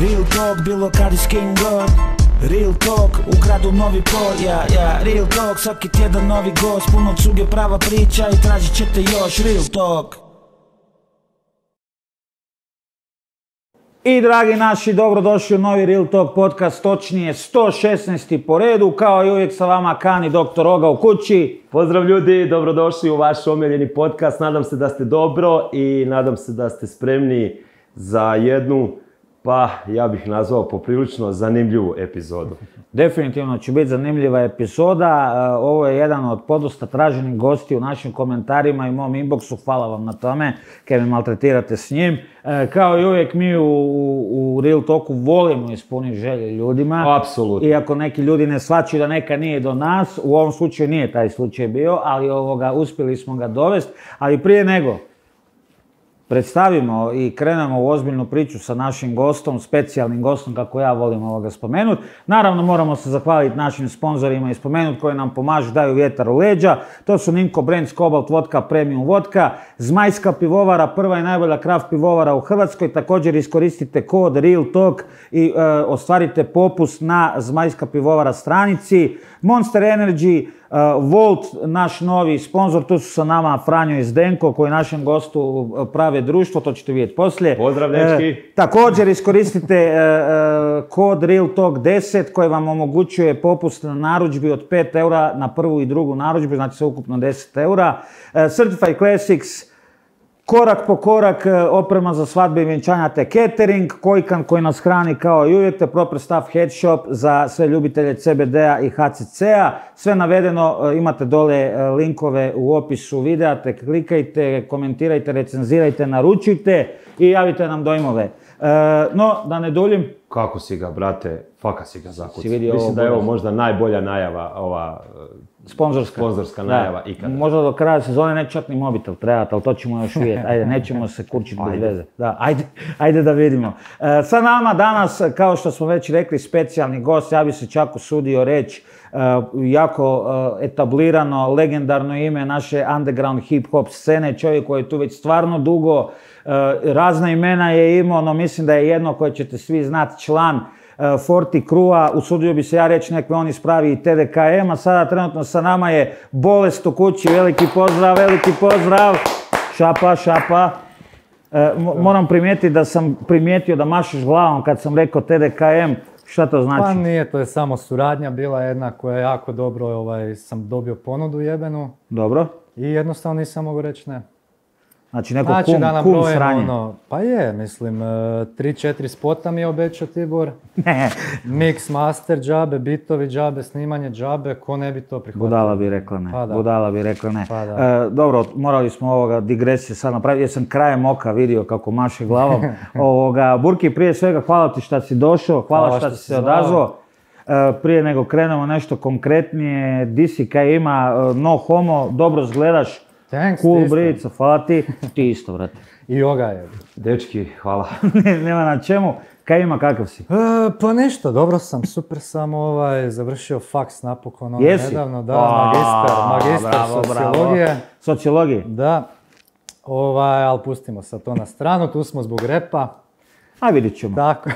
Real talk, bilo kad i s kim god. Real talk, u gradu Novi Pod, Real talk, svaki tjedan novi gost. Puno cuge, prava priča i tražit ćete još. Real talk. I dragi naši, dobrodošli u novi Real Talk podcast, točnije 116. po redu, kao i uvijek sa vama Kan i Dr. Oga u kući. Pozdrav ljudi, dobrodošli u vaš omiljeni podcast, nadam se da ste dobro i nadam se da ste spremni za jednu, pa ja bih nazvao poprilično zanimljivu epizodu. Definitivno će biti zanimljiva epizoda, ovo je jedan od podosta traženih gosti u našim komentarima i mom inboxu, hvala vam na tome, kad me maltretirate s njim. Kao i uvijek mi u Real Talku volimo ispuniti želje ljudima. Apsolutno. Iako neki ljudi ne shvaćaju da neka nije do nas, u ovom slučaju nije taj slučaj bio, ali uspjeli smo ga dovesti. Ali prije nego predstavimo i krenemo u ozbiljnu priču sa našim gostom, specijalnim gostom, kako ja volim spomenuti. Naravno, moramo se zahvaliti našim sponzorima i spomenuti koji nam pomažu, daju vjetar u leđa. To su Nimco Brands Cobalt Vodka, Premium Vodka, Zmajska pivovara, prva i najbolja kraft pivovara u Hrvatskoj. Također iskoristite kod Real Talk i ostvarite popust na Zmajska pivovara stranici. Monster Energy, Volt, naš novi sponzor, tu su sa nama Franjo i Zdenko koji našem gostu prave društvo, to ćete vidjeti poslije. Pozdrav, dečki. Također iskoristite kod Real Talk 10 koji vam omogućuje popust na narudžbi od 5 eura na prvu i drugu narudžbu, znači sve ukupno 10 eura. Certified Classics, korak po korak, oprema za svadbe i vjenčanja te catering, Kojkan koji nas hrani kao i uvijek, te Proper Stuff Head Shop za sve ljubitelje CBD-a i HCC-a. Sve navedeno imate dole linkove u opisu videa, te klikajte, komentirajte, recenzirajte, naručujte i javite nam dojmove. No, da ne duljim. Kako si ga, brate, faka si ga zakucao. Mislim da je ovo možda najbolja najava, ova sponzorska najava ikada. Možda do kraja sezone neće čak ni mobitel trebati, ali to ćemo još vidjeti. Ajde, nećemo se kurčiti bez veze. Da, ajde da vidimo. Sa nama danas, kao što smo već rekli, specijalni gost, ja bi se čak usudio reći, jako etablirano, legendarno ime naše underground hip-hop scene, čovjek koji je tu već stvarno dugo, razna imena je imao, no mislim da je jedno koje ćete svi znati, član Forti Crew-a, usudio bi se ja reći, nek me on ispravi i TDKM, a sada trenutno sa nama je Bolest u kući, veliki pozdrav, šapa. Moram primijetiti da sam primijetio da mašeš glavom kad sam rekao TDKM, šta to znači? Pa nije, to je samo suradnja bila jedna koja je jako dobro, sam dobio ponudu jebenu. Dobro. I jednostavno nisam mogu reći ne. Znači neko kum sranje. Pa je, mislim, 3-4 spota mi je obećao Tibor. Mix, master, džabe, bitovi, džabe, snimanje, džabe, ko ne bi to prihvatio? Budala bi rekla ne. Pa da. Dobro, morali smo digresije sad napraviti, jer sam krajem oka vidio kako maše glavom. Burki, prije svega hvala ti što si došao, hvala što si se odazvao. Prije nego krenemo nešto konkretnije, Disi kaj ima, no homo, dobro zgledaš. Thanks, cool brica, hvala ti. Ti isto, vrati. I Oga je. Dečki, hvala. Nema na čemu. Kaj ima, kakav si? Pa nešto, dobro sam, super sam završio faks napokon nedavno. Da, magistar sociologije. Sociologije? Da. Ali pustimo sad to na stranu, tu smo zbog repa. A vidit ćemo. Tako.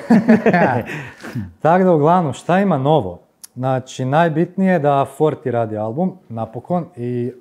Tako da uglavnom, šta ima novo? Znači, najbitnije je da Forti radi album, napokon, i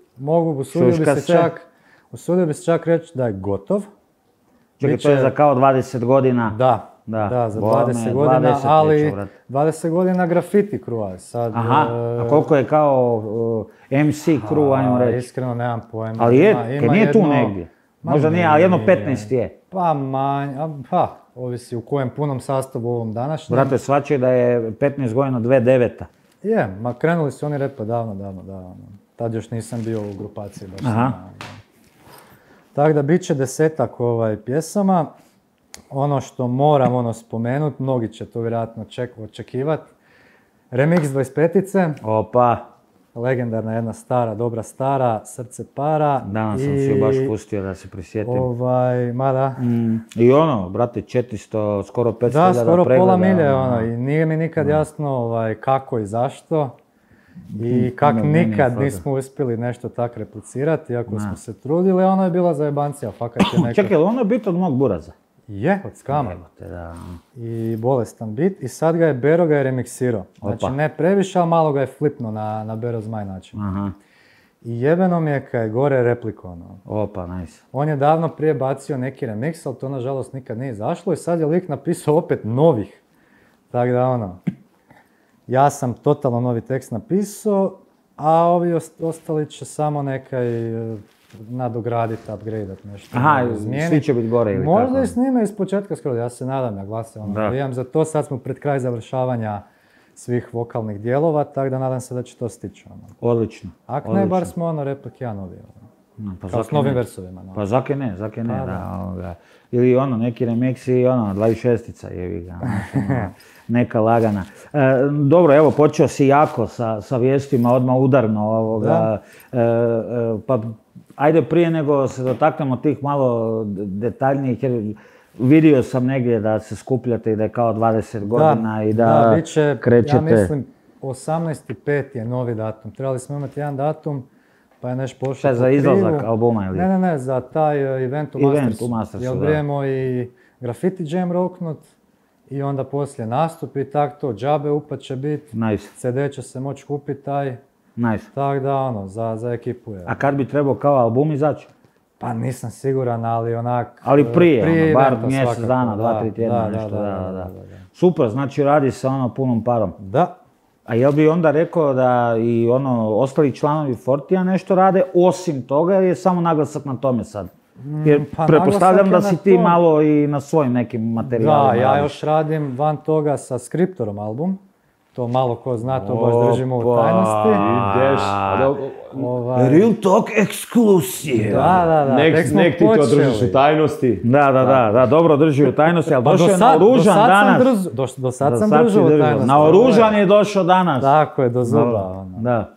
usudio bi se čak reći da je gotov. Čekaj, to je za kao 20 godina. Da, za 20 godina, ali 20 godina graffiti crew-a. Aha, a koliko je kao MC crew, ajmo reći? Iskreno nemam pojma. Ali nije tu negdje. Možda nije, ali jedno 15 je. Pa manje, ovisi u kojem punom sastavu ovom današnjem. Brate, svačaj da je 15 godina 2009. Je, krenuli su oni repa davno. Tad još nisam bio u grupaciji baš. Tako da bit će 10 pjesama. Ono što moram spomenuti, mnogi će to vjerojatno očekivati. Remix 25-ice. Opa. Legendarna jedna dobra stara, Srce para. Danas sam si baš pustio da se prisjetim. Da. I brate, 400, skoro 500 pregleda. Da, skoro pola milje, i nije mi nikad jasno kako i zašto. I kak nikad nismo uspjeli nešto tak replicirati, iako smo se trudili, ono je bila zajebancija, fakat je neka. Čekaj, ono je bit od mog buraza? Je, od Skama. Jebote, da. I bolestan bit. I sad ga je Bero remiksirao. Znači Opa. ne previše, ali malo ga je flipnuo na Bero Zmaj način. Aha. I jebeno mi je kad je gore replikovano. Opa, nice. On je davno prije bacio neki remix, ali to nažalost nikad nije izašlo i sad je lik napisao opet novih. Tako da ono, ja sam totalno novi tekst napisao, a ovi ostali će samo nekaj nadograditi, upgradeat nešto. Aha, izmijeniti. svi će biti gore ili Možda kako? i snime iz početka skoro, ja se nadam, ja glasam ono, Da. navijam za to, sad smo pred kraj završavanja svih vokalnih dijelova, tako da nadam se da će to stići. Ono. Odlično. Ako ne, odlično. bar smo ono replik ja novi. Ono. No, pa Kao s zake novim ne? versovima. No. Pa zake ne, Pa da. da. Ovoga. Ili ono, neki remiksi, ono, 26-ica jevi ga. Znači, ono, neka lagana. Dobro, evo, počeo si jako sa vijestima, odmah udarno ovoga. Pa ajde prije nego se dotaknemo tih malo detaljnijih, jer vidio sam negdje da se skupljate i da je kao 20 godina i da bit će, krećete. ja mislim, 18.5. je novi datum. Trebali smo imati jedan datum, pa je nešto pošlo Šta je po za izlazak krivu. albuma ili? Ne, za taj event u Mastersu. Jel da. brijemo i Graffiti Jam roknut i onda poslije nastup i tak to, džabe upad će biti, Nice, CD će se moći kupiti taj, nice. tak da ono, za ekipu je. A kad bi trebao kao album izaći? Pa nisam siguran, ali onak... Ali prije ono, bar eventa mjesec svakako, dana, da, 2-3 tjedna, da, nešto, da. da. Super, znači radi se ono punom parom. Da, A jel bi onda rekao da i ono, ostali članovi Fortija nešto rade, osim toga, ili je samo naglasak na tome sad? Jer pa pretpostavljam da naglasak je si na ti tom. malo i na svojim nekim materijalima. da, ja radiš. još radim van toga sa Skriptorom album. To malo ko zna, to baš držimo u Opa. tajnosti. Ideš, Ovaj, Real Talk ekskluziv. da, tek smo nek ti to počeli. držiš u tajnosti. Da, dobro drži u tajnosti, ali Pa došao je naoružan danas. Do sad sam si držao u držao. tajnosti. Naoružan je došao danas. Tako je, do zuba. Dobro, Ono. Da.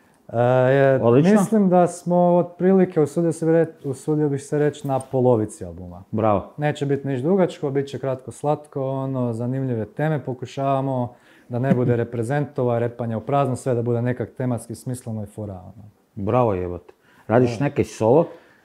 Odlično. Odlično. Mislim da smo otprilike, usudio bih se reći, na polovici albuma. Bravo. Neće biti niš dugačko, bit će kratko slatko, ono, zanimljive teme pokušavamo, da ne bude reprezentova, repanja u prazno, sve da bude nekak tematski smisleno i fora. Ono. Bravo jebote. Radiš neke solo?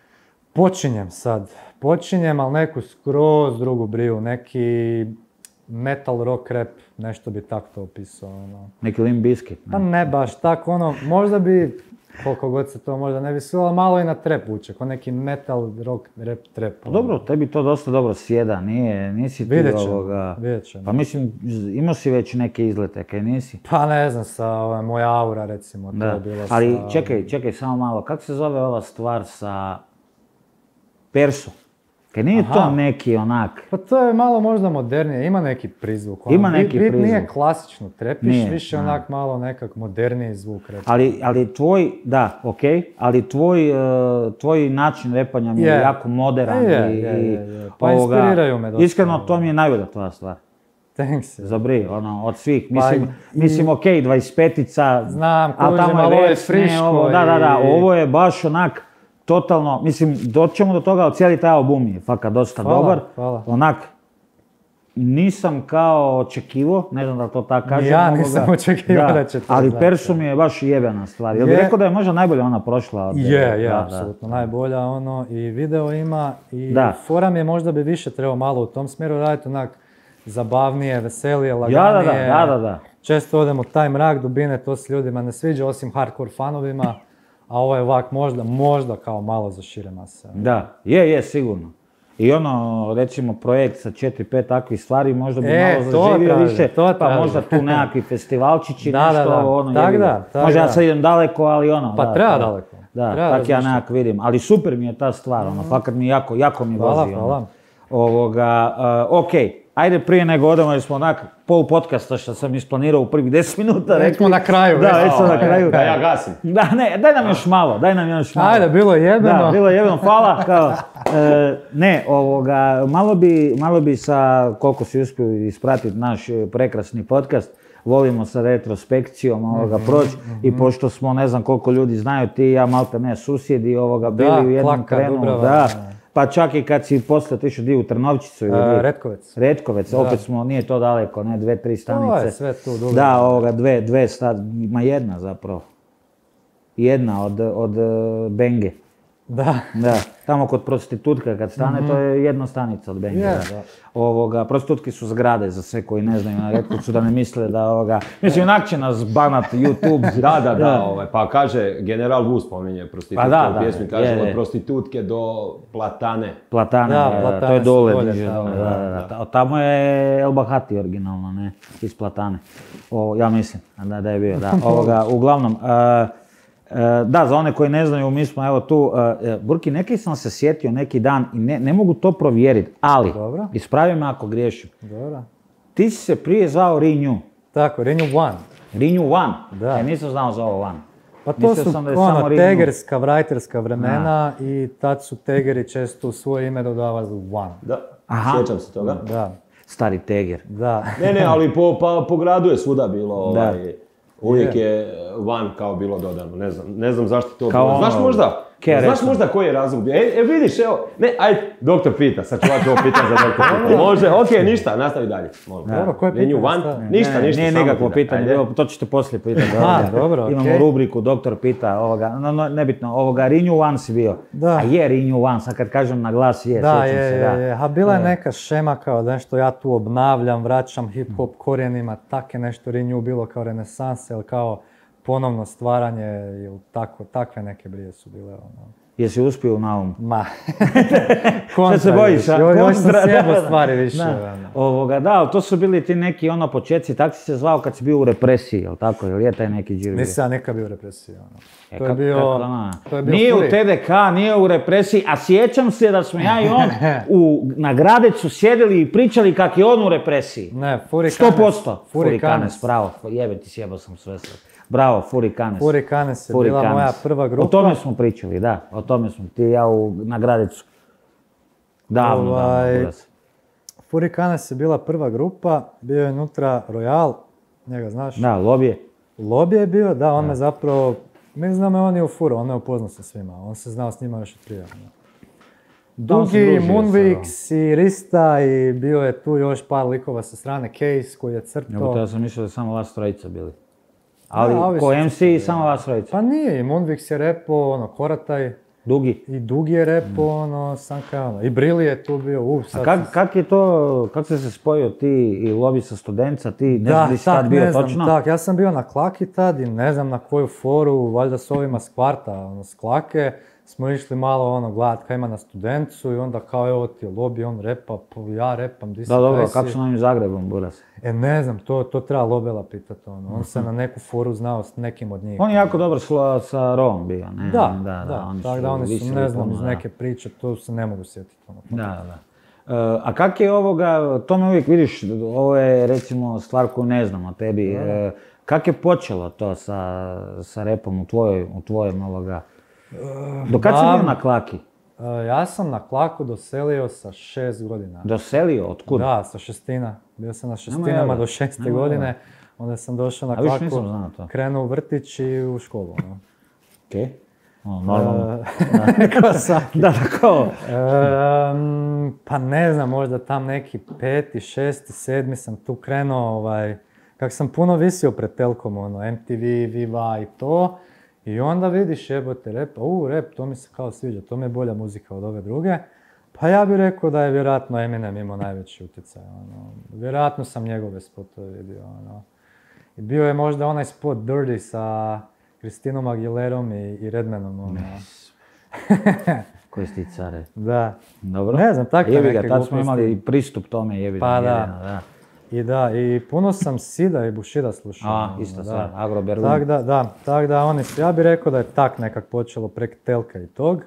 Počinjem, ali neku skroz drugu briju, neki metal, rock, rap, nešto bi tak to opisao. Ono. Neki Limp Bizkit? Pa ne baš tako, ono, možda bi, koliko god se to možda ne bi svilo, malo i na trap uče, ko neki metal, rock, rap, trap. Pa dobro, tebi to dosta dobro sjeda, nisi ti ovoga... Vidjet ćemo. Pa mislim, imao si već neke izlete, kaj nisi? Pa ne znam, sa moja aura recimo, to je bilo Ali sa... čekaj samo malo, kako se zove ova stvar sa Persu? Kaj nije to neki onak... Pa to je malo možda modernije, ima neki prizvuk. Ima neki bit nije prizvuk. klasično trepiš, Nije, više onak malo nekak moderniji zvuk recimo. Ali tvoj, da, okej, ali tvoj način repanja mi je Je. jako moderan Je. Pa inspiriraju me dosta. Iskreno, to mi je najbolja tvoja stvar. Thanks. Zabri, ono, od svih. Pa Mislim, okej, 25-ica, Znam, ali kužim, tamo je ali ovo je Vesne, friško ovo, da, i- ovo je baš onak, totalno, mislim, doćemo do toga, ali cijeli taj album je fakat dosta Hvala, dobar. hvala. Onak, nisam kao očekivo, ne znam da to tako kažem. Ja nisam očekivao da će to ali znači. Persu mi je baš jebena stvar. Jel bi Je. rekao da je možda najbolja ona prošla? Je, Da, apsolutno, najbolja ono, i video ima, i Da. fora mi je možda bi više trebao malo u tom smjeru raditi, onak, zabavnije, veselije, laganije. Da. Često odem u taj mrak dubine, to se ljudima ne sviđa, osim hardcore fanovima, a ovo je ovak možda kao malo za šire mase. Da, je, sigurno. I ono, recimo, projekt sa 4-5 takvih stvari možda bi malo to zaživio traži, više, to pa traži. možda tu nekakvi festivalčići, Da, nešto, da. ono, Tak jebi ga. da, tak Možda ja da. sad idem daleko, ali ono, Pa da, treba to- daleko. Da, Treba tak ja razmišljati. nekak vidim, ali super mi je ta stvar, ono, fakat mi jako mi Hvala, vozi. ono. hvala. Okej, ajde prije nego odemo, jer smo onak pol podcasta što sam isplanirao u prvih 10 minuta. Već smo na kraju, Da, već već smo na kraju. Da, ja gasim. Da, ne, daj nam još malo. Ajde, bilo je jebeno. Da, bilo je jebeno, hvala. Malo bi sa, koliko si uspio ispratiti naš prekrasni podcast, volimo sa retrospekcijom ovoga proći i pošto smo, ne znam koliko ljudi znaju, ti i ja malte ne susjedi bili u jednom Klaka, trenu. Dubrava, Da, da. pa čak i kad si poslije otišao di u Trnovčicu ili di? Retkovec. Retkovec, opet smo, nije to daleko, ne, 2-3 stanice. To je sve tu dobro. Da, jedna zapravo. Jedna od Benge. Da. Da, tamo kod prostitutka kad stane, to je jedna stanica od Bengera. Prostitutki su zgrade za sve koji ne znaju, rekli su da ne misle da mislim, onak će nas banat YouTube. Pa kaže, General Wu spominje prostitutke u pjesmi, kaže od prostitutke do platane. Platane, to je dole. Tamo je El Bahati originalno, ne, iz Platane. Ja mislim da je bio, da. Uglavnom, da, za one koji ne znaju, mi smo evo tu, Burki, neki sam se sjetio neki dan i ne mogu to provjeriti, ali ispravi me ako griješim. Dobro. Ti si se prije zvao Renew. Tako, Renew One. Renew One? Da. Nisam znao za ovo One. Pa to su tegerska, vrajterska vremena i tad su tegeri često u svoje ime dodavali One. Da, sjećam se toga. Da. Stari teger. Da. Ne, ali po gradu je svuda bilo uvijek je One kao bilo dodano, ne znam zašto to bilo. Znaš možda koji je razlog bio? Vidiš, evo, ajde, doktor pita, sad ću ovo pitati za doktor pita. Može, okej, ništa, nastavi dalje. Dobro, koje pitanje? Ništa, nije nikakvo pitanje, to ćete poslije pitati. Imamo rubriku, doktor pita, nebitno, Renew One si bio. A je Renew One, sad kad kažem na glas je, sjećam se. Da, a bila je neka šema kao nešto ja tu obnavljam, vraćam hip-hop korijenima, tak je nešto Renew bilo kao renesanse, ili kao ponovno stvaranje ili takve neke brije su bile. Jesi uspio u naumu? Ma. Šta se bojiš? Još sam sjebo stvari više. Da, to su bili ti neki početci, tako si se zvao kad si bio u represiji, jel tako? Ili je taj neki džir bio? Nisam ja nikad bio u represiji. To je bio nije u TDK, nije u represiji, a sjećam se da smo ja i on na Gradecu sjedili i pričali kak je on u represiji. Ne, Furikanes. 100%. Furikanes, bravo. Jebe ti sjebao sam sve sad. Bravo, Furikanes. Furikanes je bila moja prva grupa. O tome smo pričali, da. O tome smo, ti i ja na Gradecu. Davno. Furikanes je bila prva grupa, bio je unutra Royal, njega znaš? Da, Lobije. Lobije je bio, da, on me zapravo, mi znamo on je u furu, on me upoznao sa svima, on se znao s njima još od prije. Dugi, Moonwix i Rista i bio je tu još par likova sa strane Case koji je crtao. Ja sam mislio da je samo vas trojica bili. Ali ko MC i samo vas trojica. Pa nije, i Moonwix je repo, Korataj. Dugi. I Dugi je repo, Sanka, i Brili je tu bio. Kak je to, kako si se spojio ti i Lobi sa Studenca, ti ne znam li si tad bio točno? Tak, ja sam bio na Klaki tad i ne znam na koju foru, valjda s ovima s kvarta, s Klake, smo išli malo gledat kaj ima na Studencu i onda kao evo ti Lobi, on repa, ja repam, di si Da, dobro, kako su nam Zagrebom, buras? Ne znam, to treba Lobela pitati, on se na neku foru znao s nekim od njih. On je jako dobar sa Rovom bio, ne? Da, tako da oni su, ne znam, iz neke priče, to se ne mogu sjetiti. Da. A kak je to me uvijek vidiš, ovo je recimo stvar koju ne znam o tebi, kak je počelo to sa repom u tvojem Do kad si bio na Klaki? Ja sam na Klaku doselio sa 6 godina. Doselio? Otkud? Da, sa Šestina. Bio sam na Šestinama do 6. godine. Onda sam došao na Klaku, krenuo u vrtić i u školu. Okej. Normalno. Da, tako. Pa ne znam, možda tam neki 5., 6., 7. sam tu krenuo, kak sam puno visio pred Telkom, MTV, Viva i to. I onda vidiš jebote rap, rap, to mi se kao sviđa, to mi je bolja muzika od ove druge. Pa ja bih rekao da je vjerojatno Eminem imao najveći utjecaj. Vjerojatno sam njegove spotove vidio. I bio je možda onaj spot Dirty sa Kristinom Aguilerom i Redmanom. Koji si ti care? Da. Dobro. Ne znam, takve neke gluposti. Tad smo imali pristup tome, jebi ga. Pa da. I puno sam Sida i Bushida slušao. Ista stvar, Agro Berlin. Tak da oni su, ja bih rekao da je tak nekak počelo prek Telka i tog.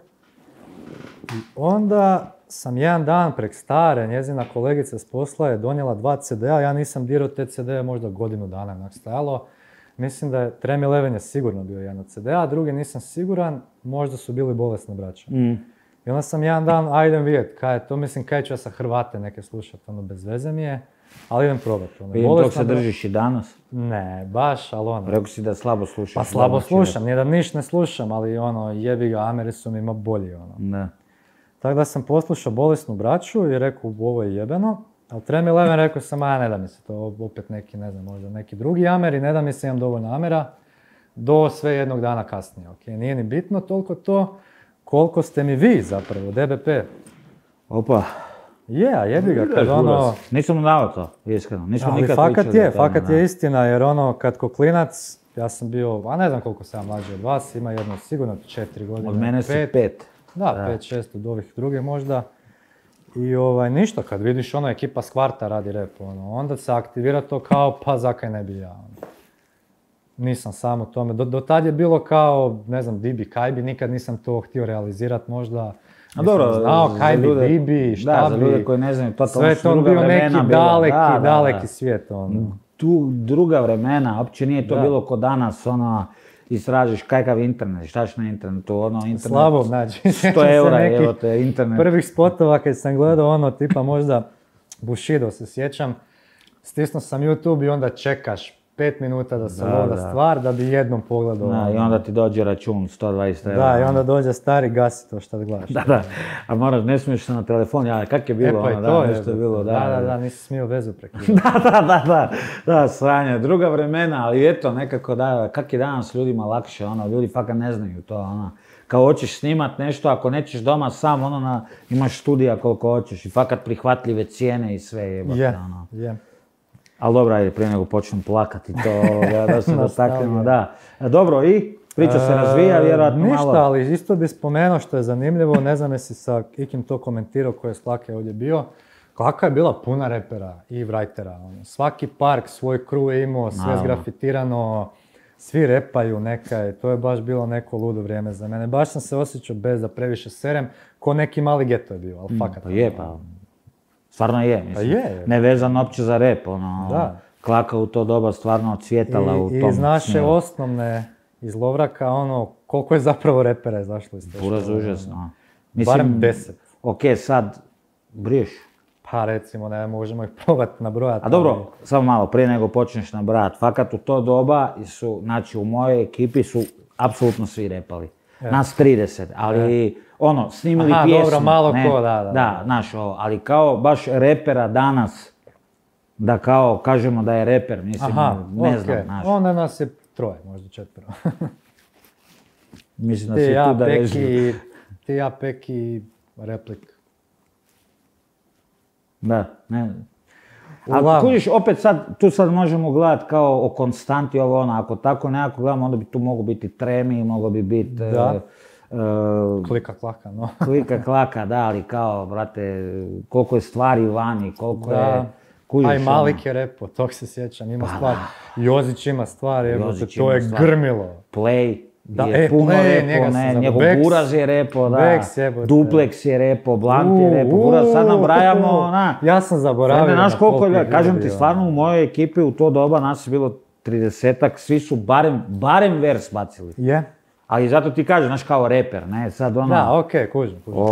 I onda sam jedan dan prek stare, njezina kolegica s posla je donijela 2 CD-a, ja nisam dirao te CD-a možda godinu dana onak stajalo. Mislim da je Trem Eleven je sigurno bio jedan od CD-a, a drugi nisam siguran, možda su bili Bolesne braće. I onda sam jedan dan, idem vidjet, kaj je to, mislim kaj ću ja sa Hrvate neke slušat, bez veze mi je. Ali idem probati. Vidim dok se držiš i danas? Ne, baš, ali Rekao si da slabo slušaš. Pa slabo slušam, nije da niš ne slušam, ali jebi ga, Ameri su mi ima bolji. Ne. Tako da sam poslušao Bolesnu braću i rekao ovo je jebeno. Ali Trem Eleven rekao sam, ne da mi se to opet neki, ne znam, možda neki drugi Ameri, ne da mi se imam dovoljno Amera. Do sve jednog dana kasnije, ok. Nije ni bitno toliko to. koliko ste mi vi zapravo, DBP? Opa. Je, a jebi ga, kad ono... Nisam mu dao to, iskreno. Nismo Ali nikad fakat je istina, jer ono, kad ko klinac, ja sam bio, a ne znam koliko sam mlađi od vas, ima jedno sigurno 4 godine. Od mene su 5. Da, 5-6 od ovih drugih možda. I ništa, kad vidiš ono, ekipa Skvarta radi rap, onda se aktivira to kao, pa zakaj ne bi ja. Nisam sam u tome. Do tad je bilo kao, ne znam, Dibi, kaj bi, nikad nisam to htio realizirat možda. A dobro, znao kaj bi, Dibi, šta bi. bi. Za ljude koji ne znaju, sve to bio neki daleki svijet. Tu druga vremena, uopće nije to bilo ko danas, istražiš kakav internet, šta ćeš na internetu, internet... Slabo, znači. 100 eura, evo te, internet. Prvih spotova kad sam gledao tipa možda Bushido se sjećam, stisnuo sam YouTube i onda čekaš 5 minuta da se loda stvar, da bi jednom pogledao. Da, i onda ti dođe račun 120 eura. Da, i onda dođe stari, gasi to šta gledaš. Da, a moraš, ne smiješ se na telefon, kak je bilo nešto je bilo, Da, nisi smio vezu prekidati. Da, sranje, druga vremena, ali eto, nekako kak je danas ljudima lakše, ljudi fakat ne znaju to, kao hoćeš snimat nešto, ako nećeš doma sam, imaš studija koliko hoćeš i fakat prihvatljive cijene i sve jebate, Ali dobro, ajde, prije nego počnem plakati to, da se dotaknemo, da. Dobro, i priča se razvija, vjerojatno malo... Ništa, ali isto bi spomenuo što je zanimljivo, ne znam jesi sa ikim to komentirao koji je Slake ovdje bio, kakva je bila puna repera i writera. Svaki park svoj crew je imao, sve zgrafitirano, svi repaju nekaj, to je baš bilo neko ludo vrijeme za mene. Baš sam se osjećao bez da previše serem, ko neki mali geto je bio, ali fakat. Pa je, pa. Stvarno je, mislim. Ne vezan opće za rep, Klaka u to doba stvarno ocvjetala u tom. I iz naše osnovne, iz Lovraka, koliko je zapravo repera izašlo iz te škole. Buraz užasno. Barem 10. Ok, sad, briješ. Pa recimo, ne možemo ih probati nabrojati. A dobro, samo malo, prije nego počneš nabrojati. Fakat u to doba su, znači u mojoj ekipi su apsolutno svi repali. Nas 30, ali snimili pjesmu. Aha, dobro, malo ko, da. Da, znaš ovo, ali kao baš repera danas, da kao kažemo da je reper, mislim, ne znam, znaš. Onda nas je 3, možda 4. Mislim da si tu da reži. Ti, ja, Peki, Replik. Da, ne. Ali kužiš, opet tu sad možemo gledati kao o konstanti ako tako nekako gledamo, onda bi tu mogu biti Tremi, mogo bi biti... Klika klaka, no. Klika klaka, da, ali kao, brate, koliko je stvari vani, koliko je... A i Malik je repo, tog se sjećam, ima stvar. Jozić ima stvar, to je grmilo. Play je puno repo, njegov Buraz je repo, da. Duplex je repo, Blunt je repo, Buraz, sad nabrajamo, Ja sam zaboravio. Znaš koliko je, kažem ti, stvarno u mojoj ekipi u to doba nas je bilo 30-ak, svi su barem vers bacili. Je. Ali zato ti kažeš, znaš, kao reper, ne, sad Da, okej, kužim.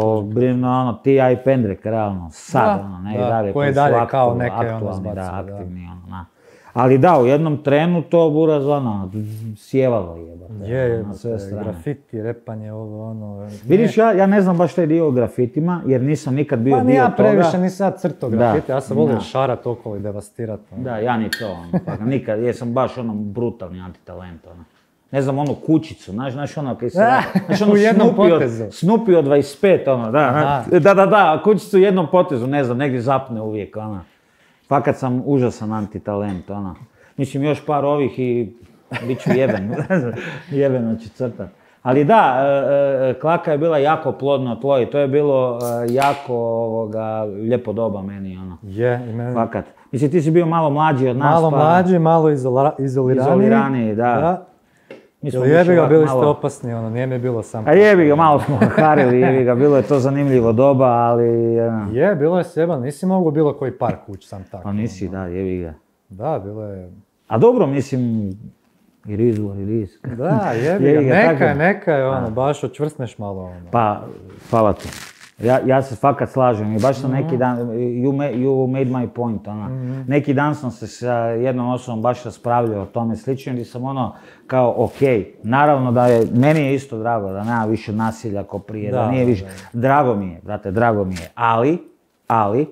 T.I. i Pendrek, realno, sad, ne, i dalje. Koji je dalje kao neke aktualni, aktivni, Ali da, u jednom trenu to Buraz, sjevalo je, na sve strane. Grafiti, repanje, Vidiš, ja ne znam baš taj dio o grafitima, jer nisam nikad bio dio toga. Pa ja previše nisam crtao grafiti, ja sam volio šarat okolo i devastirati. Da, ja ni to, nikad, jer sam baš brutalni antitalent, Ne znam, kućicu, znaš kaj se... U jednom potezu. Snoopy od 25, da, kućicu u jednom potezu, ne znam, negdje zapne uvijek, Fakat sam užasan antitalent, Mislim, još par ovih i bit ću jebeno ću crtat. Ali da, Klaka je bila jako plodno tlo i to je bilo jako lijepo doba meni, Je, i meni. Fakat. Mislim, ti si bio malo mlađi od nas, Malo mlađi, malo izoliraniji. Da. Jebi ga, bili ste opasni, nije mi bilo sam... A jebi ga, malo smo harili, bilo je to zanimljivo doba, ali... Je, bilo je sjebano, nisi mogu bilo koji park ući sam tako. Pa nisi, da, jebi ga. Da, bilo je... A dobro, mislim, release. Da, jebi ga, neka je, baš očvrsneš malo. Pa, hvala ti. Ja se fakat slažem i baš sam neki dan, you made my point, Neki dan sam se sa jednom osobom baš raspravljao o tome slično gdje sam kao okej, naravno da je, meni je isto drago da nema više nasilja ko prije, da nije više, drago mi je, brate, drago mi je, ali,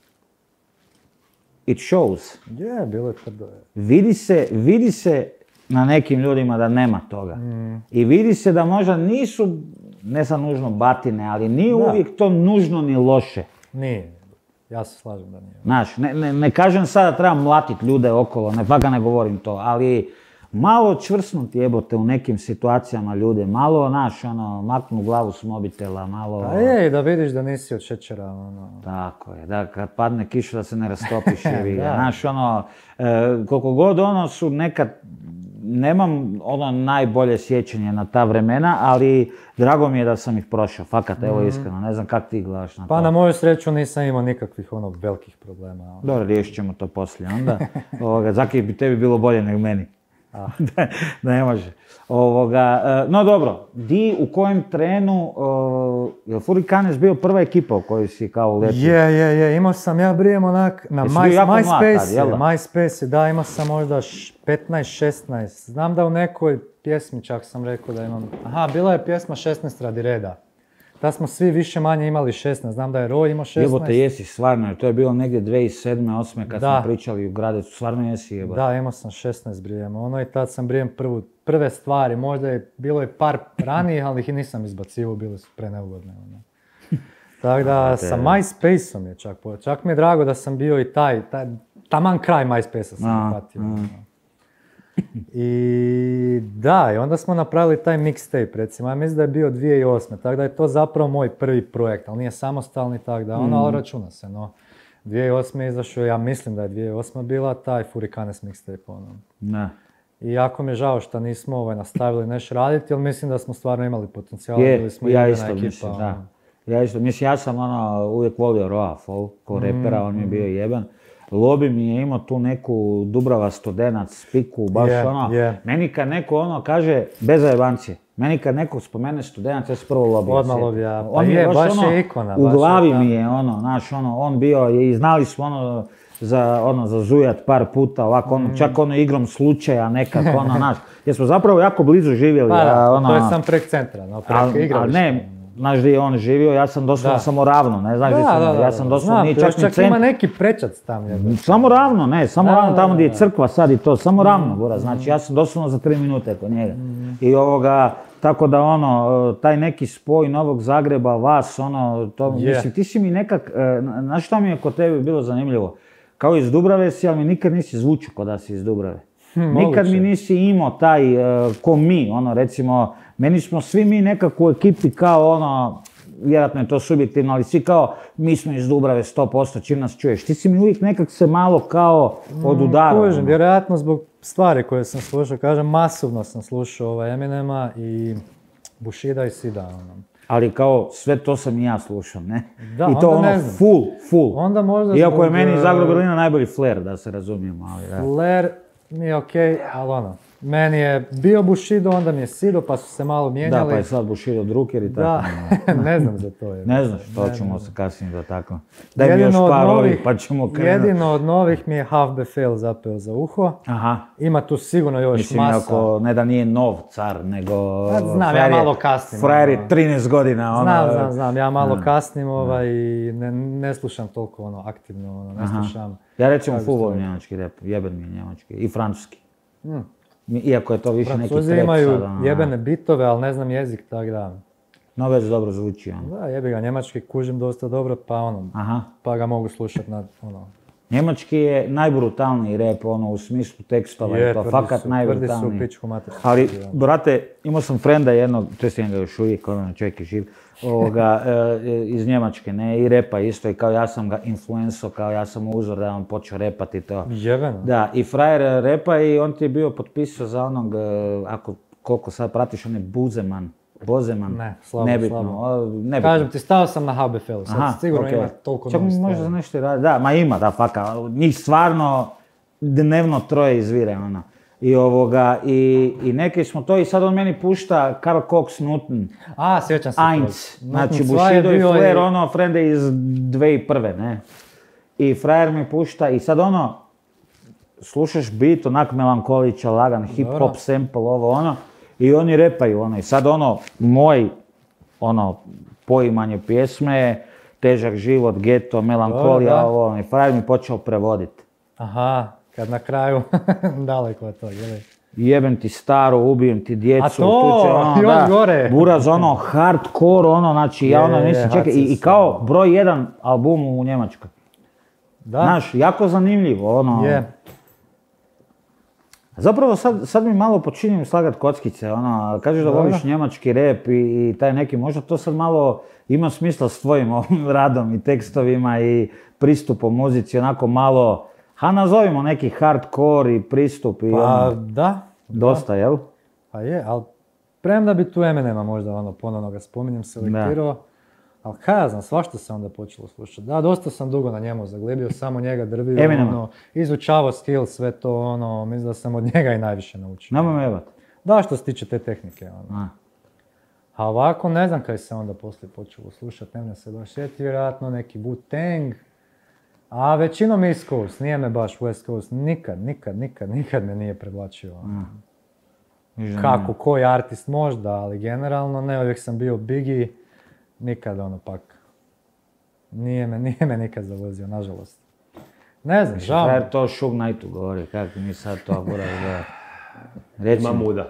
it shows. Je, bilo je tvrdo. Vidi se na nekim ljudima da nema toga. I vidi se da možda nisu ne sam nužno batine, ali nije uvijek to nužno ni loše. Nije. Ja se slažem da nije. Znaš, ne kažem sad da treba mlatiti ljude okolo, ne govorim to, ali malo čvrsnuti jebote u nekim situacijama ljude, malo, maknu glavu s mobitela, malo... Pa da vidiš da nisi od šećera, Tako je, da, kad padne kiša da se ne rastopiš, znaš, koliko god su nekad, nemam najbolje sjećanje na ta vremena, ali drago mi je da sam ih prošao, fakat, evo iskreno, ne znam kak ti gledaš na to. Pa na moju sreću nisam imao nikakvih velikih problema. Dobro, riješit ćemo to poslije onda. Zaki bi tebi bilo bolje nego meni. Da ne može. No dobro, u kojem trenu, je Furikanes bio prva ekipa u kojoj si kao uletio? Je, imao sam, ja brijem onak, na MySpace, da, imao sam možda 15-16, znam da u nekoj pjesmi čak sam rekao da imam, bila je pjesma 16 radi reda. Da smo svi više manje imali 16, znam da je Roy imao 16. Jebote, jesi, stvarno, to je bilo negdje 2007-2008 kad smo pričali u Gradecu, stvarno jesi jebote. Da, imao sam 16 brijem, i tad sam brijem prve stvari, možda je bilo i par ranijih, ali ih i nisam izbacivao, bili su preneugodne. Tako da, sa MySpace-om je čak mi je drago da sam bio i taman kraj MySpace-a sam uhvatio. I da, i onda smo napravili taj mixtape, recimo, ja mislim da je bio 2008. Tako da je to zapravo moj prvi projekt, ali nije samostalni, tako da, ali računa se, 2008. je izašao, ja mislim da je 2008. bila taj Furikanes mixtape, Ne. I jako mi je žao što nismo nastavili nešto raditi, jer mislim da smo stvarno imali potencijal, bili smo ja isto mislim, da. Ja sam uvijek volio Roa Folk, ko repera, on mi je bio jeben. Lobi mi je imao tu neku Dubrava Studenac, Spiku, baš meni kad neko kaže, bez zajebancije, meni kad neko spomene Studenac, ja se prvo Lobi odmah Lobi, pa baš je ikona. U glavi mi je on bio, i znali smo za zujat par puta, ovako, čak igrom slučaja nekako, jer smo zapravo jako blizu živjeli. To je sam prek centra, prek igrališta. Znaš gdje je on živio, ja sam doslovno samo ravno, ne znaš gdje sam, ja sam doslovno nije čak ni centar. Čak ima neki prečac tam. Samo ravno, tamo gdje je crkva sad i to, samo ravno, Bora, znači ja sam doslovno za 3 minute kod njega. I tako da taj neki spoj Novog Zagreba, vas, mislim, ti si mi nekak, znaš što mi je kod tebe bilo zanimljivo? Kao iz Dubrave si, ali mi nikad nisi zvučio kod da si iz Dubrave. Nikad mi nisi imao taj, ko mi, recimo, meni smo svi mi nekako u ekipi kao vjerojatno je to subjektivno, ali svi kao, mi smo iz Dubrave 100%, čim nas čuješ. Ti si mi uvijek nekak se malo kao odudarao. Vjerojatno zbog stvari koje sam slušao, kažem, masovno sam slušao Eminema i Bushida i Sida. Ali kao, sve to sam i ja slušao, ne? Da, i to full. Onda možda iako je meni Zagreb Berlina najbolji Flair, da se razumijemo, ali Flair mi je okej, ali meni je bio Bushido, onda mi je Sido, pa su se malo mijenjali. Da, pa je sad Bushido Drucker i tako. Da, ne znam za to. Ne znaš, to ćemo se kasnije da tako. Daj mi još par ovih, pa ćemo krenuti. Jedino od novih mi je Half Befehl zapeo za uho. Aha. Ima tu sigurno još mislim, masa. Mislim, ne da nije nov car, nego... Znam, ja malo kasnim. Frajer je 13 godina. Znam, ja malo kasnim i ne slušam toliko aktivno, ne slušam. Ja recimo full volim njemački rap, jeben mi je njemački i francuski. Iako je to više neki trap sad. Francuzi imaju jebene bitove, ali ne znam jezik, tako da... No već dobro zvuči, Da, jebi ga, njemački kužim dosta dobro, pa ga mogu slušati na, Njemački je najbrutalniji rap, u smislu tekstova, je to fakat najbrutalniji. Tvrdi su pičku mater. Ali, brate, imao sam frenda jednog, to je njega još uvijek, čovjek je živ, iz Njemačke, ne, i repa isto, i kao ja sam ga influencao, kao ja sam uzor da on počeo repati to. Jebeno. Da, i frajer repa i on ti je bio potpisao za onog, koliko sad pratiš, on je Bozeman. Ne, slabo. Nebitno. Kažem ti, stao sam na HBFL-u, sad sigurno ima toliko novih stvari. Čak možda za nešto i radi, da, ma ima, da, faka, njih stvarno dnevno 3 izvire, I neki smo to, i sad on meni pušta Karl Cox Newton. Sjećam se. Eins, znači Bushido i Flair, frende iz 2001. ne. I frajer mi pušta, i sad slušaš beat, onak melankoliča, lagan, hip-hop sample, i oni repaju, i sad moj, poimanje pjesme, težak život, geto, melankolija, i frajer mi počeo prevoditi. Aha, kad na kraju, daleko od toga, ili? jebem ti staro, ubijem ti djecu. A to, još gore. Buraz, ono, hardcore, ono, znači, ja ono mislim, čekaj, i kao broj 1 album u Njemačkoj. Da. Znaš, jako zanimljivo, ono. Je. Zapravo sad mi malo počinjem slagat kockice, ono, kažeš da voliš njemački rap i taj neki, možda to sad malo ima smisla s tvojim ovim radom i tekstovima i pristupom muzici, onako malo, nazovimo neki hardcore i pristup i Pa da. Dosta, jel? Pa je, ali premda bi tu Eminema možda ono ponovno ga spominjem selektirao, ali kaj ja znam, svašta se onda počelo slušati. Da, dosta sam dugo na njemu zaglibio, samo njega drvio, ono, izučavao skill, sve to, ono, mislim da sam od njega i najviše naučio. Nemoj me jebat. Da, što se tiče te tehnike, ono. A ovako, ne znam kaj se onda poslije počelo slušati, ne se baš sjeti, vjerojatno neki Wu-Tang, a većinom East Coast, nije me baš West Coast, nikad me nije privlačio. Kako, koji artist možda, ali generalno ne, uvijek sam bio Biggie, nikad ono pak, nije me nikad zavozio, nažalost. Ne znam, žao. Kaj je to Suge Knightu govori, kako mi sad to moram da... Ima muda.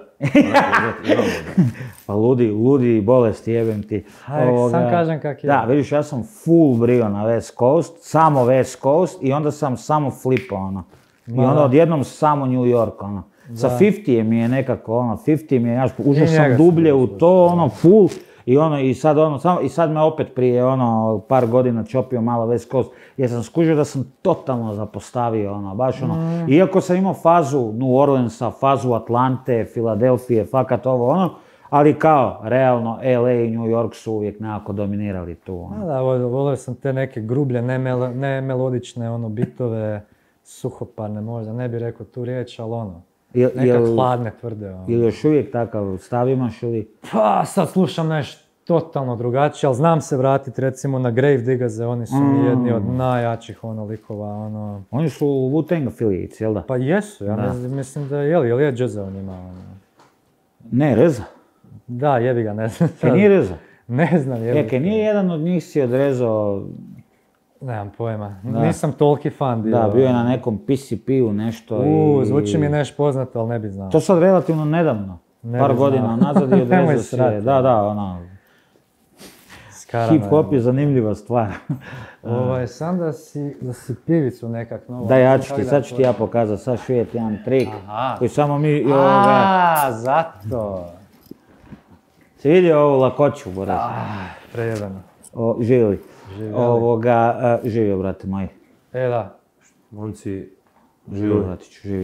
Pa ludi bolesti, jebem ti. Sam kažem kak je. Da, vidiš, ja sam full brio na West Coast, samo West Coast i onda sam samo flipao, ono. I onda odjednom samo New York, ono. Sa 50 mi je nekako, ono, 50 mi je, ušao sam dublje u to, ono, full. I sad me opet prije par godina čopio malo West Coast, jer sam skužio da sam totalno zapostavio, baš ono. Iako sam imao fazu New Orleansa, fazu Atlante, Filadelfije, fakat ovo, ali kao, realno, LA i New York su uvijek nekako dominirali tu. Da, volio sam te neke grublje, nemelodične, bitove, suhoparne možda, ne bih rekao tu riječ, ali nekak hladne, tvrde. Ili još uvijek takav stav imaš ili? Pa, sad slušam nešto totalno drugačije, ali znam se vratiti recimo na Gravediggerse, oni su mi jedni od najjačih likova, Oni su Wu-Tang afilijici, jel da? Pa jesu, ja mislim da je Jazza u njima, Ne, Reza. Da, jebi ga, ne znam. Kaj nije Reza? Ne znam, jebi ga. Kaj nije jedan od njih si odrezao... Nemam pojma, nisam toliki fan bio. Da, bio je na nekom PCP-u nešto i... Zvuči mi nešto poznato, ali ne bi znao. To sad relativno nedavno, par godina nazad i odrezao si je. Da, hip-hop je zanimljiva stvar. Sam da si pivicu nekak novo. Da, sad ću ti ja pokazati, sad ću vidjeti jedan trik koji samo mi... Zato. Si vidio ovu lakoću, Boras? Prejebano. Živjeli. Živio, brate moji. Da. Momci, živio, bratiću, živio.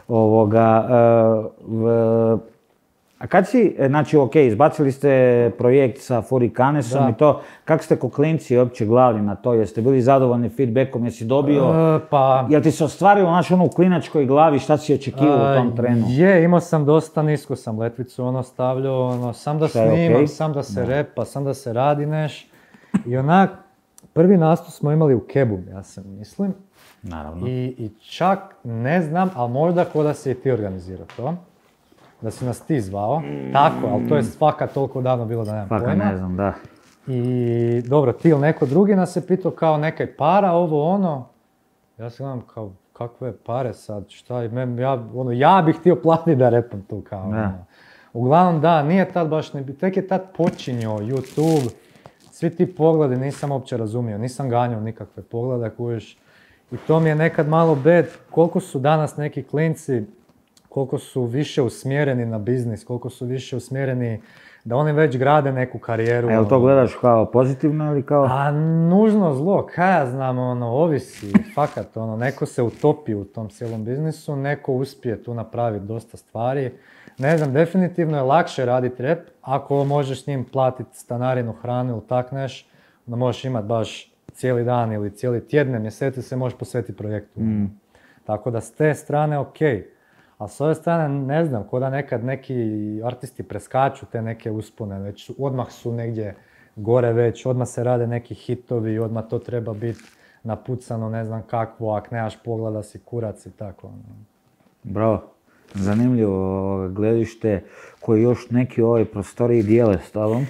A kad si, znači izbacili ste projekt sa Furikanesom i to, kako ste ko klinci uopće gledali na to, jeste bili zadovoljni feedbackom, jesi dobio, jel ti se ostvarilo u klinačkoj glavi, šta si očekivao u tom trenu? Imao sam dosta nisko sam letvicu stavljao, sam da snimam, sam da se repa, sam da se radi neš. I prvi nastup smo imali u Kebu, ja se mislim. Naravno. I čak ne znam, ali možda ko da si i ti organizirao to. Da si nas ti zvao. Tako, ali to je svaka toliko davno bilo da nemam pojma. Svaka ne znam, da. I dobro, ti ili neko drugi nas je pitao kao nekaj para, ovo ono. Ja se gledam kao, kakve pare sad, šta, ja bih htio platiti da repam tu kao. Uglavnom da, nije tad baš, tek je tad počinjao YouTube. Svi ti pogledi nisam uopće razumio, nisam ganjao nikakve poglede, kužiš. I to mi je nekad malo bed, koliko su danas neki klinci, koliko su više usmjereni na biznis, koliko su više usmjereni da oni već grade neku karijeru. A jel to gledaš kao pozitivno ili kao? A nužno zlo, kaj ja znam, ovisi, fakat, neko se utopi u tom cijelom biznisu, neko uspije tu napraviti dosta stvari. Ne znam, definitivno je lakše raditi rap, ako možeš s njim platiti stanarinu, hranu ili tak neš, onda možeš imati baš cijeli dan ili cijeli tjedne, mjeseci se možeš posvetiti projektu. Tako da s te strane okej. A s ove strane ne znam, ko da nekad neki artisti preskaču te neke uspone, već odmah su negdje gore već, odmah se rade neki hitovi, odmah to treba biti napucano, ne znam kakvo, ak nemaš pogleda si kurac i tako. Bravo. Zanimljivo gledište koje još neki u ovoj prostoriji dijele s tobom.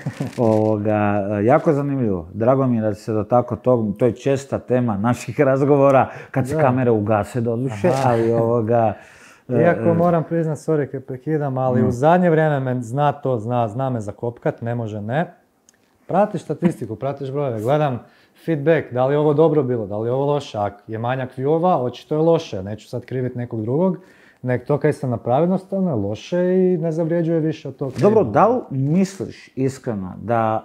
Jako zanimljivo. Drago mi je da se dotakao tog, to je česta tema naših razgovora kad se kamere ugase doduše, ali Iako moram priznat, sorry kad prekidam, ali u zadnje vrijeme me zna me zakopkat, ne može ne. Pratiš statistiku, pratiš brojeve, gledam feedback, da li je ovo dobro bilo, da li je ovo loše, ako je manjak viewova, očito je loše, neću sad kriviti nekog drugog, nek to kaj sam napravio jednostavno je loše i ne zavrijeđuje više od tog. Dobro, da li misliš iskreno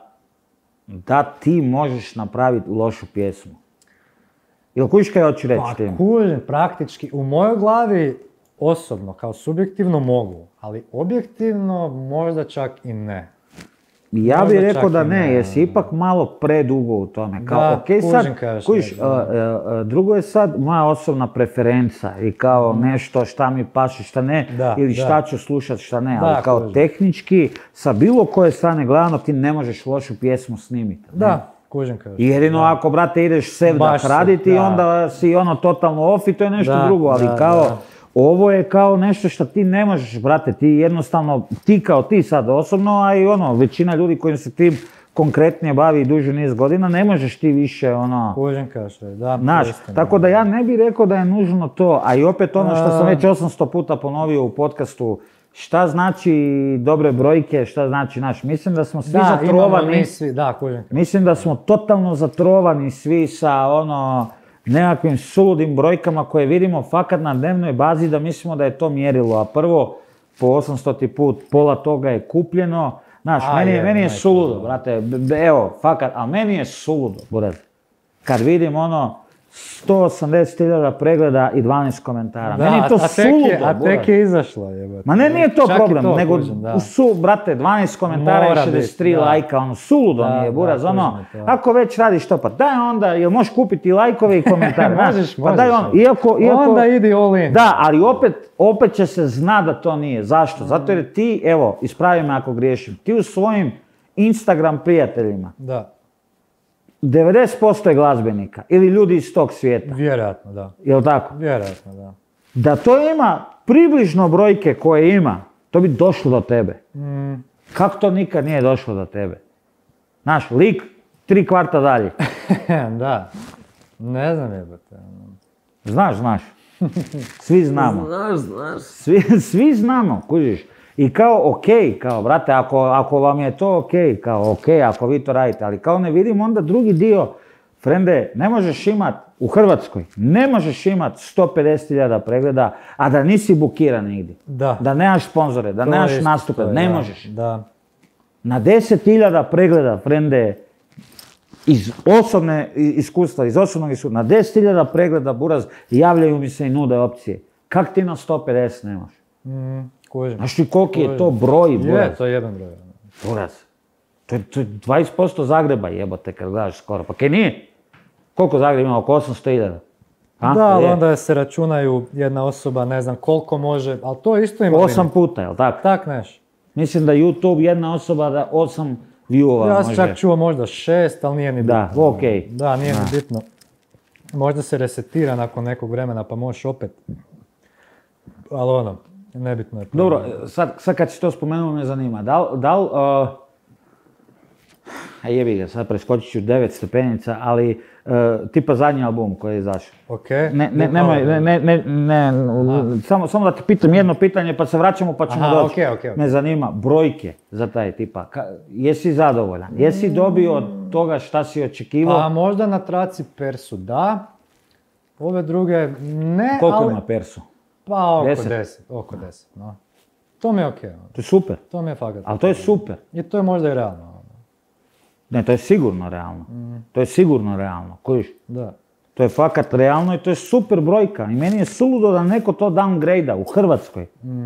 da ti možeš napraviti lošu pjesmu? Ili kužiš kaj hoću reći tim? Kužim, praktički, u mojoj glavi osobno, kao subjektivno mogu, ali objektivno možda čak i ne. Ja bih rekao da ne, jer si ipak malo predugo u tome. Kao, Da, okej, kužim sad, kaj još kužiš, reći, drugo je sad moja osobna preferenca i kao nešto šta mi paše, šta ne, ili šta ću slušat, šta ne, ali kao kužim. tehnički, sa bilo koje strane gledano ti ne možeš lošu pjesmu snimiti. Da, kužim kaj još. Jedino ako, brate, ideš sevdah Baš se, raditi, da. onda si ono totalno off i to je nešto Da, drugo, ali da, kao, da. ovo je kao nešto što ti ne možeš, brate, ti jednostavno, ti kao ti sad osobno, a i ono, većina ljudi koji se tim konkretnije bavi duži niz godina, ne možeš ti više ono... Kužim kaj još, da. Znaš, tako da ja ne bih rekao da je nužno to, a i opet ono što sam već 800 puta ponovio u podcastu, šta znači dobre brojke, šta znači naš, mislim da smo svi zatrovani, mislim da smo totalno zatrovani svi sa ono nekakvim suludim brojkama koje vidimo fakat na dnevnoj bazi da mislimo da je to mjerilo, a prvo po 800 put pola toga je kupljeno, znaš, meni je suludo, brate, evo, fakat, a meni je suludo, buraz, kad vidim ono 180.000 pregleda i 12 komentara. Da, meni je to suludo, a tek je izašla, jebate. Ma ne, nije to Čak problem, to, nego kužim, da. brate, 12 komentara Mora i 63 bit, da. lajka, ono, suludo mi je, buraz, da, ono, kužim to. ako već radiš to, pa daj onda, jel možeš kupiti lajkove i komentare, znaš, Možeš, pa daj ono, iako, onda idi all in. da, ali opet će se zna da to nije, zašto? Zato jer ti, evo, ispravi me ako griješim, ti u svojim Instagram prijateljima, Da, 90% je glazbenika ili ljudi iz tog svijeta, vjerojatno, da. jel tako? Vjerojatno, da. Da to ima približno brojke koje ima, to bi došlo do tebe. Kako to nikad nije došlo do tebe? Znaš, lik 3 kvarta dalje. Da. Ne znam jebate. Znaš. Svi znamo. Znaš. Svi znamo, kužiš. I kao okej, kao brate, ako vam je to okej, kao okej, ako vi to radite, ali kao ne vidim onda drugi dio, frende, ne možeš imat u Hrvatskoj, ne možeš imat 150.000 pregleda, a da nisi bukiran nigdje. Da nemaš sponzore, da nemaš nastupe, ne možeš. Da. Na 10.000 pregleda, frende, iz osobnog iskustva, na 10.000 pregleda, buraz, javljaju mi se i nude opcije. Kak ti na 150 nemaš? Kužim. Znaš ti koliki je to broj, buraz? Je, to je jedan broj. Buraz. To je 20% Zagreba, jebote, kad gledaš skoro. Pa kaj nije? Koliko Zagreb ima? Oko 800.000? Da, ali onda se računaju jedna osoba, ne znam koliko može, ali to isto ima 8 puta, jel tako? Tak neš. Mislim da YouTube jedna osoba da 8 viewova može. Ja sam čak čuo možda 6, ali nije ni bitno. Da, okej. Da, nije ni bitno. Možda se resetira nakon nekog vremena pa možeš opet. Ali ono, nebitno je. Dobro, sad kad si to spomenuo me zanima. Da li a jebi ga, sad preskočit ću 9 stepenica, ali tipa zadnji album koji je izašao. Okej. Samo da ti pitam jedno pitanje pa se vraćamo pa ćemo doći. Okej. Me zanima brojke za taj tipa. Jesi zadovoljan? Jesi dobio od toga šta si očekivao? Pa možda na traci Persu da, ove druge ne, Koliko ali... ima Persu? Pa oko 10. 10, no. To mi je okej. To je super. To mi je fakat. Ali to je super. I to je možda i realno. Ne, to je sigurno realno. To je sigurno realno. Kojiš? Da. To je fakat realno i to je super brojka. I meni je suludo da neko to downgrade-a u Hrvatskoj.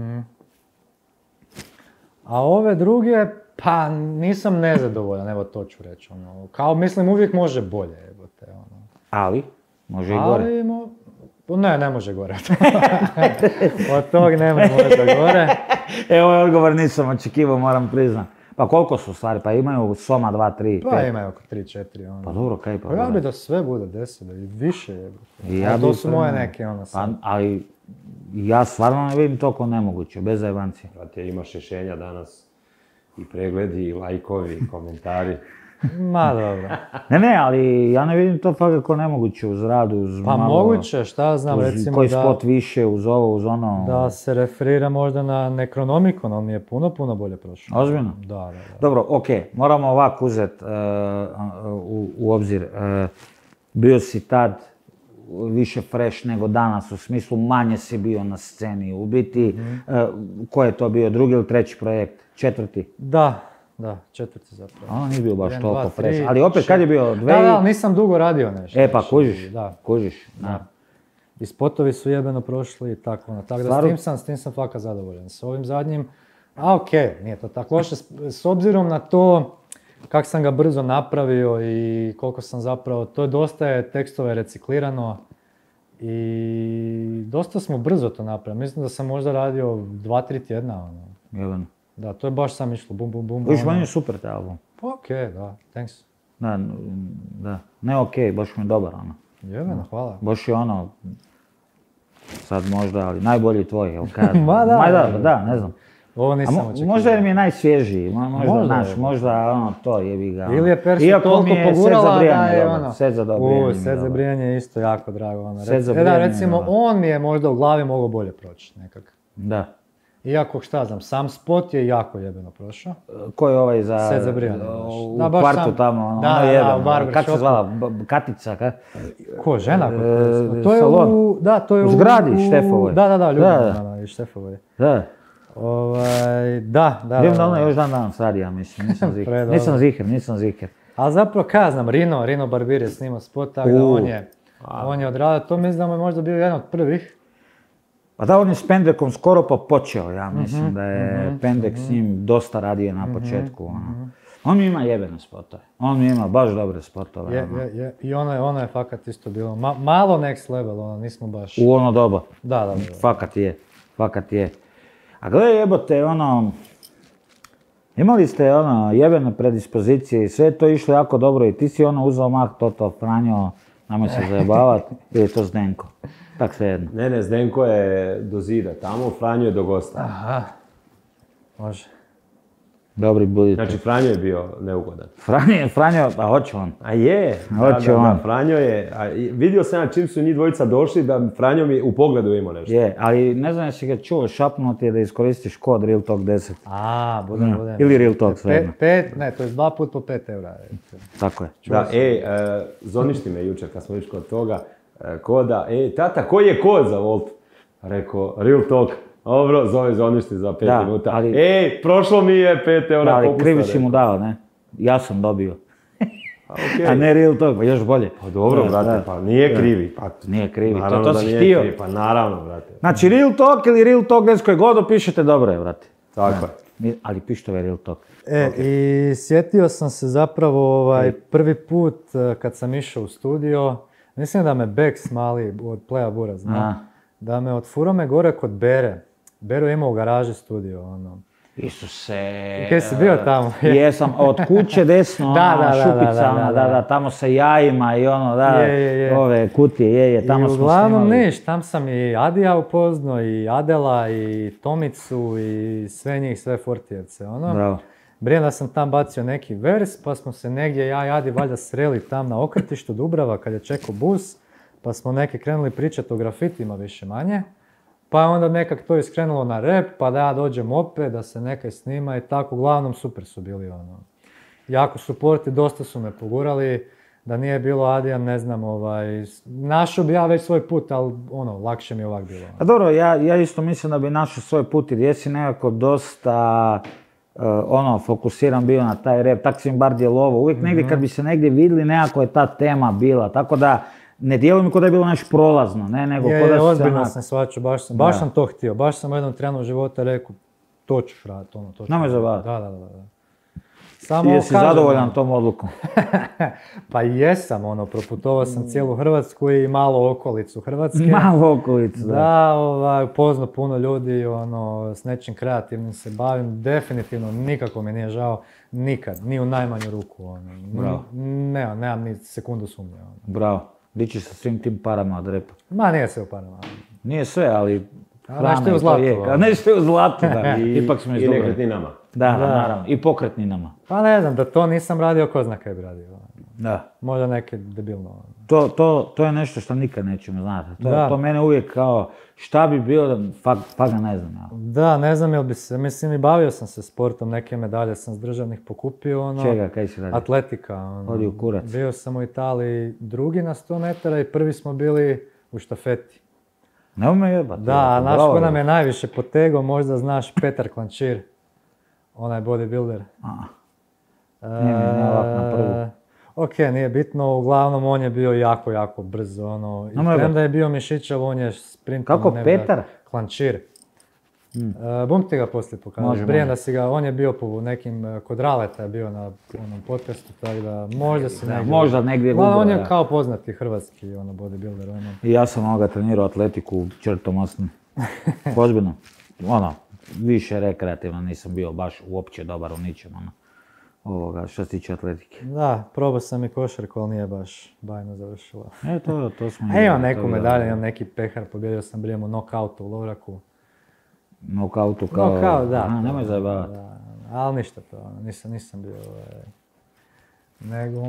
A ove druge, pa nisam nezadovoljan, evo to ću reći. Ono. Kao mislim uvijek može bolje. Jebote, ono. Ali, može i gore. Ne može gore. Od tog nema možda gore. Evo ovaj odgovor nisam očekivao, moram priznat. Pa koliko su stvari? Pa imaju Soma 2, 3, 5? Pa imaju oko 3, 4. Ono. Pa dobro, kaj pa? Pa ja bi da sve bude 10, da i više jebote. Ja to su moje neke ono sam. Ali ja stvarno ne vidim toliko nemoguće, bez zajebancije. Brate, imaš rješenja danas. I pregledi, i lajkovi, i komentari. Ma dobro. Ne, ali ja ne vidim to fakat kao nemoguće uz radu, uz Pa malo... moguće, šta znam, uz recimo koji da... spot više, uz ovo, uz ono... Da se referira možda na Necronomicon, on mi je puno bolje prošao. Ozbiljno? Da. Dobro, okej, moramo ovako uzeti u obzir. Bio si tad više fresh nego danas, u smislu manje si bio na sceni. U biti, koji je to bio, drugi ili treći projekt? Četvrti? Da, četvrti zapravo. Ono nije bio baš 1, toliko 2, 3, fresh. Ali opet, kad je bio? Da, nisam dugo radio nešto. Pa kužiš, Da. kužiš. Da. I spotovi su jebeno prošli i tako. Tako da s tim sam fakat zadovoljan. S ovim zadnjim, nije to tako loše. S obzirom na to kako sam ga brzo napravio i koliko sam zapravo, to je dosta je tekstove reciklirano i dosta smo brzo to napravili. Mislim da sam možda radio 2-3 tjedna. Jebeno. Da, to je baš sam išlo, bum. Viš, meni je super taj album. Pa da, thanks. Da. Ne baš mi je dobar, Jebeno, hvala. Baš je sad možda, ali najbolji tvoj, jel kad? Ma da, ne znam. Ovo nisam očekivao. Možda jer mi je najsvježiji, možda to jebi ga. Ili je Persi toliko pogurala da je Set za dobrijanje. Set za brijanje je isto jako drago. Set za brijanje. Recimo, on mi je možda u glavi mogao bolje proći nekak. Da. Iako, šta znam, sam spot je jako jebeno prošao. Ko je ovaj za... Set za brijanje. U kvartu tamo, ono jebeno. Kad se zvala? Katica, ka? Ko, žena? To je u... Da, to je u... zgradi Štefovoj. Da, Ljubljana i Štefovoj. Da. Da. Vidim da ono još dan radi, ja mislim, nisam ziher. Ali zapravo, kada znam, Rino Barbir je snimao spot, tako da on je odradio, to mislim da mu je možda bio jedan od prvih. Pa da, on je s Pendekom skoro pa počeo, ja mislim da je Pendek s njim dosta radio na početku. On mi ima jebene spotove, on mi ima baš dobre spotove. I ono je fakat isto bilo, malo next level, nismo baš... U ono doba. Da. Fakat je. A gledaj jebote, imali ste jebene predispozicije i sve je to išlo jako dobro i ti si uzao mah to Franjo, namoj se zajebavat, ili je to Zdenko? Tak sve jedno. Ne, Zdenko je do zida tamo, Franjo je do gosta. Aha, može. Dobri budite. Znači, Franjo je bio neugodan. Franjo, pa hoće on. A je, da, Franjo je. Vidio sam čim su njih dvojica došli da Franjo mi u pogledu imao nešto. Je, ali ne znam jesi ga čuo, šapnuo ti je da iskoristiš kod Real Talk 10. Budem. Ili Real Talk, svejedno. Ne, to je 2 puta po 5 eura. Tako je. Da, zoništi me jučer kad smo išli kod toga koda. Tata, koji je kod za Volt? Rekao, Real Talk. Dobro, zoništi za 5 minuta. Prošlo mi je 5 eura popusta. Ali krivi si mu dao, ne? Ja sam dobio. A ne Real Talk, pa još bolje. Pa dobro, brate, pa nije krivi. Nije krivi, to si htio. Pa naravno, brate. Znači, Real Talk ili Real Talk, bez koje god pišete, dobro je, brate. Tako je. Ali pišite ovaj Real Talk. I sjetio sam se zapravo prvi put kad sam išao u studio, mislim da me Bex mali od Playa Bura zna, da me otfurao me gore kod Bere. Bero je imao u garaži studio, Isuse... Kaj si bio tamo? Jesam, od kuće desno, šupica, tamo sa jajima i ove kutije, tamo smo snimali. I uglavnom tam sam i Adija upoznao, i Adela, i Tomicu, i sve njih, sve Fortijevce, Bravo. Brijem da sam tam bacio neki vers, pa smo se negdje, ja i Adi, valjda sreli tam na okretištu Dubrava kad je čekao bus, pa smo neki krenuli pričati o grafitima više manje. Pa je onda nekak to iskrenulo na rap, pa da ja dođem opet, da se nekaj snima i tako. Uglavnom super su bili jako supporti, dosta su me pogurali. Da nije bilo Adija, ne znam, našao bi ja već svoj put, ali lakše mi je ovak bilo. A dobro, ja isto mislim da bi našao svoj put jer jesi nekako dosta fokusiran bio na taj rap, tak si im bar djelovo. Uvijek negdje kad bi se negdje vidjeli, nekako je ta tema bila, tako da ne djeluje mi kod da je bilo nešto prolazno, ne, nego kod da se... Ozbiljno sam shvaćao, baš sam to htio, baš sam u jednom trenu života rekao, to ću raditi, to ću... Nemoj zabavati. Da. Jesi zadovoljan tom odlukom? Pa jesam, proputovao sam cijelu Hrvatsku i malo okolicu Hrvatske. Malo okolicu, da. Da, upoznao puno ljudi, s nečim kreativnim se bavim, definitivno nikako mi nije žao, nikad, ni u najmanju ruku, Bravo. Nemam ni sekundu sumnje. Bravo. Dići sa svim tim parama od repa. Ma nije sve u parama. Nije sve, ali... Nešto je u zlatu. Nešto je u zlatu, da. Ipak smo i nekretninama. Da, Da. naravno. I pokretninama. Pa ne znam, da to nisam radio, ko zna kaj bi radio. Da. Možda neke debilno. To je nešto što nikad nećemo znati. Da. To mene uvijek kao, šta bi bilo, pa ga ne znam. Ja. Da, ne znam jel bi se, mislim i bavio sam se sportom, neke medalje sam s državnih pokupio, ono. Čega, kaj si radio? Atletika, ono. Odi u kurac. Bio sam u Italiji drugi na 100 metara i prvi smo bili u štafeti. Nemoj me jebati. Da, naš ko nam je najviše potegao, možda znaš Petar Klančir, onaj bodybuilder. Nije mi ovak na prvu. Ok, nije bitno, uglavnom on je bio jako, jako brz, ono. I premda je bio mišićav, on je sprintom. Kako, Petar? Klančir. Bum ti ga poslije pokazati. Prije da si ga, on je bio po nekim, kod Raleta je bio na onom podcastu, tako da možda si negdje. Možda negdje gubio. On je da. kao poznati hrvatski bodybuilder. Ono. I ja sam ovoga trenirao atletiku črtom osnovno. Ozbiljno. Ono, više rekreativno, nisam bio baš uopće dobar u ničem, ono. Što se tiče atletike. Da, probao sam i košarku, ali nije baš bajno završilo. To smo... Imam neku medalju, imam neki pehar, pobjedio sam Brijem u knockoutu u Lovraku. Knockoutu kao... Knockout, da. Nemoj zajebavati. Ali ništa to, nisam bio... Nego...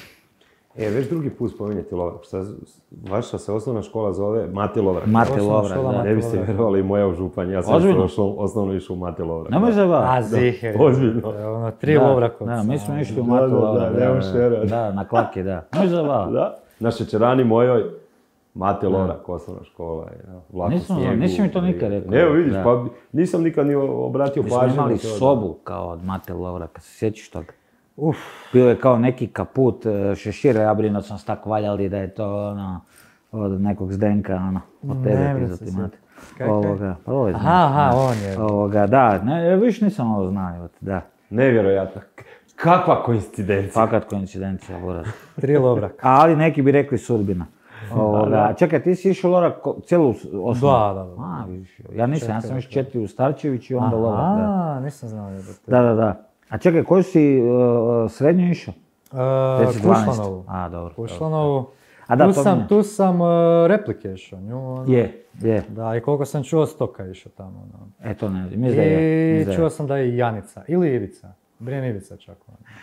Već drugi put spominjete Lovrak. Vaša se osnovna škola zove Mate Lovrak. Mate Lovrak, da. Ne biste vjerovali, moja u Županji. Ja sam osnovno išao u Mate Lovrak. Nemoj zajebavati. Ziher. Ozbiljno. 3 Lovrakovca. Da, mi smo išli u Mate Lovrak. Da, na Klaki, da. Nemoj zajebavati. Da, na Šećerani mojoj. Mate Lovrak, osnovna škola. Nisi mi to nikad rekao. Evo vidiš, pa nisam nikad ni obratio pažnju. Mi smo imali sobu kao od Mate Lovraka, se sjećaš toga? Bilo je kao neki kaput šešira, ja brino sam stak valjali da je to ono, od nekog Zdenka, od tebe pizati Mate. Pa ovo je znam. Aha, on je. Da, viš nisam ovo znao, da. Nevjerojatno. Kakva koincidencija. Fakat koincidencija, buraz. 3 Lovraka. Ali neki bi rekli sudbina. Čekaj, ti si išao Lovrak cijelu osnovu? Da. Ja nisam, ja sam još 4 u Starčević i onda Lovrak. Nisam znao da te... Da. A čekaj, koju si srednju išao? Kušlanovu. Dobro. Kušlanovu. Da, tu sam replike išao. Je. Da, i koliko sam čuo Stoka išao tamo. To ne znam. I čuo sam da je i Janica. Ili Ivica. Brijem Ivica čak.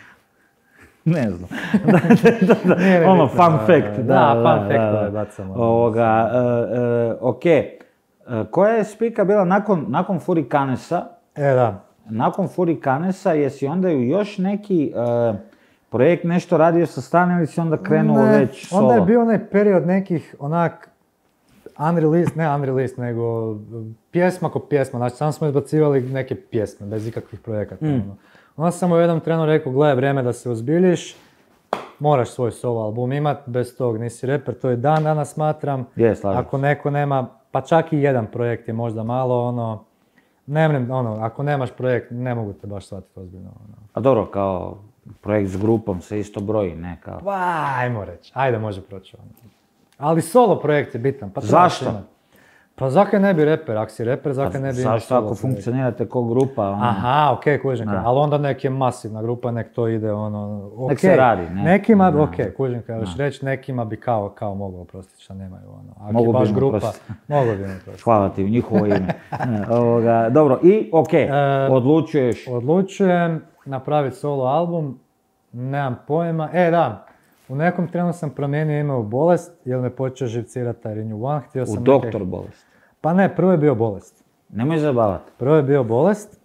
Ne znam. Ono, fun fact. Da, fun fact bacamo. Ok. Koja je spika bila nakon Furikanesa? Da. Nakon Furikanesa, jesi onda još neki projekt nešto radio sa strane ili si onda krenuo već solo? Onda je bio onaj period nekih onak unreleased, nego pjesma ko pjesma. Znači, samo smo izbacivali neke pjesme, bez ikakvih projekata. Onda sam u jednom trenu rekao, gledaj, vrijeme da se ozbiljiš, moraš svoj solo album imat, bez tog nisi reper, to je dan danas smatram. Ako neko nema, pa čak i jedan projekt je možda malo, ako nemaš projekt, ne mogu te baš shvatiti ozbiljno. A dobro, kao projekt s grupom se isto broji, ne kao... Pa, ajmo reći, ajde može proći. Ali solo projekt je bitan. Pa zašto? Pa zakaj ne bi reper, ako si reper, zakaj ne bi imao zašto ako funkcionirate ko grupa? Aha, okej, kužim kaj. Ali onda nek je masivna grupa, nek to ide okej. Nek se radi, ne? Nekima, okej, kužim kaj, još reći, nekima bi kao mogao oprostiti što nemaju Ako je baš grupa, mogu bi im oprostiti. Hvala ti, u njihovo ime. Dobro, i okej, odlučuješ? Odlučujem napraviti solo album, nemam pojma. Da. U nekom trenu sam promijenio ime u Bolest, jer me počeo živcirati taj Renew One. Htio sam Doktor Bolest? Pa ne, prvo je bio Bolest. Nemoj zabavati. Prvo je bio Bolest.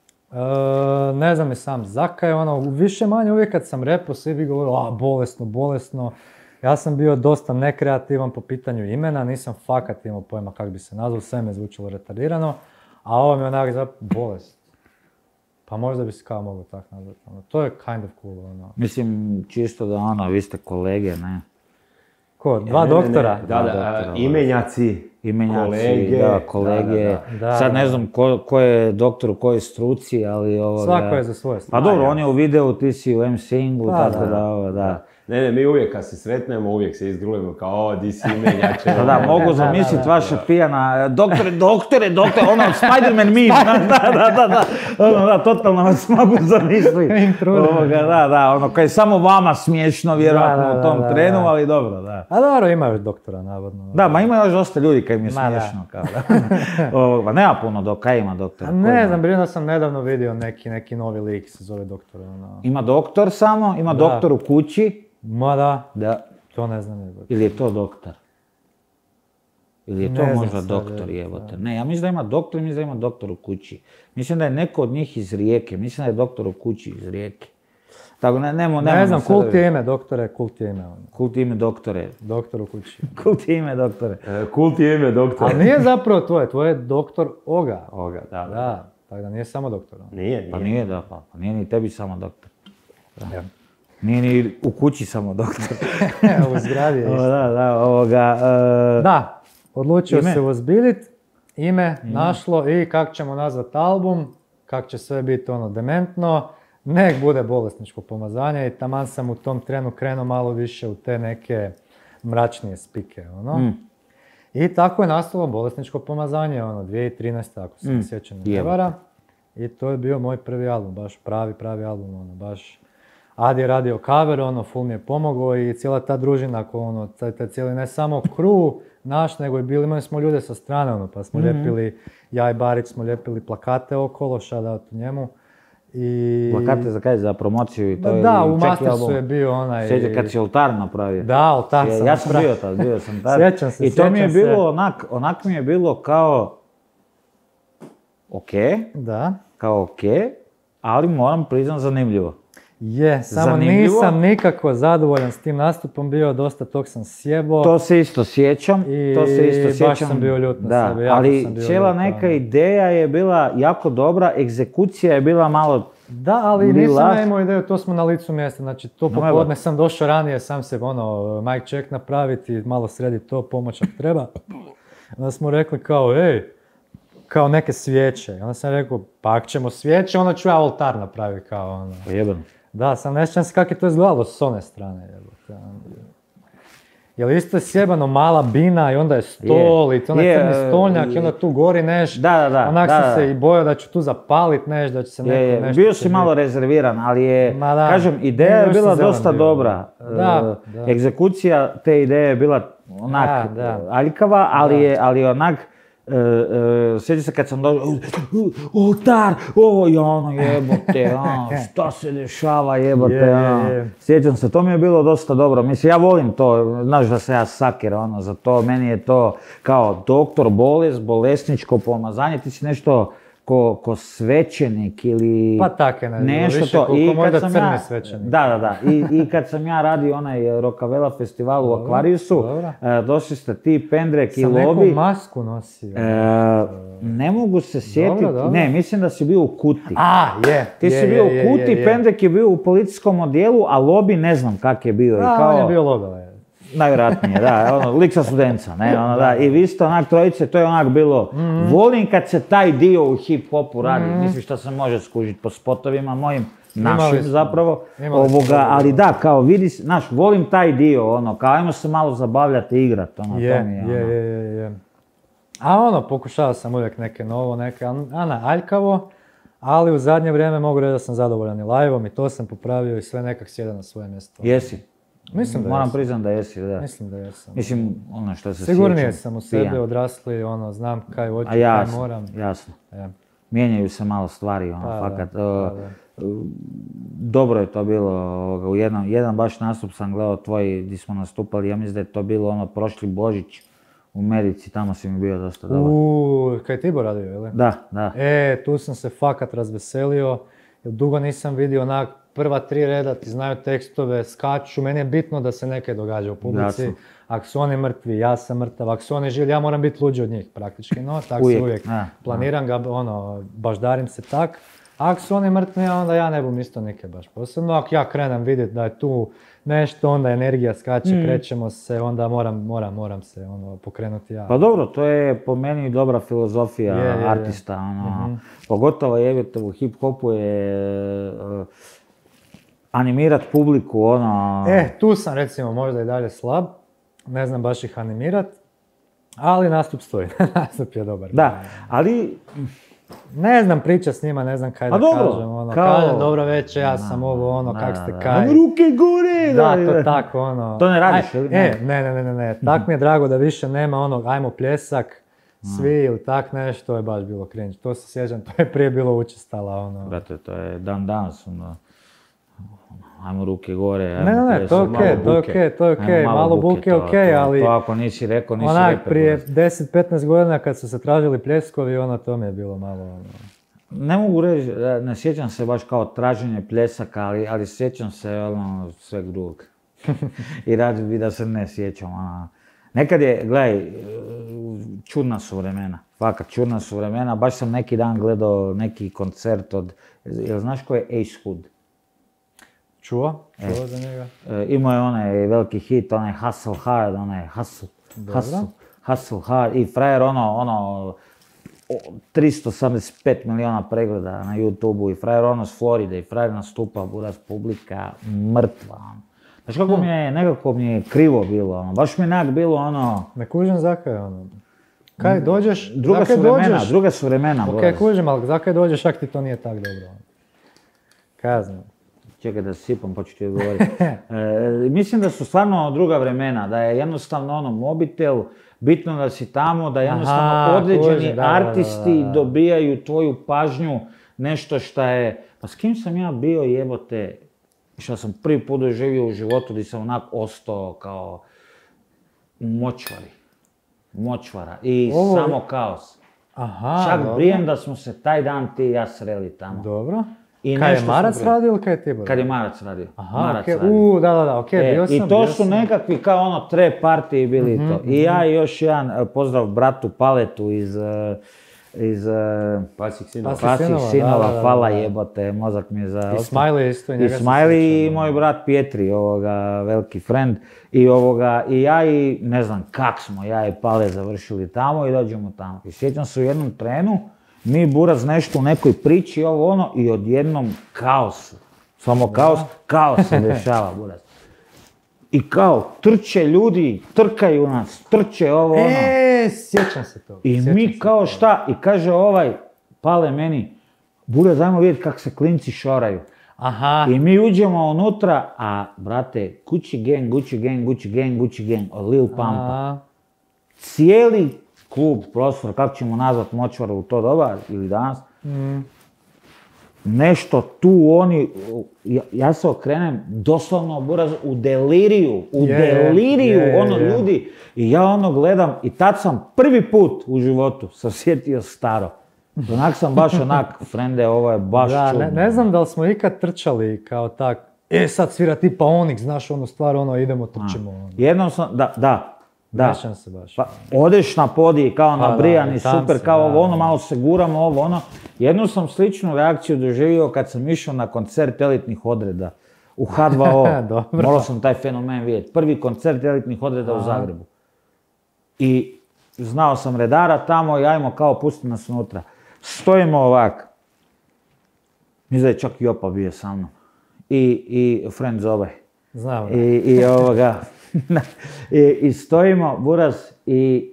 Ne znam i sam zakaj, više manje uvijek kad sam repao, svi bi govorili, bolesno. Ja sam bio dosta nekreativan po pitanju imena, nisam fakat imao pojma kako bi se nazvao, sve me zvučilo retardirano, a ovo mi je onak zapravo Bolest. Pa možda bi se kao mogao tako nazvati. To je kind of cool. Mislim, čisto da vi ste kolege, ne? Ko? Dva doktora? Da, imenjaci. Kolege. Sad ne znam ko je doktor u kojoj struci, ali Svako je za svoje strane. Pa dobro, on je u videu, ti si u MC-ingu, tako da. Ne, mi uvijek kad se sretnemo, uvijek se izgrlujemo kao, di si ime, ja ću... Da, mogu zamisliti vaša pijana, doktore, ono, Spider-Man meme, da, totalno vas mogu zamisliti. Da, ono, koji je samo vama smiješno, vjerojatno, u tom trenu, ali dobro, da. A dobro, ima još doktora, navodno. Da, ma ima još dosta ljudi koji mi je smiješno, kao da. Nema puno doktora, ima doktora. Ne znam, brino sam nedavno vidio neki novi lik, se zove doktor. Ima doktor samo, ima doktor u kući. Ma da. Da. To ne znam. Ili je to doktor? Ili je to možda doktor, jebote? Ne, ja mislim da ima doktor, mislim da ima doktor u kući. Mislim da je neko od njih iz Rijeke, mislim da je doktor u kući iz Rijeke. Tako, ne znam, kult je ime, doktore, kult je ime. Kult je ime doktore. Doktor u kući. Kult je ime doktore. Kult je ime doktore. Ali nije zapravo tvoje je doktor Oga. Oga, da. Da, tako da nije samo doktor. Nije. Pa nije, da, pa nije ni tebi samo doktor. Da. Nije ni u kući samo doktor. U zgradi je isto. Da, odlučio se ozbiljit, ime našlo i kako ćemo nazvati album, kako će sve biti dementno, nek bude bolesničko pomazanje i taman sam u tom trenu krenuo malo više u te neke mračnije spike, I tako je nastalo bolesničko pomazanje, 2013. ako se sjećam ne vara. I to je bio moj prvi album, baš pravi album, baš... Adi je radio cover, full mi je pomogao i cijela ta družina, taj cijeli ne samo crew naš, nego imali smo ljude sa strane, pa smo lijepili, ja i Barić smo lijepili plakate okolo, shoutout njemu. Plakate za kaj, za promociju i to? Da, u Mastersu je bio onaj... Sjeća kad si oltar napravio? Da, oltar sam napravio. Ja sam bio tad. Sjećam se. I to mi je bilo onak mi je bilo kao... Kao okej, ali moram priznat zanimljivo. Samo nisam nikako zadovoljan s tim nastupom bio, dosta tog sam sjebao. To se isto sjećam. I baš sam bio ljut na sebe. Ali cijela neka ideja je bila jako dobra, egzekucija je bila malo... Da, ali nisam imao ideju, to smo na licu mjesta. Znači, to popodne sam došao ranije, sam se mic check napraviti, malo srediti to, pomoć ako treba. Onda smo rekli kao neke svijeće. Onda sam rekao, pa ako ćemo svijeće, onda ću ja oltar napraviti kao Jebano. Da, sam ne sjećam se kako je to izgledalo s one strane. Jer isto je sjebano mala bina i onda je stol i to onaj crni stolnjak i onda tu gori neš. Onak sam se i bojao da ću tu zapalit neš, da će se neko nešto... Bio si malo rezerviran, ali je, kažem, ideja je bila dosta dobra. Egzekucija te ideje je bila onak aljkava, ali onak... Sjeća se kad sam došao, oltar, jebote, šta se dešava, jebote, Sjećam se, to mi je bilo dosta dobro, mislim, ja volim to, znaš da se ja saker, za to, meni je to kao doktor, bolesničko pomazanje, ti si nešto ko svećenik ili pa take nešto to. I možda crni svećenik. Da. I kad sam ja radio onaj Rockefeller festival u Aquariusu, došli ste ti, Pendrek i Lobi. Sam neku masku nosio. Ne mogu se sjetiti, ne, mislim da si bio u Kuti. Ti si bio u Kuti, Pendrek je bio u policijskom odjelu, a Lobi ne znam kak je bio. On je bio Lobi. Najvjerojatnije, lik sa studenca, i vi ste onak trojice, to je onak bilo, volim kad se taj dio u hip-hopu radi, mislim što se može skužiti po spotovima mojim, našim zapravo, ali da, kao vidi, znaš, volim taj dio, kao ajmo se malo zabavljati i igrat, to mi je. A pokušao sam uvijek neke novo, aljkavo, ali u zadnje vrijeme mogu reći da sam zadovoljan i live-om i to sam popravio i sve nekak sjeda na svoje mjesto. Jesi? Mislim da moram priznat da jesi, da. Mislim da jesam. Mislim, što se sigurnije sam u sebi odrasli, znam kaj hoću, kaj moram. Jasno. Mijenjaju se malo stvari, fakat. Dobro je to bilo, u jedan baš nastup sam gledao tvoj, gdje smo nastupali, ja mislim da je to bilo prošli Božić u Medici, tamo si mi bio dosta dobar. Kaj Tibor radio, ili? Da. Tu sam se fakat razveselio, jer dugo nisam vidio prva 3 reda ti znaju tekstove, skaču, meni je bitno da se nekaj događa u publici. Jasno. Ako su oni mrtvi, ja sam mrtav, ako su oni živi, ja moram biti luđi od njih praktički, tako se uvijek planiram ga, baždarim se tak. Ako su oni mrtvi, onda ja ne bum isto neke baš posebno. Ako ja krenem vidjeti da je tu nešto, onda energija skače, krećemo se, onda moram se pokrenuti ja. Pa dobro, to je po meni dobra filozofija artista, pogotovo jebite u hip-hopu je... animirat publiku, ono... Tu sam recimo možda i dalje slab, ne znam baš ih animirat, ali nastup stoji, nastup je dobar. Da, ali... Ne znam priča s njima, ne znam kaj da kažem, ono, kažem dobro večer, ja sam ovo, ono, kak ste kaj. Ruke gore! Da, to tako, ono. To ne radiš, ili? Ne, tak mi je drago da više nema onog, ajmo pljesak, svi ili tak nešto, to je baš bilo cringe. To se sjećam, to je prije bilo učestala, ono. Brate, to je dan danas, ono. Ajmo ruke gore, Ne, to je okej, malo buke je okej, ali... To ako nisi rekao, nisi onak, rekao. prije 10-15 godina kad su se tražili pljeskovi, ono, to mi je bilo malo, ono... Ne mogu reći, ne sjećam se baš kao traženje pljesaka, ali sjećam se, ono, sveg drugog. I rađe bi da se ne sjećam, ono. Nekad je, gledaj, čudna su vremena, fakat čudna su vremena. Baš sam neki dan gledao neki koncert od, jel znaš ko je Ace Hood? Čuo za njega? Imao je onaj veliki hit, onaj Hustle Hard, onaj Hustle Hard i frajer ono 375 miliona pregleda na YouTube-u i frajer ono s Floride i frajer nastupa, buraz publika mrtva. Znaš kako nekako mi je krivo bilo, ono, baš mi je nekak bilo ono... Ne kužim zakaj, ono. Kaj dođeš, druga su vremena, buraz. Ok, kužim, ali zakaj dođeš ak ti to nije tak dobro, ono. Kaj ja znam. Čekaj da sipam pa ću ti odgovoriti. Mislim da su stvarno druga vremena, da je jednostavno ono mobitel, bitno da si tamo, da jednostavno određeni artisti dobijaju tvoju pažnju, nešto šta je... Pa s kim sam ja bio jebote, što sam prvi put doživio u životu gdje sam onak ostao kao močvara i samo kaos. Čak brijem da smo se taj dan ti i ja sreli tamo. Dobro. Kaj je Marac radio ili kaj je Tibor? Kad je Marac radio. Da, okej, bio sam. I to su nekakvi kao ono trap partiji bili to. I ja i još jedan pozdrav bratu Paletu iz Pasih sinova, hvala jebote, mozak mi je za... I Smiley isto. I Smiley i moj brat Pietri, veliki friend. I ja i ne znam kak smo, ja i Pale završili tamo i dođemo tamo. I sjećam se u jednom trenu, mi buraz nešto u nekoj priči, i odjednom kaos. Samo kaos se dešava, buraz. I kao, trče ljudi, trkaju nas, trče sjećam se toga. I mi kao šta? I kaže Pale meni, buraz, ajmo vidjeti kak se klinci šoraju. Aha. I mi uđemo unutra, a brate, Gucci Gang, od Lil Pumpa. Cijeli klub, prostor, kako ćemo nazvat močvaru u to doba ili danas, nešto tu oni, ja se okrenem doslovno buraz u deliriju, ljudi. I ja gledam i tad sam prvi put u životu se osjetio staro. Onak sam baš frende, ovo je baš čudno. Ne znam da li smo ikad trčali kao tak, sad svira tipa Onyx, znaš stvar, idemo trčimo. Jednom sam, da. Nešam se baš. Pa, odeš na podij kao na Brijani, super, kao malo se guramo, Jednu sam sličnu reakciju doživio kad sam išao na koncert elitnih odreda u H2O. Morao sam taj fenomen vidjeti. Prvi koncert elitnih odreda u Zagrebu. I znao sam redara tamo i ajmo kao pusti nas unutra. Stojimo ovak. Mislim da je čak Jopa bio sa mnom. I friend zove. Znam. I stojimo, buraz, i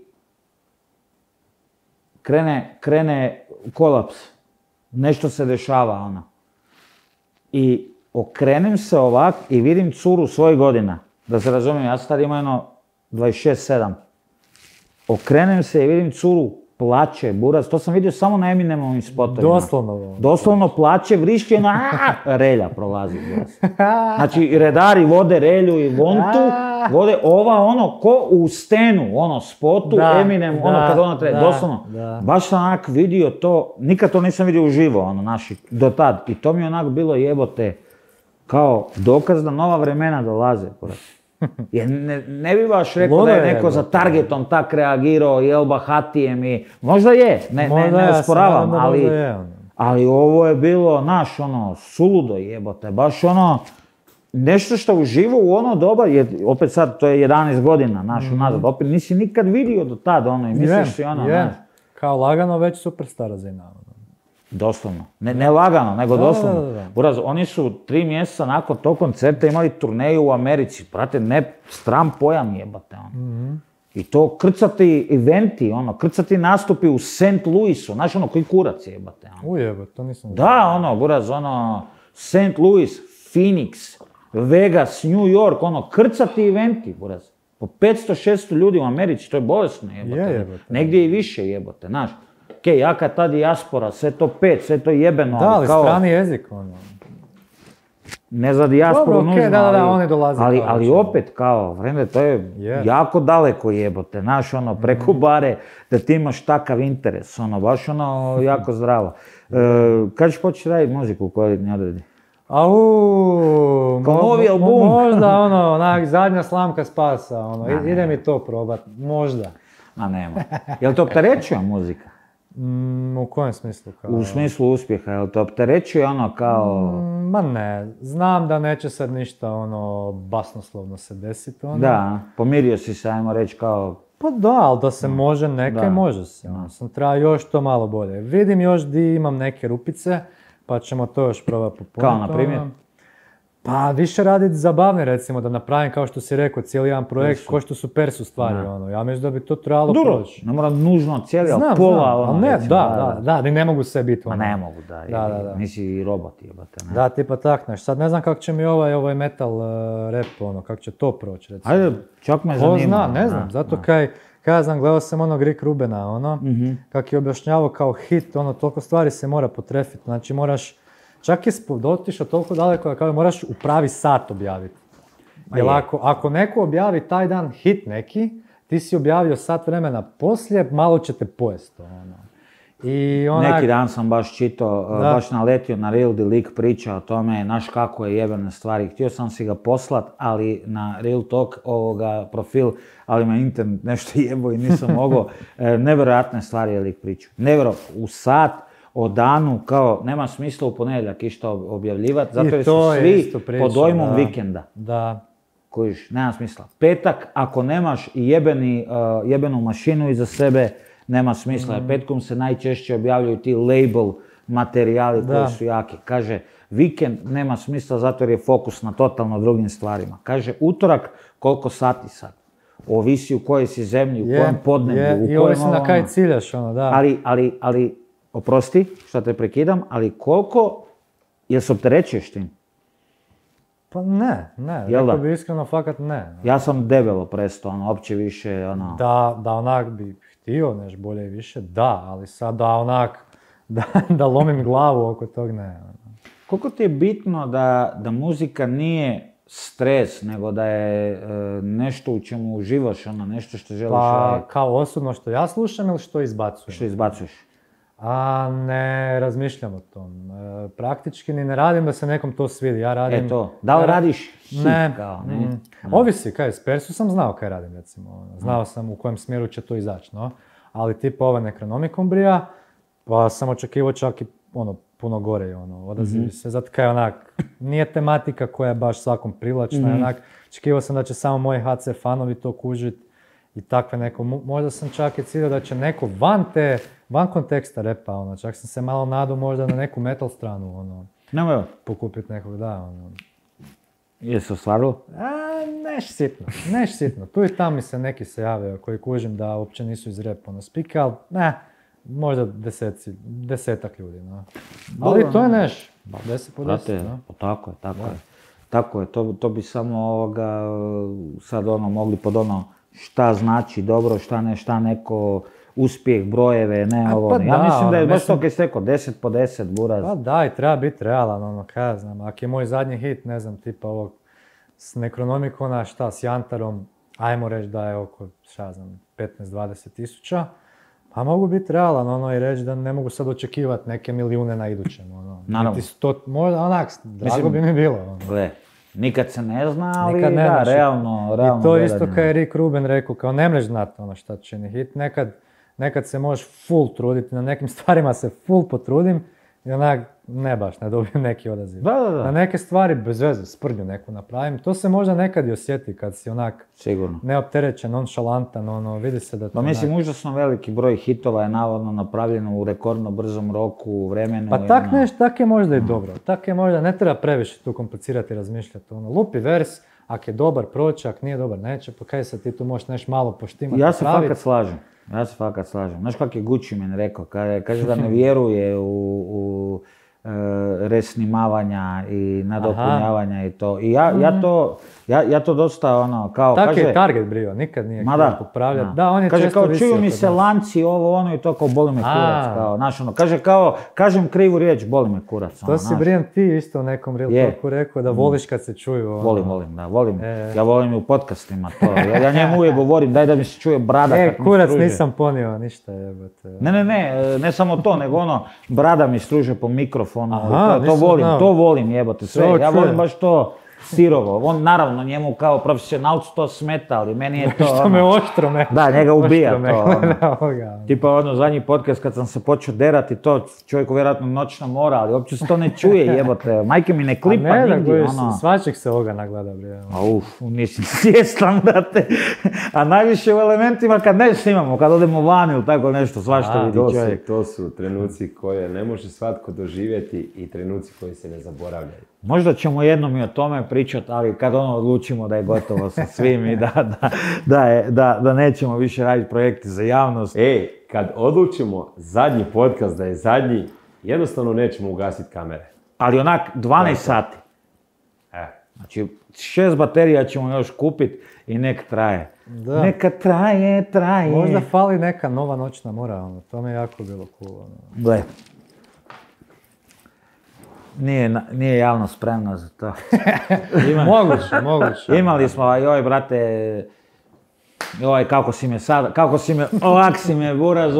krene kolaps. Nešto se dešava, I okrenem se ovak i vidim curu svojih godina. Da se razumijem, ja sam tad imao 26-7. Okrenem se i vidim curu, plače, buraz. To sam vidio samo na Eminemovim spotovima. Doslovno plače, vrišće, relja prolazi, buraz. Znači, redari vode relju i vontu, vode ko u stenu, spotu, Eminem, kad treba, doslovno. Baš sam onak vidio to, nikad to nisam vidio uživo, do tad. I to mi je onak bilo jebote, kao dokaz da nova vremena dolaze, buraz. Jer ne bi baš rekao da je neko za targetom tak reagirao i bahatijem i... Možda je, ne osporavam, ali ovo je bilo suludo jebote, baš nešto što uživo u doba, opet sad to je 11 godina unazad, opet nisi nikad vidio do tada i misliš si Kao lagano već superstar razina. Doslovno. Ne lagano, nego doslovno. Da. Buraz, oni su 3 mjeseca nakon tog koncerta imali turneju u Americi. Brate, ne stram pojam jebate. I to krcati eventi, krcati nastupi u St. Louisu. Znaš koji kurac jebate. Ujebe, to nisam... Da, buraz, St. Louis, Phoenix, Vegas, New York, krcati eventi, buraz. Po 500-600 ljudi u Americi, to je bolesno jebote. Negdje i više jebote, znaš. Jaka ta dijaspora, sve to sve to jebeno. Da, ali strani jezik, Ne za dijasporu nužno, da, oni dolaze. Ali opet, vreme, to je jako daleko jebote, znaš, preko bare, da ti imaš takav interes, baš jako zdravo. Kad ćeš početi raditi muziku koju ne odredi? Novi album. Možda, onak, zadnja slamka spasa, ide mi to probat, možda. A nema. Jel te opterećuje muzika? U kojem smislu? U smislu uspjeha, jel te opterećuje kao... Ma ne, znam da neće sad ništa basnoslovno se desiti. Da, pomirio si se, ajmo reći kao... Pa da, ali da se može neke, može se. Sam treba još to malo bolje. Vidim još di imam neke rupice, pa ćemo to još probati popuniti. Kao na primjer? Pa više raditi zabavne, recimo, da napravim, kao što si rekao, cijeli jedan projekt, ko što super su stvari, Ja mislim da bi to trebalo proći. Ne mora nužno cijeli, ali pola, da, ne mogu sve biti. Ma ne mogu, da, nisi i robot, jebate. Da, tipa tak, sad ne znam kako će mi ovaj metal rap, kako će to proći, recimo. Ajde, čak me zanima. Ne znam, zato kaj znam, gledao sam Rick Rubena, kak je objašnjavao kao hit, toliko stvari se mora potrefiti, znači moraš, čak je otišao toliko daleko da kao moraš u pravi sat objaviti. Jer ako neko objavi taj dan hit neki, ti si objavio sat vremena poslije, malo će te pojesti. Neki dan sam baš čitao, baš naletio na Real di lik priča o tome, znaš kako je jebene stvari. Htio sam si ga poslat, ali na Real Talk profil, ali me internet nešto jebo i nisam mogao. Nevjerojatne stvari je lik priča. U sat, o danu, kao, nema smisla u ponedjeljak išta objavljivati, zato jer su svi pod dojmom vikenda. Da. Kojiš, nema smisla. Petak, ako nemaš jebenu mašinu iza sebe, nema smisla. Petkom se najčešće objavljaju ti label materijali koji su jaki. Kaže, vikend nema smisla zato jer je fokus na totalno drugim stvarima. Kaže, utorak, koliko sati sad? Ovisi u kojoj si zemlji, u kojem podneblju, u kojem... I ovisi na kaj ciljaš, da. Ali oprosti što te prekidam, ali koliko, jel se opterećuješ tim? Pa ne, rekao bi iskreno fakat ne. Ja sam debelo prestao, opće više, Da onak bi htio neš bolje i više, da, ali sad da onak, da lomim glavu oko tog, ne. Koliko ti je bitno da muzika nije stres, nego da je nešto u čemu uživaš, nešto što želiš raditi? Pa kao osobno što ja slušam ili što izbacujem? Što izbacuješ? A ne razmišljam o tom. Praktički ni ne radim da se nekom to svidi. Ja radim... Da li radiš hit kao? Ovisi, s Persu sam znao kaj radim, recimo. Znao sam u kojem smjeru će to izaći, no. Ali tipa ova Necronomicon pa sam očekivao čak i puno gore, odazivi se. Zato kaj onak, nije tematika koja je baš svakom privlačna, onak, očekivao sam da će samo moji HC fanovi to kužit i takve neko, možda sam čak i ciljao da će neko van konteksta repa, čak sam se malo nadao možda na neku metal stranu, pokupit nekog, Jesi ostvarilo? Neš sitno. Tu i tam mi se neki se javio koji kužim da uopće nisu iz rap, spike, ali možda desetak ljudi, Ali to je neš, 10 po 10, Tako je, to bi samo sad mogli pod šta znači dobro, šta neko uspjeh, brojeve, ne ovo. Ja mislim da je baš to kaj ste rekao, 10 po 10, buraz. Pa da, i treba biti realan, kaj ja znam. Ako je moj zadnji hit, ne znam, tipa ovog s Necronomicona, s Jantarom, ajmo reći da je oko, 15-20 tisuća, pa mogu biti realan, i reći da ne mogu sad očekivati neke milijune na idućem, Naravno. Možda onak, drago bi mi bilo, Gle, nikad se ne zna, ali da, realno i to isto kao je Rick Rubin rekao, kao ne mreš znati šta čini hit, nekad se možeš full truditi, na nekim stvarima se full potrudim i onak, ne baš, ne dobijem neki odaziv. Da. Na neke stvari bez veze, sprdnju neku napravim. To se možda nekad i osjeti kad si onak Sigurno. neopterećen, nonšalantan, vidi se da to... Pa mislim, užasno veliki broj hitova je navodno napravljeno u rekordno brzom roku, vremenu. Pa tak je možda i dobro. Tak je možda, ne treba previše tu komplicirati i razmišljati. Lupi vers, ako je dobar proći, ako nije dobar neće, pa kaj se ti tu možeš nešto malo poštimati. Ja se fakat slažem. Znaš kak je Gucci meni rekao, kaže da ne vjeruje u resnimavanja i nadopunjavanja i to. I ja to dosta kao tak kaže... je Target brio, nikad nije htio popravljati. Da, on je kaže često kao visio čuju mi kod se nas. lanci, ovo ono i to kao boli me kurac. Kao, znaš, kaže kao, kažem krivu riječ, boli me kurac. To si Brijan ti isto u nekom real talku rekao da voliš kad se čuju. Volim. Ja volim i u podcastima to. Ja njemu uvijek govorim, daj da mi se čuje brada kad mi kurac struže. nisam ponio ništa jebote. Ne samo to, nego brada mi struže po mikrofonu. Aha, to volim jebote sve. To Ja čujem. volim baš to sirovo. On naravno njemu kao profesionalcu to smeta, ali meni je to... Što me oštro me. Da, njega ubija Oštro me to. gleda ovoga. Tipa zadnji podcast kad sam se počeo derati to, čovjeku vjerojatno noćna mora, ali uopće se to ne čuje jebote. Majke mi ne klipa A ne, da nigdje. gojiš, svačeg se ovoga nagleda bre. Nisam svjestan da te... A najviše u elementima kad ne snimamo, kad odemo van ili tako nešto, svašta vidi čovjek. To su trenuci koje ne može svatko doživjeti i trenuci koji se ne zaboravljaju. Možda ćemo jednom i o tome pričati, ali kad odlučimo da je gotovo sa svim i da nećemo više raditi projekte za javnost. Kad odlučimo zadnji podcast da je zadnji, jednostavno nećemo ugasiti kamere. Ali onak 12 sati. Znači 6 baterija ćemo još kupiti i nek traje. Da. Neka traje. Možda fali neka nova noćna mora, to mi je jako bilo cool. Gle. Nije javno spremna za to. Moguće. Imali smo, joj brate, joj kako si me, ovak si me buraz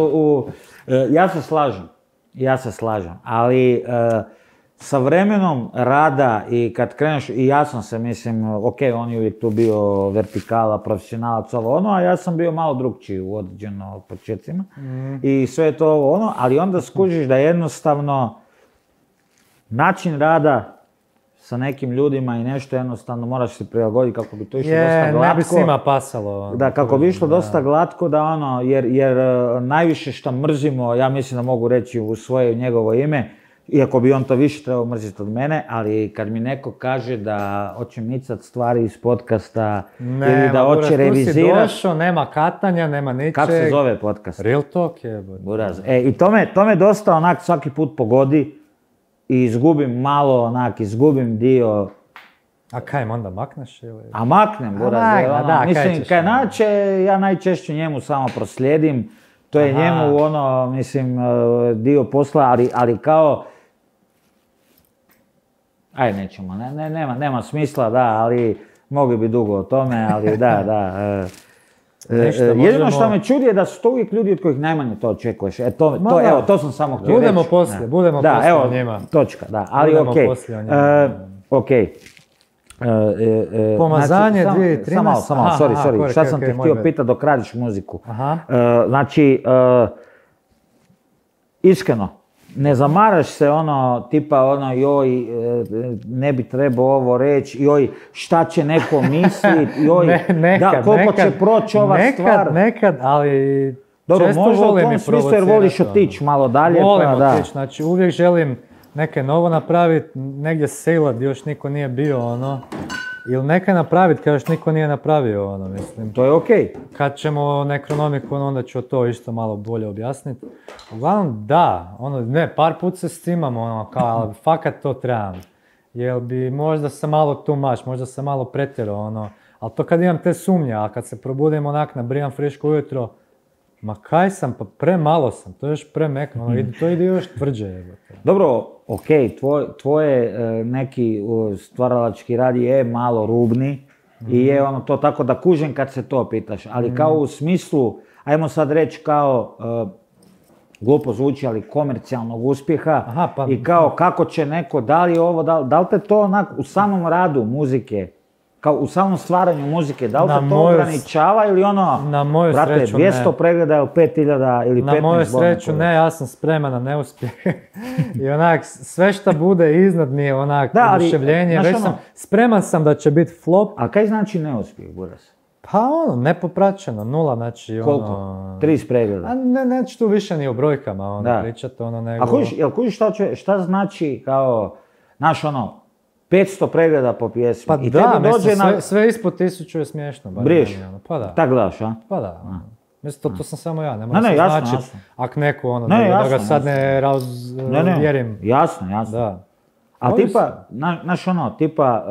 ja se slažem, ali sa vremenom rada i kad kreneš, i ja sam se on je uvijek tu bio vertikala, profesionalac, ovo ono, a ja sam bio malo drugčiji u određeno početcima i sve je to ovo ono, ali onda skužiš da jednostavno način rada sa nekim ljudima i nešto jednostavno moraš se prilagoditi kako bi to išlo dosta glatko. Ne bi svima pasalo. Da, kako bi išlo dosta glatko, jer najviše što mrzimo, ja mislim da mogu reći u svoje i njegovo ime, iako bi on to više trebao mrziti od mene, ali kad mi neko kaže da hoće micat stvari iz podcasta ili da hoće revizirati... Tu si došao, nema katanja, nema ničeg. Kako se zove podcast? Real Talk je. Buraz. I to me dosta onak svaki put pogodi i izgubim dio... A kaj, onda makneš ili? A maknem, buraz. Mislim, kaj nače, ja najčešće njemu samo proslijedim. To je njemu dio posla, ali kao... Aj, nećemo, nema smisla, ali mogli bi dugo o tome, ali da. Jedino što me čudi je da su to uvijek ljudi od kojih najmanje to očekuješ. To sam samo htio reći. Budemo poslije o njima. Točka, da, ali okej. Pomazanje 2013. Samo, sorry, šta sam te htio pitati dok radiš muziku. Znači, iskreno, ne zamaraš se tipa joj, ne bi trebao ovo reći, joj, šta će neko misliti, joj, koliko će proći ova stvar. Nekad, ali dobro, često možda volim i u tom smislu jer voliš otići malo dalje. Volim otići, znači uvijek želim neke novo napraviti, negdje sejlat gdje još niko nije bio, ili neka napraviti kad još niko nije napravio, mislim. To je okej. Kad ćemo Necronomicon, onda ću to isto malo bolje objasniti. Uglavnom, da, par put se snimamo, ali fakat to trebam. Jel bi možda se malo tu možda se malo pretjerao, ali to kad imam te sumnje, a kad se probudim onak na Brijan Friško ujutro, ma kaj sam, pa premalo sam, to je još premekno, to ide još tvrđe. Dobro, okej, tvoje neki stvaralački rad je malo rubni i je to tako da kužem kad se to pitaš, ali kao u smislu, ajmo sad reći kao, glupo zvuči, ali komercijalnog uspjeha i kao kako će neko, da li ovo, da li te to u samom radu muzike kao u samom stvaranju muzike, da li Na te to moju ograničava ili ono, na moju brate, sreću 200 ne. pregleda ili 5000 ili 15 Na moju zbog sreću nekoga? ne, ja sam spreman na neuspjeh. I onak, sve što bude iznad mi je onak Da, ali, oduševljenje. znaš Već ono- spreman sam da će biti flop. A kaj znači neuspjeh, Buras? Pa ono, nepopraćeno, nula, znači Koliko? ono... 30 pregleda. A neću tu više ni o brojkama ono, Da. pričati, ono, nego... A jel kužiš šta znači kao, znaš ono, 500 pregleda po pjesmi Pa i da, tebi dođe mislim, na... sve ispod 1000 je smiješno. Bar Briješ, meni, ono. Pa da, tak gledaš, a? pa da. ono. Mislim, to sam samo ja, ne mogu Ne, se jasno, značiti jasno. ako neko ono, Ne, da jasno, ga sad jasno. ne razvjerim. Jasno. Da. A Ovisi. tipa, znaš ono, tipa,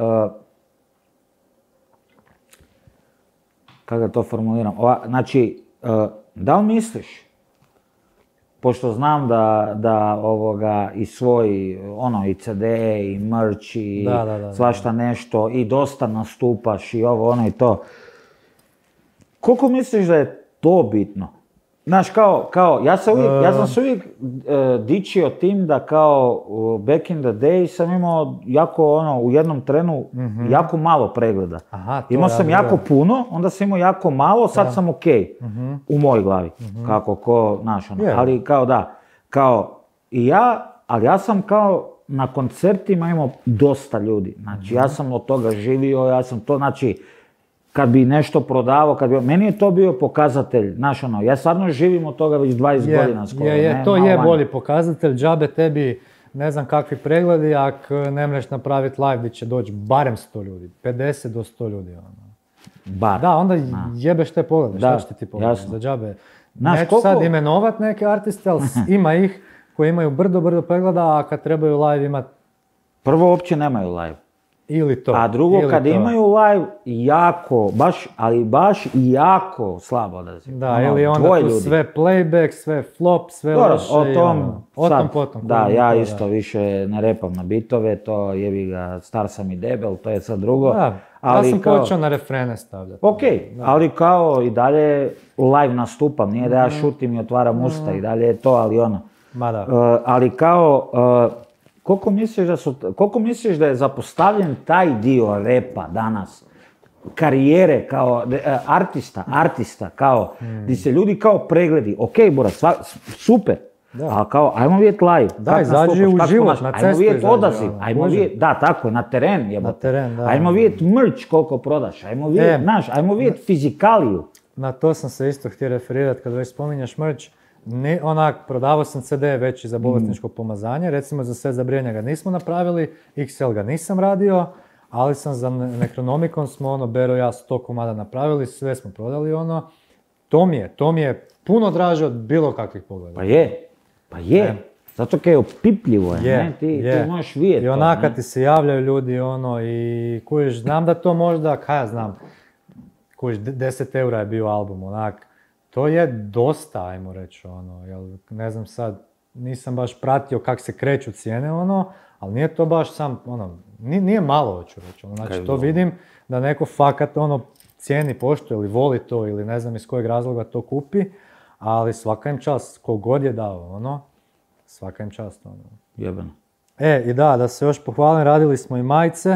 kako da to formuliram, znači, da li misliš, pošto znam da i svoj, ono, i CD, i merch, i Da. svašta nešto, i dosta nastupaš, i ovo, ono i to, koliko misliš da je to bitno? Znaš, kao, ja sam se uvijek dičio tim da kao back in the day sam imao jako ono, u jednom trenu jako malo pregleda. Aha, to Imao ja sam bi jako bio. puno, onda sam imao jako malo, sad sam okej. U mojoj glavi. Kako, ko, znaš ono. Je. Ali kao da, ali ja sam kao na koncertima imao dosta ljudi. Znači, ja sam od toga živio, ja sam to, znači, kad bi nešto prodavao, meni je to bio pokazatelj, znaš ono, ja stvarno živim od toga već 20 godina skoro. To malo je manje. bolji pokazatelj, džabe tebi ne znam kakvi pregledi, ako ne mreš napraviti live gdje će doći barem 100 ljudi, 50 do 100 ljudi. Ono. Bar. Da, onda jebeš te poglede, Da, šta će ti pogledati jasno. za džabe. Znaš, Neću koliko- sad imenovat neke artiste, ali ima ih koji imaju brdo pregleda, a kad trebaju live imat Prvo, uopće nemaju live. ili to. A drugo, ili kad to. imaju live, jako, baš jako slabo odaziv. Da, ili onda dvoje tu ljudi. sve playback, sve flop, sve Dobro, loše. o i tom, ono, o sad, tom potom. da, kužim ja to, isto više ne repam na bitove, to jebi ga, star sam i debel, to je sad drugo. Da, ali ja sam kao, počeo na refrene stavljati. Ok, ali kao i dalje live nastupam, nije da ja šutim i otvaram usta i dalje je to, ali ono. Ma da. Ali kao, koliko misliš da je zapostavljen taj dio repa danas? Karijere kao artista, kao, gdje se ljudi kao pregledi, ok, Boras, super, ali kao, ajmo vidjeti live, Da, kak izađi nastupaš, u kak život, ponašaš, na ajmo cestu vidjeti izađi, odaziv, ono, ajmo kužim. vidjeti, da, tako je, na teren jebote, teren, da. ajmo vidjeti merch koliko prodaš, ajmo vidjeti, ajmo vidjeti fizikaliju. Na to sam se isto htio referirati kad već spominješ merch. Onak, prodavao sam CD veći za bolesničko pomazanje, recimo za Sve za brijanje ga nismo napravili, XL ga nisam radio, ali sam za Necronomicon smo ono, Bero i ja 100 komada napravili, sve smo prodali ono. To mi je puno draže od bilo kakvih pogleda. Pa je, zato kaj je opipljivo je, ne, ti možeš vidjeti. I onak kad ti se javljaju ljudi ono i kužiš, znam da to možda, kaj ja znam, kužiš 10 eura je bio album, onak, to je dosta, ajmo reći, ono, jel, ne znam sad, nisam baš pratio kak se kreću cijene, ono, ali nije to baš sam, ono, nije malo, hoću reći, ono, znači to vidim da neko fakat, ono, cijeni poštuje ili voli to ili ne znam iz kojeg razloga to kupi, ali svaka im čast, kogod je dao, ono, svaka im čast, ono. Jebeno. I da se još pohvalim, radili smo i majice,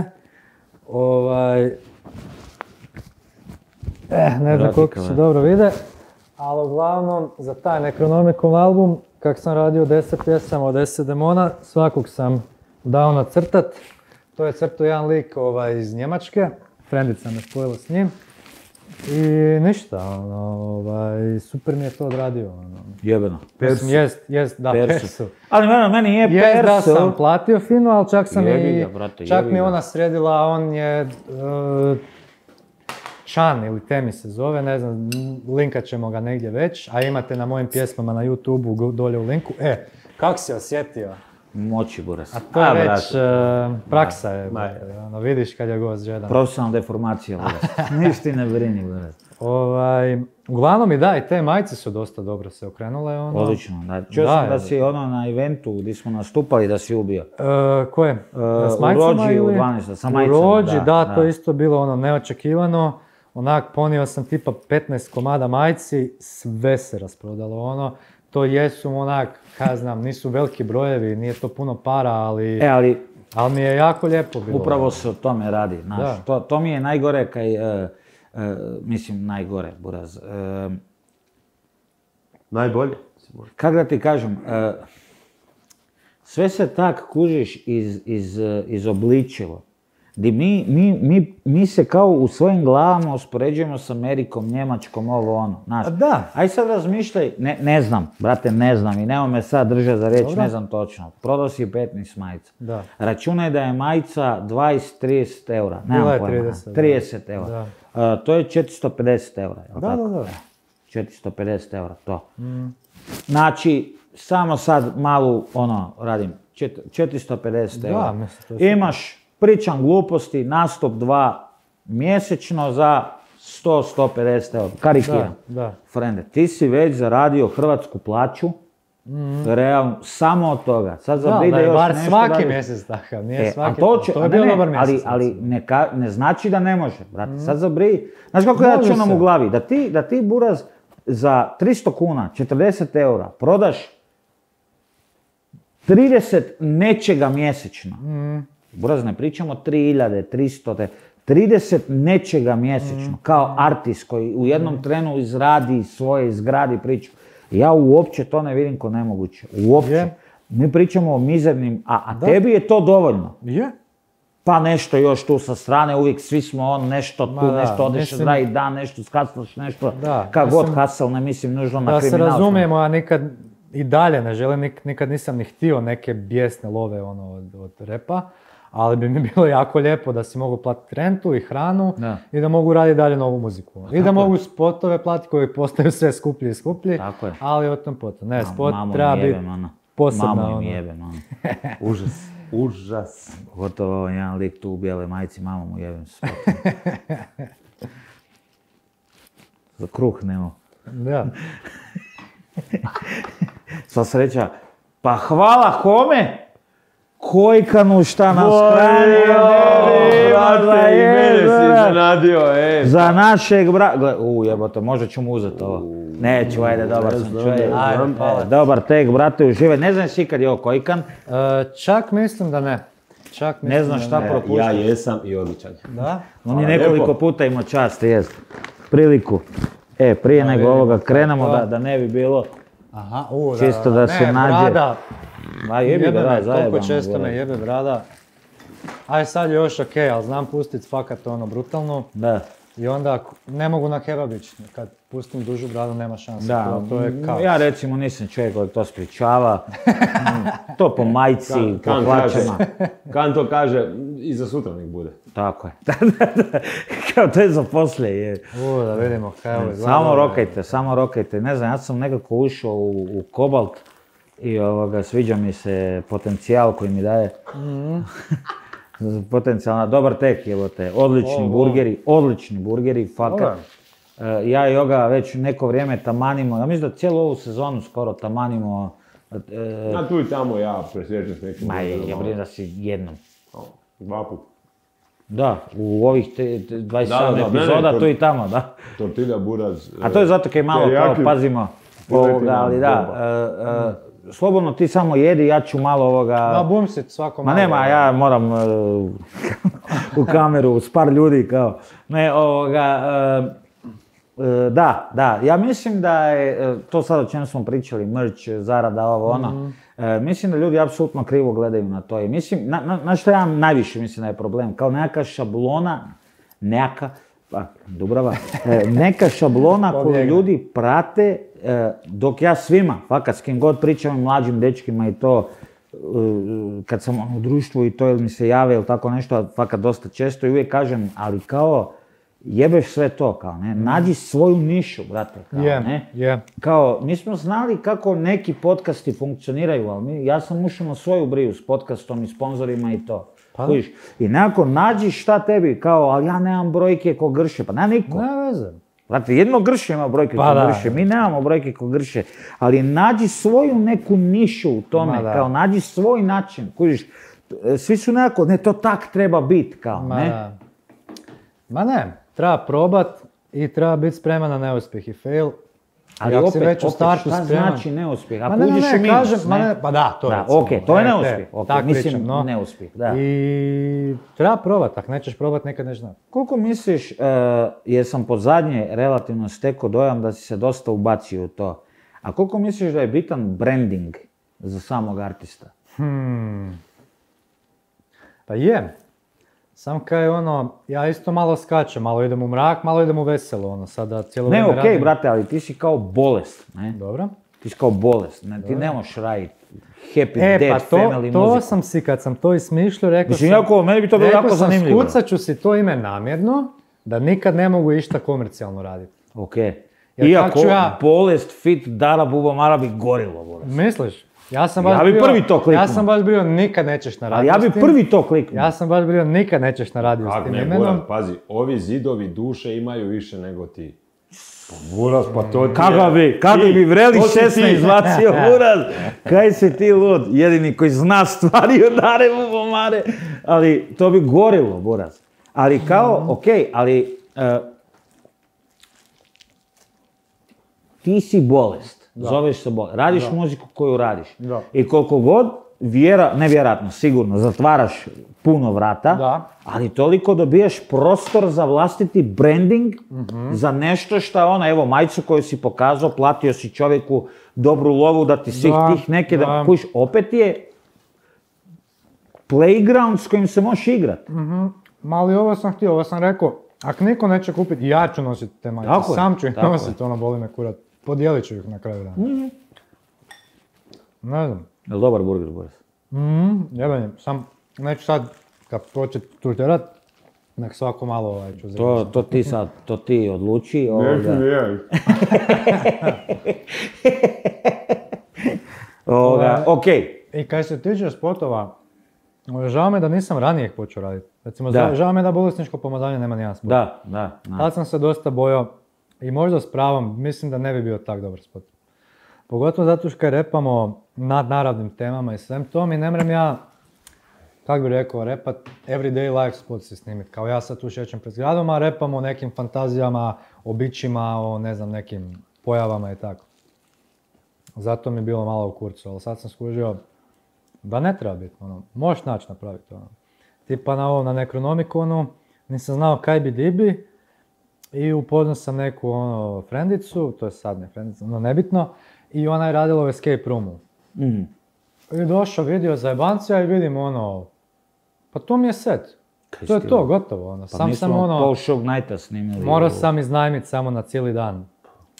ne znam koliko se dobro vide, ali uglavnom za taj Necronomicon album, kak sam radio 10 pjesama od 10 demona, svakog sam dao nacrtat. To je crtao jedan lik iz Njemačke, frendica me spojila s njim. I ništa, super mi je to odradio. Jebeno. Persu. Ali meni je Persu. Da sam platio fino, ali čak sam čak mi ona sredila, on je Chan ili Temi se zove, ne znam, linkat ćemo ga negdje već, a imate na mojim pjesmama na YouTube-u dolje u linku. Kako si osjetio? Moći, Buras. A to je već praksa je, ono, vidiš kad je gost žedan. Profesionalna deformacija, Buras. Niš ti ne brini, Buras. Uglavnom i da, i te majice su dosta dobro se okrenule. Ono. Odlično, da. Čuo sam da si na eventu gdje smo nastupali da si ubio. Koje? S majicama u Rođi u 12. Sa majicama, u Rođi, da, to je isto bilo ono neočekivano. Onak, ponio sam tipa 15 komada majci, sve se rasprodalo ono. To jesu onak, kaj znam, nisu veliki brojevi, nije to puno para, ali... Ali Ali mi je jako lijepo bilo. Upravo se o tome radi, znaš. To mi je najgore mislim najgore, buraz. Najbolje? Kako da ti kažem, sve se tak kužiš izobličilo. Di mi se kao u svojim glavama uspoređujemo s Amerikom, Njemačkom, ovo ono, znaš. Da. Aj sad razmišljaj, ne znam, brate, ne znam i nemoj me sad držati za riječ, ne znam točno. Prodao si 15 majica. Da. Računaj da je majica 20-30 eura, nemam pojma, 30 eura. To je 450 eura, jel tako? Da. 450 eura, to. Znači, samo sad malu, radim, 450 eura. Imaš, pričam gluposti, nastup 2 mjesečno za 100-150 eura. Karikiram. Frende, ti si već zaradio hrvatsku plaću, realno, samo od toga. Sad zabride još bar nešto svaki mjesec takav, nije svaki. To je bio dobar mjesec. Ali ne znači da ne može, brate. Sad zabridi. Znaš kako ja računam u glavi? Da ti buraz za 300 kuna, 40 eura, prodaš 30 nečega mjesečno. Buraz, ne pričamo 3000, 30 nečega mjesečno, kao artist koji u jednom trenu izgradi priču. Ja uopće to ne vidim ko nemoguće. Uopće. Mi pričamo o mizernim, a tebi je to dovoljno. Pa nešto još tu sa strane, uvijek svi smo nešto tu, nešto odeš zdravi dan, nešto skaslaš, nešto, kako god hasal, ne mislim nužno na kriminal. Da se razumijemo, ja nikad i dalje ne želim, nikad nisam ni htio neke bijesne love od repa, ali bi mi bilo jako lijepo da si mogu platiti rentu i hranu i da mogu raditi dalje novu muziku. I da mogu spotove platiti koji postaju sve skuplji i skuplji, ali o tom potom. Ne, spot treba biti posebno. Mamu im jebem, Užas. Gotovo jedan lik tu u bijele majici, mamu mu jebem s spotom. Za kruh nema. Da. Sva sreća, pa hvala kome? Kojkanu šta nas hranio, i mene si zanadio, za našeg brata, jebote, možda ću mu uzeti ovo. Neću, ajde, dobar sam čovjek. Dobar tek, brate, uživaj. Ne znam si ikad je ovo Kojkan? Čak mislim da ne. Ne znam šta propuštaš. Ja jesam i odličan. Da? On je nekoliko puta imao čast, jest. Priliku. Prije nego ovoga krenemo, da ne bi bilo čisto da se nađe. Jebi me, koliko često me jebe brada. Aj sad je još okej, ali znam pustit fakat brutalno. Da. I onda ne mogu na kebabić, kad pustim dužu bradu nema šanse. Da, to je kaos. Ja recimo nisam čovjek koji to spričava. To po majci, po plaćama. Kan to kaže, i za sutra nek bude. Tako je. Kao to je za poslije. Da vidimo kaj ovo je. Samo rokajte. Ne znam, ja sam nekako ušao u Kobalt i sviđa mi se potencijal koji mi daje. Potencijalno, dobar tek, odlični burgeri, fakat. Ja i Oga već neko vrijeme tamanimo, ja mislim da cijelu ovu sezonu skoro tamanimo. Tu i tamo ja presjećam s nekim. Ja brijem da si jednom. 2 puta. Da, u ovih 27 epizoda tu i tamo, da. Tortilja, buraz. A to je zato kaj malo kao pazimo ovoga, ali da. Slobodno ti samo jedi, ja ću malo ovoga... Da, bumsit svako malo. Ma nema, ja moram u kameru s par ljudi kao... Ne, da, ja mislim da je, to sad o čemu smo pričali, merch, zarada, ovo, ono, mislim da ljudi apsolutno krivo gledaju na to i mislim, na što ja najviše mislim da je problem, kao neka šablona, neka šablona koju ljudi prate, dok ja svima, fakat s kim god pričam, mlađim dečkima i to, kad sam u društvu i to ili mi se jave ili tako nešto, fakat dosta često i uvijek kažem, ali kao, jebeš sve to, kao, ne, nađi svoju nišu, brate, kao, ne. Kao, mi smo znali kako neki podcasti funkcioniraju, ali ja sam ušao na svoju briju s podcastom i sponzorima i to. I nekako nađi šta tebi, kao, ali ja nemam brojke ko Grše, pa nema niko. Ne veze. Znate, jedno Grše ima brojke ko Grše, mi nemamo brojke ko Grše, ali nađi svoju neku nišu u tome, kao, nađi svoj način, kužiš, svi su nekako, ne, to tak treba biti, kao, ne. Ma ne, treba probat i treba biti spreman na neuspjeh i fail. Ali ako opet, si već u startu šta spreman. znači neuspjeh? Ako Ma uđeš u minus, kažem, pa da, to je recimo. ok, to je neuspjeh. Ok, tak mislim, pričam, no. neuspjeh, da. I treba probat, ako nećeš probat, nekad neš znati. Koliko misliš, jer sam po zadnje relativno stekao dojam da si se dosta ubacio u to, a koliko misliš da je bitan branding za samog artista? Pa je. Sam kaj ja isto malo skačem, malo idem u mrak, malo idem u veselo, sada cijelo Ne, vrijeme okej, radim. brate, ali ti si kao bolest, ne? Dobro. Ti si kao bolest, ne? Ti ne možeš raditi happy, Pa dead, family to muziku. sam si, kad sam to ismišljao, rekao Mislim, sam... meni bi to bilo jako zanimljivo. Skucat ću si to ime namjerno, da nikad ne mogu išta komercijalno raditi. Okej. Jer Iako kak ću ja- bolest, fit, Dara, Bubamara bi gorilo, bolest. Misliš? Ja sam prvi to kliknuo. Ja sam baš bio nikad nećeš na A radiju ja bi s tim. prvi to kliknuo. Ja sam baš bio nikad nećeš na radiju s Kako tim ne, imenom. Buraz, pazi, ovi zidovi duše imaju više nego ti. Pa Buraz, pa to ti Kako bi vreli to si 16 ti. izbacio, Buraz? Kaj si ti lud? Jedini koji zna stvari od Dare Bubamare. Ali to bi gorilo, Buraz. Ali kao, okej, ali... ti si bolest. Zoveš se bolest. Radiš muziku koju radiš. Da. I koliko god, nevjerojatno, sigurno, zatvaraš puno vrata, Da. ali toliko dobijaš prostor za vlastiti branding, za nešto što evo, majicu koju si pokazao, platio si čovjeku dobru lovu da ti svih Da, tih neke, da da. kojiš, opet je playground s kojim se možeš igrat. Mali ovo sam rekao, ako niko neće kupiti, ja ću nositi te majice, Tako je, sam ću ih tako je. nositi, boli me kurat. Podijelit ću ih na kraju dana. Ne znam. Jel dobar burger, Boris? Jebanje, sam neću sad, kad početi tuterat, nek svako malo ću uzeti. To ti odluči. Okej. I kad se tiče spotova, žao mi je da nisam ranije ih počeo raditi. Recimo, Da. žao mi je da bolesničko pomazanje nema nijedan spot. Da. Tad sam se dosta bojao i možda s pravom, mislim da ne bi bio tak dobar spot. Pogotovo zato što kad repamo nad naravnim temama i svem tom i ne mrem ja, kak bi rekao, repat everyday life spot si snimit. Kao ja sad tu šećem pred zgradom, a repam o nekim fantazijama, o bićima, o ne znam, nekim pojavama i tako. Zato mi je bilo malo u kurcu, ali sad sam skužio da ne treba biti, možeš naći napraviti Tipa na Necronomiconu, nisam znao kaj bi di bi i upoznao sam neku frendicu, to je sad ne frendica, nebitno, i ona je radila u escape roomu. I došao, vidio zajebancija i vidim pa to mi je set. To je to, gotovo. Pa Sam mi sam smo Paul Shock Nighta snimili. morao sam iznajmiti samo na cijeli dan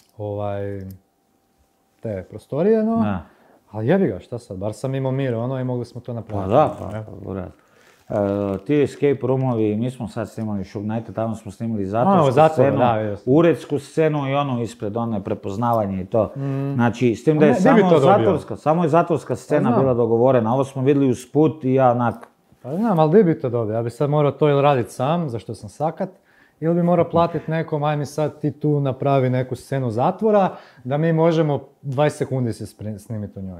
te prostorije, ali jebi ga, šta sad, bar sam imao mir, i mogli smo to napraviti. Pa da, buraz. Ti escape roomovi, mi smo sad snimali Shock Nighta, tamo smo snimali zatvorsku scenu, uredsku scenu i ispred prepoznavanje i to. Znači, s tim da je samo je zatvorska scena bila dogovorena, ovo smo vidjeli uz put i ja onak... Pa znam, ali di bi to dobio? Ja bi sad morao to ili raditi sam, zašto sam sakat, ili bi morao platiti nekom, aj mi sad ti tu napravi neku scenu zatvora, da mi možemo 20 sekundi se snimiti u njoj.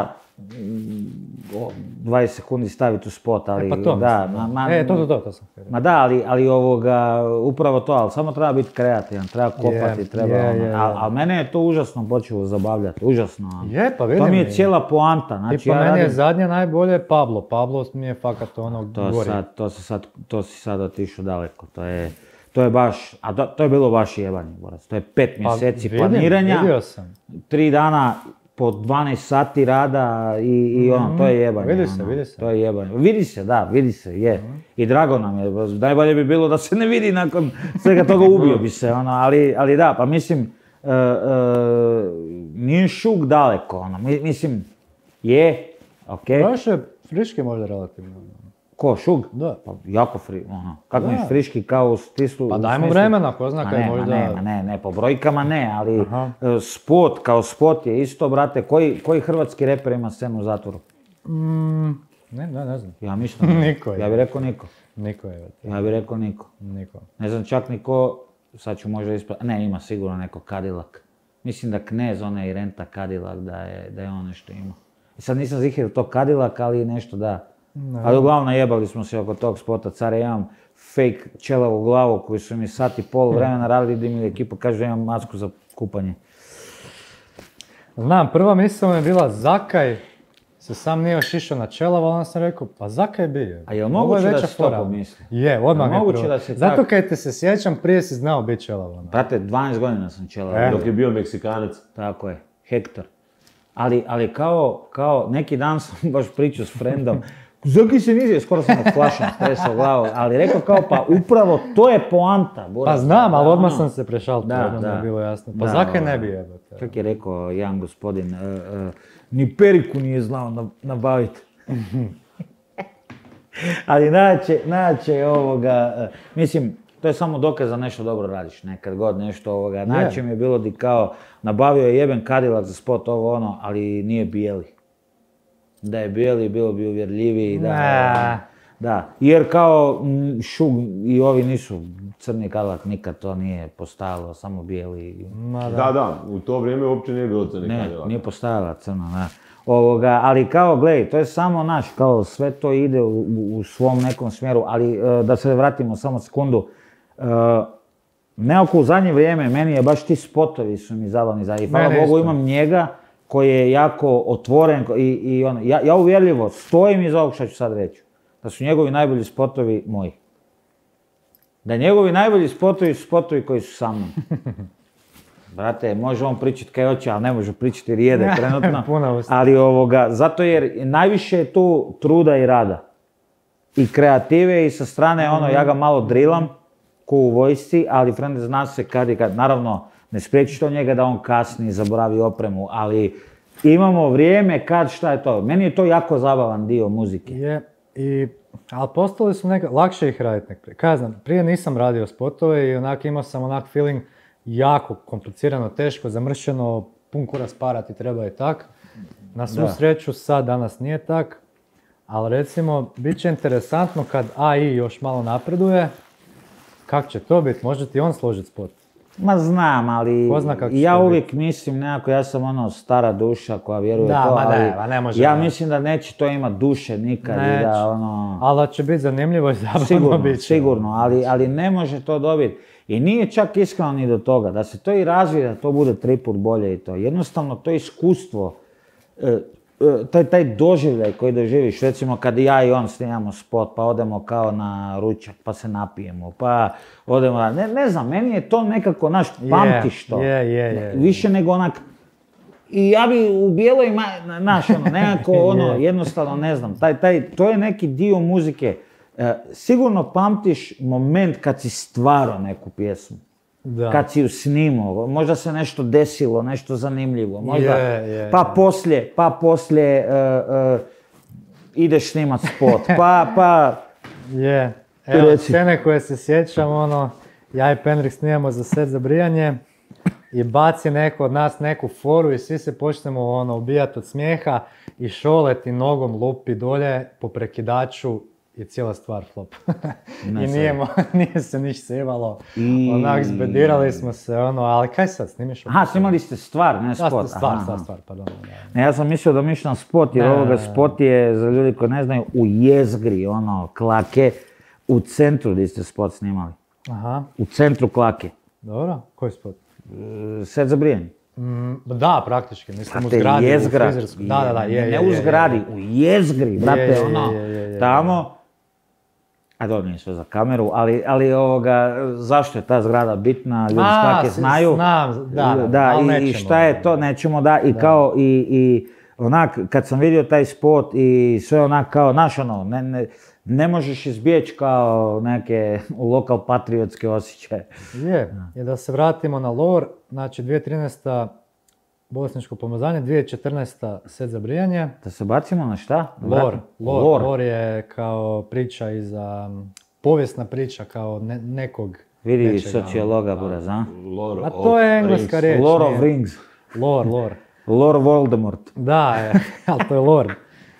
20 sekundi staviti u spot, ali... Pa to da, mislim. To sam htio. Ma da, ali upravo to, ali samo treba biti kreativan, treba kopati, ali mene je to užasno počelo zabavljati, užasno. Je, pa vidim. To mi je cijela poanta, znači ja meni je zadnje najbolje Pablo. Pablo mi je fakat gori. To si sad otišao daleko, to je baš, a to je bilo baš jebanje, Borac. To je 5 mjeseci planiranja, vidio sam. 3 dana po 12 sati rada i to je jebanje. Vidi se. To je jebanje. Vidi se, je. I drago nam je, najbolje bi bilo da se ne vidi nakon svega toga, ubio bi se, ali da, pa mislim, nije šuk daleko, mislim, je, okej. Baš je friški možda relativno. Ko, šug? Da. Pa jako kako mi friški kao u stislu... Pa dajmo vremena, ko zna kaj možda... Ne, po brojkama ne, ali spot kao spot je isto, brate, koji hrvatski reper ima scenu u zatvoru? Ne znam. Ja mislim... Niko je. Ja bih rekao niko. Niko je. Ja bih rekao niko. Ne znam čak niko, sad ću možda ispraviti, ne, ima sigurno neko Cadillac. Mislim da Knez, i Renta Cadillac, da je on nešto imao. I sad nisam zihir to Cadillac, ali nešto da. Ali uglavnom najebali smo se oko tog spota, car, ja imam fake čelavu glavu koju su mi sat i pol vremena radili, da mi ekipa kaže da imam masku za kupanje. Znam, prva misla mi je bila Zakaj se sam nije ošišao na čelav, ali onda sam rekao, pa Zakaj bi? A je li moguće da si to pomisli? Je, odmah mi je moguće prvo. da si Zato tak- kad te se sjećam, prije si znao biti čelav. Brate, 12 godina sam čelav. Dok je bio Meksikanac. Tako je, Hektor. Ali kao neki dan sam baš pričao s frendom, Zaki se nisi, skoro sam ga flašom stresao glavu, ali rekao kao pa upravo to je poanta. Pa znam, ali odmah ono. sam se prešaltio, Da, odmah mi je da. bilo jasno. Pa Da, Zakaj ne bi jebate? Kako je rekao jedan gospodin, ni periku nije znao nabaviti. Ali najjače ovoga, mislim, to je samo dokaz da nešto dobro radiš, nekad god nešto ovoga. Najjače mi je bilo di kao, nabavio je jeben Cadillac za spot ovo ono, ali nije bijeli. Da je bijeli, bilo bi uvjerljiviji, da. Jer kao Šug i ovi nisu crni Cadillac, nikad to nije postajalo, samo bijeli. Da, u to vrijeme uopće nije bilo crni Cadillac. Nije postajala crna, da. Ali kao, gledaj, to je samo naš, kao sve to ide u svom nekom smjeru, ali da se vratimo samo sekundu. Nekako u zadnje vrijeme, meni je baš ti spotovi su mi zabavni i hvala Bogu imam njega koji je jako otvoren i ono, ja uvjerljivo stojim iza ovog što ću sad reći, da su njegovi najbolji spotovi moji. Da njegovi najbolji spotovi su spotovi koji su sa mnom. Brate, može on pričati kaj hoće, ali ne može pričati jer jede trenutno. Ali zato jer najviše je tu truda i rada. I kreative i sa strane ja ga malo drilam, ko u vojsci, ali frende zna se kad i kad. Naravno, ne spriječi to njega da on kasni, zaboravi opremu, ali imamo vrijeme kad šta je to. Meni je to jako zabavan dio muzike. Ali postali su lakše ih raditi nek prije. Kaj ja znam, prije nisam radio spotove i onak imao sam onak feeling jako komplicirano, teško, zamršeno, pun kurac para ti treba i tak. Na svu sreću sad danas nije tak, ali recimo bit će interesantno kad AI još malo napreduje, kak će to biti, može ti on složiti spot? Ma znam, ali ja uvijek mislim nekako, ja sam stara duša koja vjeruje to, ali ja mislim da neće to imat duše nikad. Ali da će biti zanimljivo i zabavno bit će. Sigurno, ali ne može to dobiti. I nije čak iskreno ni do toga, da se to i razvije, da to bude 3 put bolje i to. Jednostavno to iskustvo, taj doživljaj koji doživiš, recimo kad ja i on snimamo spot, pa odemo kao na ručak, pa se napijemo, pa odemo, ne znam, meni je to nekako, pamtiš to. Više nego onak, i ja bi u bijeloj, nekako jednostavno ne znam, to je neki dio muzike. Sigurno pamtiš moment kad si stvarao neku pjesmu. Kad si ju snimao, možda se nešto desilo, nešto zanimljivo, možda, pa poslije ideš snimat spot, Evo, scene koje se sjećam, ja i Penrik snimamo za Set za brijanje i baci neko od nas neku foru i svi se počnemo ubijati od smijeha i Šole ti nogom lupi dolje po prekidaču je cijela stvar flop. I nije se niš sevalo. Onak zbedirali smo se, ali kaj sad, snimiš? Aha, snimali ste stvar, ne spot. Stvar, pardon. Ne, ja sam mislio da mišljam spot, jer ovoga spot je, za ljudi koji ne znaju, u jezgri, Klake, u centru gdje ste spot snimali. Aha. U centru Klake. Dobro, koji spot? Set za brijanje. Da, praktički, mislim u zgradi, u frizersku. Ne u zgradi, u jezgri, brate, tamo. A dobro, nije sve za kameru, ali zašto je ta zgrada bitna, ljudi skake znaju. Znam, i šta je to, nećemo i kao i onak, kad sam vidio taj spot i sve onak kao, ne možeš izbjeći kao neke lokal patriotske osjećaje. Je, da se vratimo na lore, znači 2013. Bolesničko pomazanje, 2014. Set za brijanje. Da se bacimo na šta? Lore je kao priča povijesna priča kao nekog vidi sociologa, buraz, a? A to je engleska riječ. Lord of Rings. Lore. Lord Voldemort. Da, ali to je lore.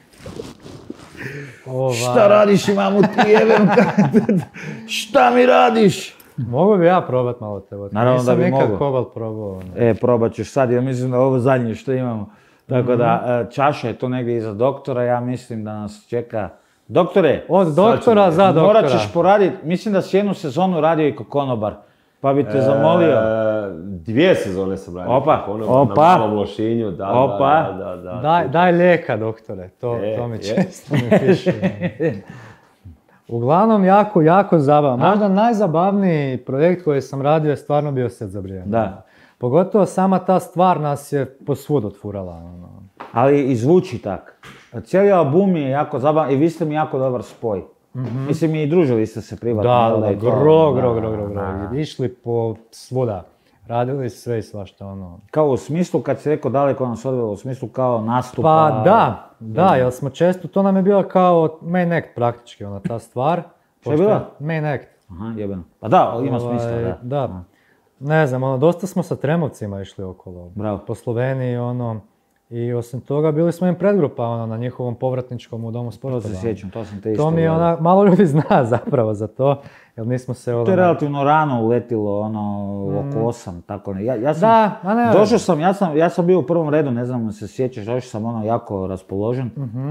Šta radiš, imamu ti jebem? Šta mi radiš? Mogu bi ja probat malo te vodke. Naravno da bi mogu. Nisam nikad kobalt probao. Probat ćeš sad, jer mislim da ovo zadnje što imamo. Tako da, čaša je tu negdje iza doktora, ja mislim da nas čeka... Doktore! Od doktora za doktora. Morat ćeš poraditi, mislim da si jednu sezonu radio i ko konobar. Pa bi te zamolio. 2 sezone sam radio. Opa. Na Malom Lošinju, da. Daj lijeka, doktore, to mi često mi pišu. Uglavnom, jako zabavno. Možda najzabavniji projekt koji sam radio je stvarno bio Set za Brijan. Da. Pogotovo sama ta stvar nas je posvud otfurala. Ali i zvuči tak. Cijeli album je jako zabavan i vi ste mi jako dobar spoj. Mislim, i družili ste se privatno. Da, gro. Išli po svuda. Radili sve i svašta, Kao u smislu, kad si rekao daleko nas odvelo, u smislu kao nastupa... Pa da, jer smo često, to nam je bilo kao main act praktički, ta stvar. Što je bila? Main act. Aha, jebeno. Pa da, ima smisla, da. Da. Ne znam, dosta smo sa Tremovcima išli okolo. Bravo. Po Sloveniji, I osim toga, bili smo im predgrupa, na njihovom povratničkom u Domu sporta. To se sjećam, to sam te isto. To mi je malo ljudi zna zapravo za to, jer nismo se... To je relativno rano uletilo, oko 8, tako ne. Došao sam, ja sam bio u prvom redu, ne znam se sjećaš, došao sam jako raspoložen.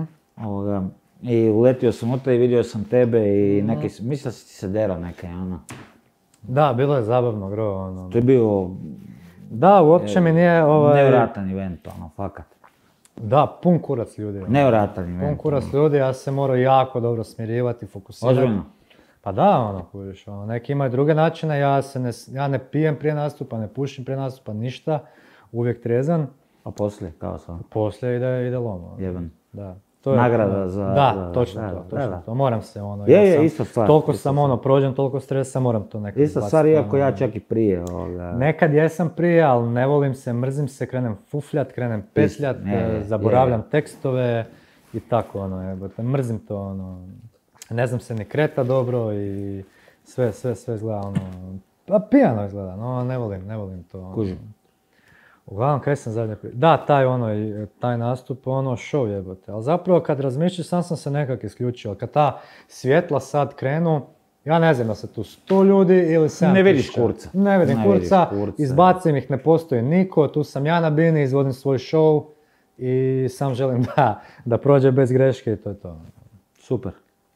I uletio sam unutra i vidio sam tebe i neke, mislim da si ti se derao neke, Da, bilo je zabavno, gro, To je bio... Da, uopće mi nije... Nevjerojatan event, fakat. Da, pun kurac ljudi. Nevjerojatan event. Pun kurac ljudi, ja se morao jako dobro smirivati, fokusirati. Ozbiljno? Pa da, kužiš, neki imaju druge načine, ja ne pijem prije nastupa, ne pušim prije nastupa, ništa, uvijek trezan. A poslije, kao sam? Poslije ide lom. Jeben. Da. Nagrada za... Da, točno to. Moram se Je, isto stvar. Toliko sam prođem, toliko stresa, moram to nekako isto stvar, iako ja čak i prije. Nekad jesam prije, ali ne volim se, mrzim se, krenem fufljat, krenem petljat, zaboravljam tekstove i tako, mrzim to, ne znam se ni kreta dobro i sve izgleda, pa pijano izgleda, ne volim to. Kužim. Uglavnom, kaj sam zadnje prije? Da, taj nastup, show jebote. Ali zapravo kad razmišljaš, sam se nekak isključio. Kad ta svjetla sad krenu, ja ne znam da se tu 100 ljudi ili 7 Ne vidiš kurca. Ne vidim kurca, izbacim ih, ne postoji niko, tu sam ja na bini, izvodim svoj show i sam želim da prođe bez greške i to je to. Super.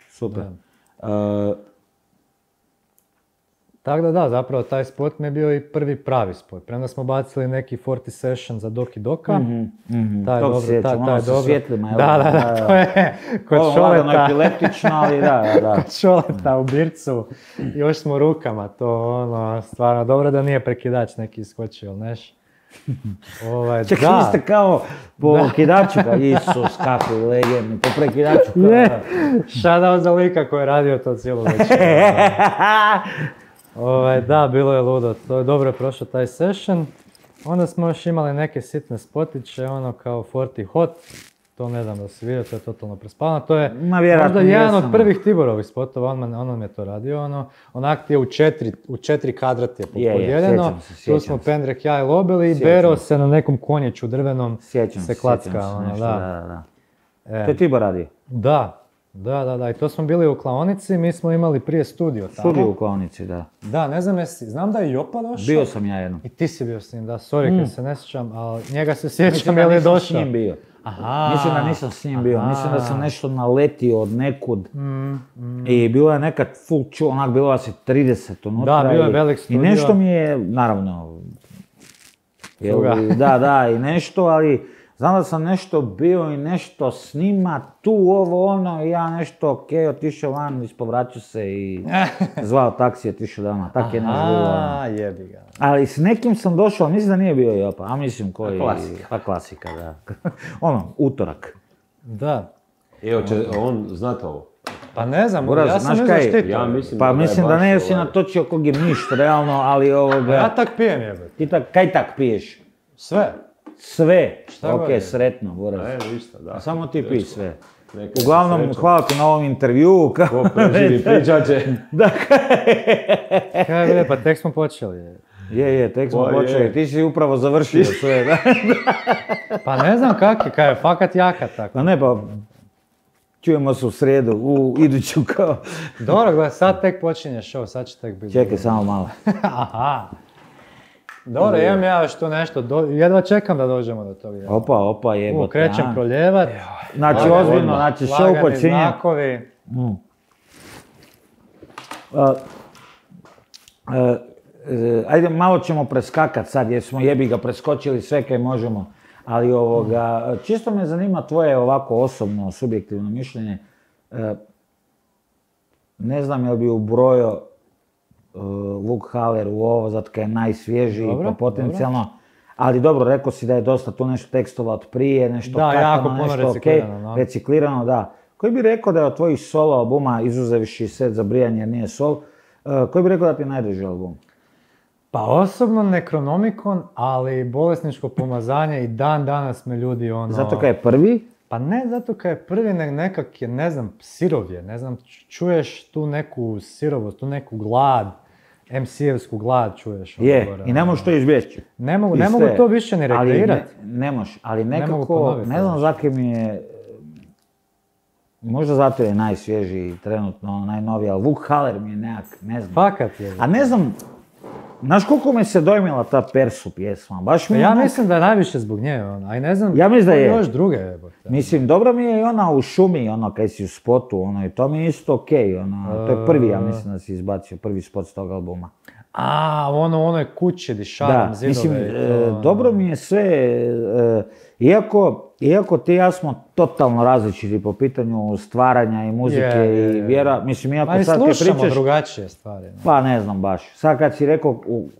Tako da, zapravo taj spot mi je bio i prvi pravi spot. Premda smo bacili neki 40 session za Doki Doka. Taj je dobro, taj je dobro. Svjetlima, da, to je kod Šoleta. Lagano epileptično, ali da. Kod Šoleta u Bircu, još smo rukama, to stvarno dobro da nije prekidač neki iskočio, ili neš? Čekaj, vi ste kao po kidaču, pa Isus, kako je legendni, po prekidaču. Shoutout za lika koji je radio to cijelo večer. Da, bilo je ludo, to je dobro prošao taj session. Onda smo još imali neke sitne spotiće, kao 40 Hot. To ne znam da si vidio, to je totalno prespavano. To je možda jedan od prvih Tiborovih spotova, on nam je to radio. Onak ti je u 4 kadrat je podijeljeno. Tu smo Pendrek, ja i Lobeli i Bero se na nekom konjeću drvenom se klacka. To je Tibor radio? Da, i to smo bili u klaonici, mi smo imali prije studio tamo. Studio u klaonici, da. Da, ne znam znam da je Jopa došao. Bio sam ja jednom. I ti si bio s njim, da, sorry kad se ne sjećam, ali njega se sjećam je li je došao. Mislim da nisam s njim bio. Mislim da nisam s njim bio, mislim da sam nešto naletio od nekud. I bilo je nekad full ču, onak bilo vas je 30 unutra. Da, bio je velik studio. I nešto mi je, naravno, da, i nešto, ali znam da sam nešto bio i nešto snima, tu, ovo, i ja nešto, otišao van, ispovraćao se i zvao taksi, otišao doma, tak je nešto bilo. Jebi ga. Ali s nekim sam došao, mislim da nije bio Jopa, a mislim koji... Klasika. Pa klasika, da. Utorak. Da. Evo, on znate ovo? Pa ne znam, ja sam ne zaštitio. Ja mislim pa mislim da ne si natočio kog je mišt, realno, ali ovoga... Ja tak pijem jebe. Ti tak, kaj tak piješ? Sve. Ok, sretno, Boraz. Ništa, da. Samo ti pij sve. Uglavnom, hvala ti na ovom intervjuu. Ko preživi pričače. Da, kaj je, pa tek smo počeli. Je, tek smo počeli. Ti si upravo završio sve, da. Pa ne znam kaj je, fakat jaka tako. Ne, pa čujemo se u srijedu, u iduću kao... Dobro, gledaj, sad tek počinje show, sad će tek biti... Čekaj, samo malo. Aha. Dobro, imam ja još tu nešto, jedva čekam da dođemo do toga. Opa, jebote. Krećem proljevat. Znači, ozbiljno, znači, show počinje. Lagani znakovi. ajde, malo ćemo preskakat sad, jer smo jebi ga preskočili sve kaj možemo. Ali čisto me zanima tvoje ovako osobno, subjektivno mišljenje. Ne znam jel bi ubrojio Vuk Haler u ovo, zato kaj je najsvježiji pa potencijalno. Dobro. Ali dobro, rekao si da je dosta tu nešto tekstova od prije, nešto katano, nešto reciklirano, reciklirano, da. Koji bi rekao da je od tvojih solo albuma, izuzevši Set za brijanje jer nije sol, koji bi rekao da ti je najdraži album? Pa osobno Necronomicon, ali Bolesničko pomazanje i dan danas me ljudi Zato kaj je prvi? Pa ne zato kaj je prvi, nekak je, ne znam, sirov je, ne znam, čuješ tu neku sirovost, tu neku glad, MC-evsku glad čuješ. Je, i ne možeš to izbjeći. Ne mogu to više ni rekreirati. Ne možeš, ali nekako, ne znam zakaj mi je, možda zato je najsvježiji, trenutno najnoviji, ali Vuk Haler mi je nekak, ne znam. Fakat je. A ne znam, znaš koliko me se dojmila ta Persu pjesma, baš mi ja mislim da je najviše zbog nje, a i ne znam, ja mislim da je. Još druge. Mislim, dobro mi je i ona u šumi, kaj si u spotu, i to mi je isto okej, to je prvi, ja mislim da si izbacio, prvi spot s tog albuma. Ono kuće di šalim zidove. Mislim, dobro mi je sve, iako ti ja smo totalno različiti po pitanju stvaranja i muzike i vjera, mislim, iako sad kad pričaš... slušamo drugačije stvari. Pa ne znam baš. Sad kad si rekao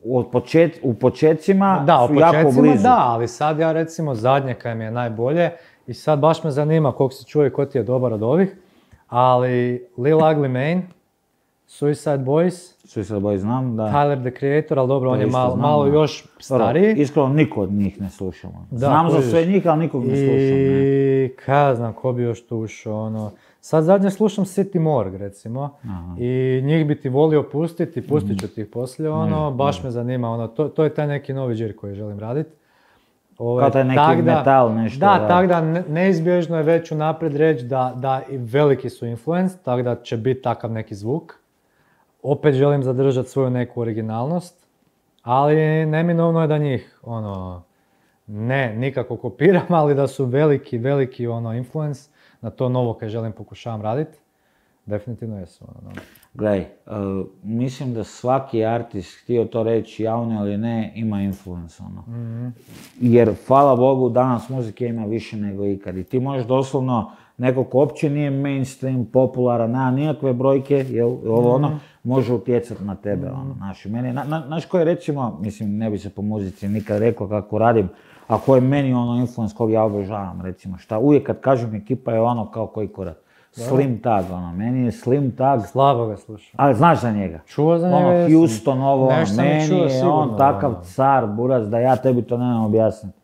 u početcima su jako blizu. Da, ali sad ja recimo zadnje kaj mi je najbolje i sad baš me zanima koliko se čuje i ko ti je dobar od ovih, ali Lil Ugly Mane, Suicide Boys znam, da. Tyler the Creator, ali dobro, on je malo još stariji. Iskreno, niko od njih ne slušamo. Znam za sve njih, ali nikog ne slušam. I kada znam, ko bi još tu ušao, Sad zadnje slušam City Morgue, recimo, i njih bi ti volio pustiti, pustit ću ti ih poslije, baš me zanima, to je taj neki novi džir koji želim raditi. Kao taj neki metal nešto. Da, tako da neizbježno je već unaprijed reći da i veliki su influence, tako da će biti takav neki zvuk. Opet želim zadržati svoju neku originalnost, ali neminovno je da njih, ne nikako kopiram, ali da su veliki influence na to novo kaj želim pokušavam raditi. Definitivno jesu. Gledaj, mislim da svaki artist, htio to reći javno ili ne, ima influence. Jer, hvala Bogu, danas muzike ima više nego ikad. I ti možeš doslovno, neko ko uopće nije mainstream, popularan, nema nikakve brojke, može utjecati na tebe. Znaš koji recimo, mislim, ne bi se po muzici nikad rekao kako radim, a koji je meni influence kog ja obožavam, recimo, šta uvijek kad kažem ekipa je kao koji korak. Slim Tag, meni je Slim Tag. Slabo ga slušam. Ali znaš za njega? Čuo za njega. Houston, meni je on takav car, buraz, da ja tebi to nemam objasniti.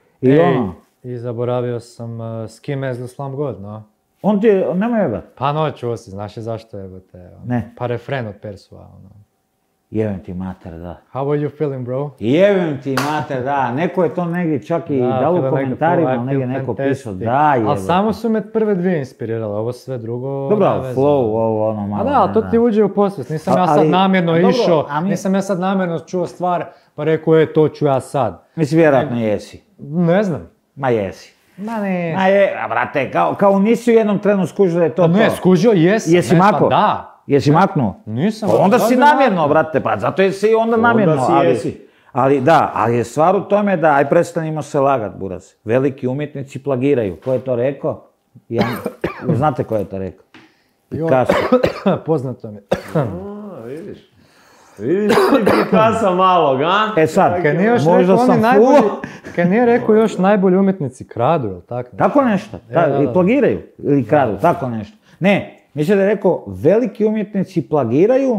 I zaboravio sam Skim as the Slum God, On ti je, nema jeba? Pa čuo si, znaš je zašto jebate. Ne. Pa refren od Persua, Jebem ti mater, da. How are you feeling, bro? Jebem ti mater, da. Neko je to negdje čak i dalo u komentarima, negdje neko pisao, da jebem. Ali samo su me prve dvije inspirirale, ovo sve drugo... Dobro, flow, malo. A da, ali to ti uđe u posvijest, nisam ja sad namjerno išao, nisam ja sad namjerno čuo stvar, pa rekao, to ću ja sad. Mislim, vjerojatno jesi. Ne znam. Ma jesi. Ma ne. Brate, kao nisi u jednom trenu skužio da je to. Ne, skužio jesam. Jesi mako? Da. Jesi maknuo? Nisam. Onda si namjerno, brate, pa zato si onda namjerno. Onda si jesi. Ali je stvar u tome da, aj prestanimo se lagat, buraz. Veliki umjetnici plagiraju. Ko je to rekao? Znate ko je to rekao? Picasso. Poznato mi. Vidiš ti Picasso malog, a? Sad, možda sam Kaj nije rekao još najbolji umjetnici kradu, ili tako? Tako nešto, i plagiraju, ili kradu, tako nešto. Ne, mislim da je rekao, veliki umjetnici plagiraju,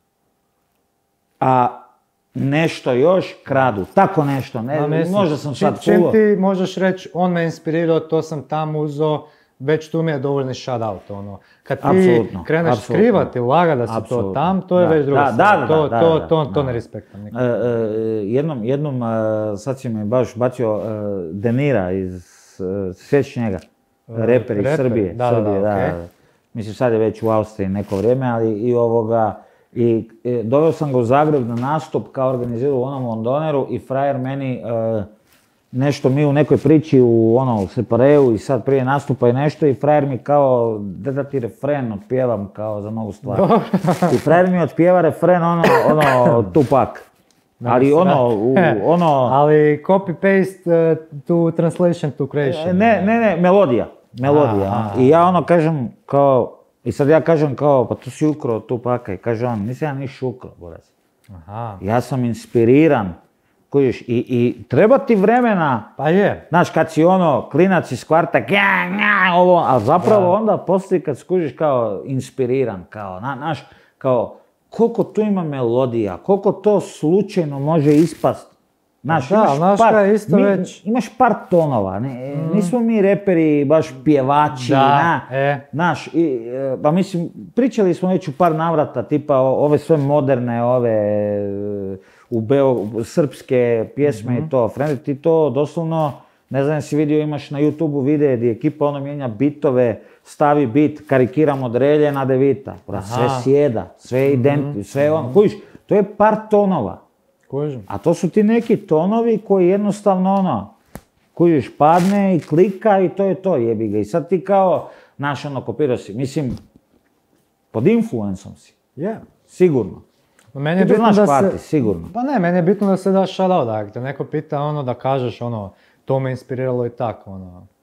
a nešto još kradu, tako nešto, možda sam sad čim ti možeš reći, on me inspirirao, to sam tamo uzeo, već tu mi je dovoljni shout out, Kad ti kreneš skrivati, laga da si to tam, to je već druga stvar. To ne respektam nikad. Jednom, sad si mi baš bacio Denira iz Sveć njega, reper iz Srbije. Mislim, sad je već u Austriji neko vrijeme, ali i doveo sam ga u Zagreb na nastup kao organizirao u onom Londoneru i frajer meni nešto mi u nekoj priči u Separeu i sad prije nastupa i nešto i frajer mi kao da ti refren otpjevam kao za novu stvar. I frajer mi otpjeva refren Tupac. Ali Ali copy-paste to translation to creation. Ne, melodija. I ja kažem kao, i sad ja kažem kao, pa tu si ukrao tu paka, i kaže on, nisam ja niš ukrao, borac. Ja sam inspiriran, kužiš, i treba ti vremena, pa je. Znaš, kad si klinac iz kvarta, a zapravo onda poslije kad skužiš kao inspiriran, kao, znaš, kao, koliko tu ima melodija, koliko to slučajno može ispast. Znaš, imaš par tonova, nismo mi reperi baš pjevači, znaš, pa mislim, pričali smo već u par navrata, tipa ove sve moderne, srpske pjesme i to, Frende, ti to doslovno, ne znam si vidio, imaš na YouTube-u videe gdje ekipa mijenja bitove, stavi bit, karikira modrelje na devita, sve sjeda, sve je identično, sve kužiš, to je par tonova. A to su ti neki tonovi koji jednostavno kužiš, padne i klika i to je to, jebi ga. I sad ti kao, znaš, kopirao si, mislim, pod influencom si. Je. Sigurno. Meni je ti bitno znaš kvati, sigurno. Pa ne, meni je bitno da se daš shout-out, da te neko pita da kažeš to me inspiriralo i tako,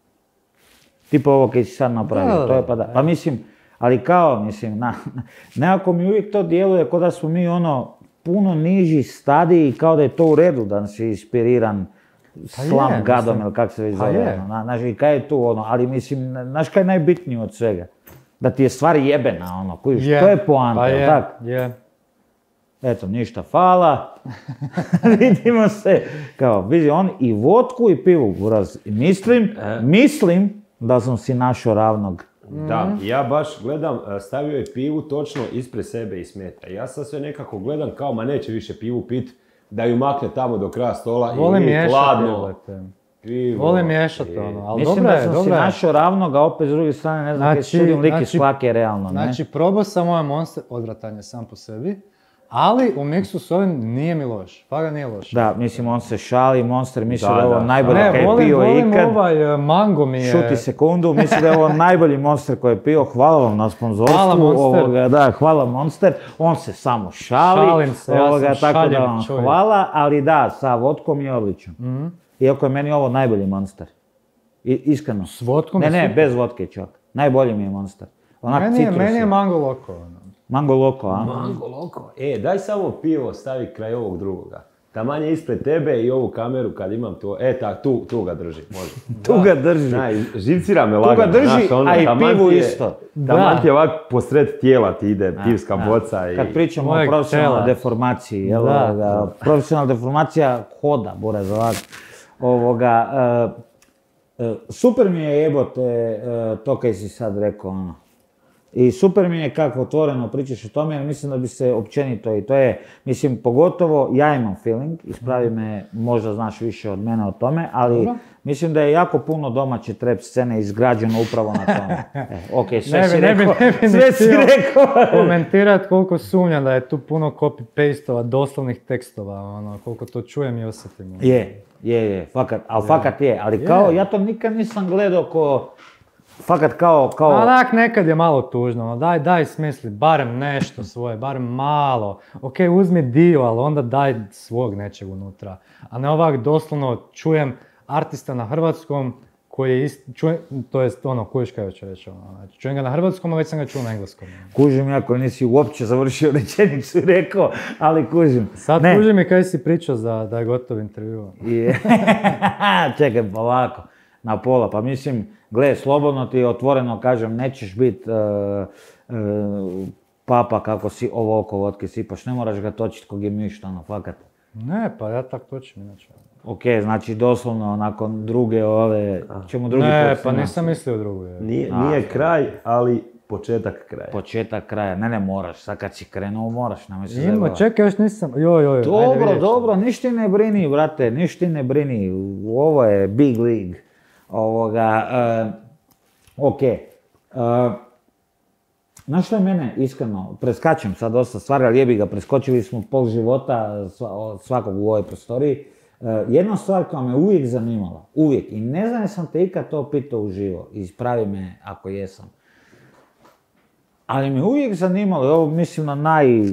Tipo ovo kaj si sad napravio, to je pa da. Pa mislim, ali kao, mislim, nekako mi uvijek to djeluje kao da smo mi puno niži stadiji, kao da je to u redu da si inspiriran Slam Gadom ili kak se već zove. Znaš, i kaj je tu ali mislim, znaš kaj je najbitnije od svega? Da ti je stvar jebena, kužiš, to je poanta, jel' tak? Eto, ništa, hvala, vidimo se, kao, vidi, on i vodku i pivu, buraz, mislim da sam si našao ravnog. Da, ja baš gledam, stavio je pivu točno ispred sebe i smeta. Ja sad sve nekako gledam kao, ma neće više pivu pit, da ju makne tamo do kraja stola i mi hladno. Volim miješati ali mislim da sam si našao ravnoga, opet s druge strane, ne znam kaj sudim lik iz svake realno, ne? Znači, probao sam ovaj Monster, odvratan je sam po sebi, ali u miksu s ovim nije mi loš, pa ga nije loš. Da, mislim, on se šali, Monster misli da je ovo najbolji kaj je pio ikad. Ovaj mango mi je... Šuti sekundu, misli da je ovo najbolji Monster koji je pio, hvala vam na sponzorstvu. Hvala Monster. Da, hvala Monster, on se samo šali. Šalim se, ja sam tako da vam čovjek. Hvala, ali da, sa vodkom je odličan. Iako je meni ovo najbolji Monster. Iskreno. S vodkom? Ne, bez vodke čak. Najbolji mi je Monster. Meni je Mango Loco. Mango Loco, a? Mango Loco. Daj samo pivo stavi kraj ovog drugoga. Taman je ispred tebe i ovu kameru kad imam to, tu ga drži, može. Tu ga drži. Živcira me lagano. Tu ga drži, a i pivu isto. Taman ti je ovak posred tijela ti ide pivska boca. Kad pričamo o profesionalnoj deformaciji, profesionalna deformacija hoda, buraz ovak. Super mi je jebote to kaj si sad rekao, I super mi je kako otvoreno pričaš o tome, jer mislim da bi se općenito, i to je, mislim, pogotovo ja imam feeling, ispravi me, možda znaš više od mene o tome, ali mislim da je jako puno domaće trap scene izgrađeno upravo na tome. Sve si rekao. Komentirat koliko sumnjam da je tu puno copy-pastova, doslovnih tekstova, koliko to čujem i osjetim. Je, fakat je, ali kao, ja to nikad nisam gledao ko... Fakat kao... Onak nekad je malo tužno, daj smisli, barem nešto svoje, barem malo. Ok, uzmi dio, ali onda daj svog nečeg unutra. A ne ovak doslovno čujem artista na hrvatskom koji je to jest kužiš kaj hoću reći, znači, čujem ga na hrvatskom, a već sam ga čuo na engleskom. Kužim ja koji nisi uopće završio rečenicu i rekao, ali kužim. Sad kužim i kaj si pričao da je gotov intervju. Čekaj, polako, na pola, pa mislim, gle, slobodno ti otvoreno kažem, nećeš biti papa kako si ovo oko vodke sipaš, ne moraš ga točiti kog je mišta, fakat. Ne, pa ja tak točim inače. Ok, znači doslovno nakon druge ove, ćemo drugi put. Ne, pa nisam mislio drugu. Nije kraj, ali početak kraja. Početak kraja, ne moraš, sad kad si krenuo moraš, čekaj, još nisam, joj. Dobro, niš ti ne brini, brate, niš ti ne brini, ovo je big league. Ok. Znaš što je mene, iskreno, preskačem sad dosta stvari, ali jebi ga, preskočili smo pol života svakog u ovoj prostoriji. Jedna stvar koja me uvijek zanimala, uvijek, i ne znam sam te ikad to pitao uživo, ispravi me ako jesam. Ali me uvijek zanimalo, ovo mislim na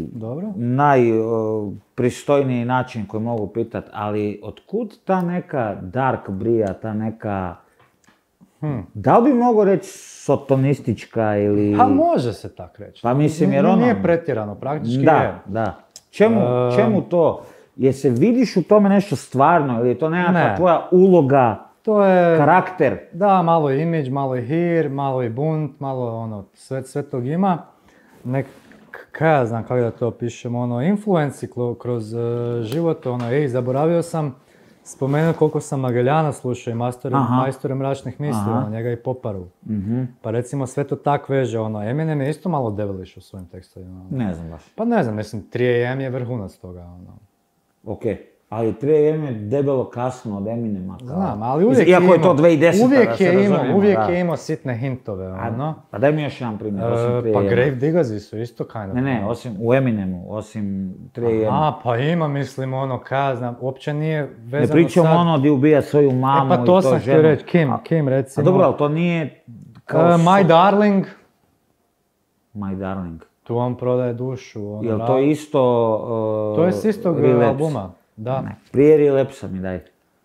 najpristojniji način koji mogu pitati, ali otkud ta neka dark brija, ta neka... Da li bi mogu reći sotonistička ili... Pa može se tak reći. Pa mislim jer ono... Nije pretjerano, praktički da, je. Da. Čemu to? Jer se vidiš u tome nešto stvarno ili je to nekakva tvoja uloga, to je, karakter? Da, malo je imidž, malo je hir, malo je bunt, malo ono, sve tog ima. Kaj ja znam kako da to pišem, ono, influenci kroz život, ono, zaboravio sam spomenuti koliko sam Mageljana slušao i Majstore mračnih misli, ono, njega i Poparu. Pa recimo sve to tak veže, ono, Eminem je isto malo deviliš u svojim tekstovima. Ne znam baš. Pa ne znam, mislim, 3AM je vrhunac toga, ono. Okej. Ali 3AM je debelo kasno od Eminema. Znam, ali uvijek iako je to 2010. Uvijek je imao sitne hintove, ono. Pa daj mi još jedan primjer, osim 3AM. Pa Grave Diggersi su isto kind of. Ne, osim u Eminemu, osim 3AM. Aha, pa ima, mislim, ono, kaj znam, uopće nije vezano sad... Ne pričamo ono di ubija svoju mamu i to ženu. Pa to sam htio reći, Kim, recimo. A dobro, ali to nije... My Darling. My Darling. Tu on prodaje dušu. Ono, jel to isto... to je s istog albuma. Da. Ne, prije Relapsa mi daj.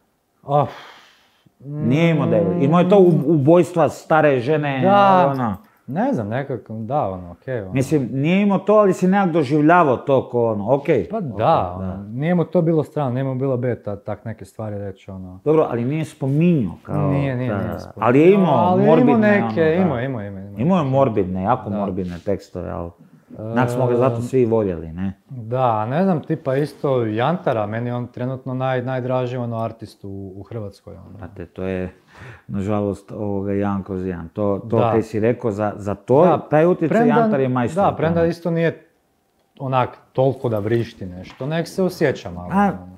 Nije imao da je. Imao je to ubojstva stare žene. Da, ono. ne znam, nekako, da, ono, okej. Ono. Mislim, nije imao to, ali si nekak doživljavao to ko ono, okej. Pa da, ono, nije mu to bilo strano, nije mu bilo beta tak neke stvari reći, ono. Dobro, ali nije spominjao kao... Nije spominjao. Ali je imao morbidne, imao. Imao je morbidne, jako morbidne tekstove, ali... Znači smo ga zato svi voljeli, ne? Da, ne znam, tipa isto Jantara, meni je on trenutno najdraži ono artist u Hrvatskoj. Ono. Znate, to je, nažalost, Janko Zijan. To kaj si rekao, za to, da, taj utjecaj Jantar je majstor. Da, premda isto nije onak toliko da vrišti nešto, nek se osjeća malo.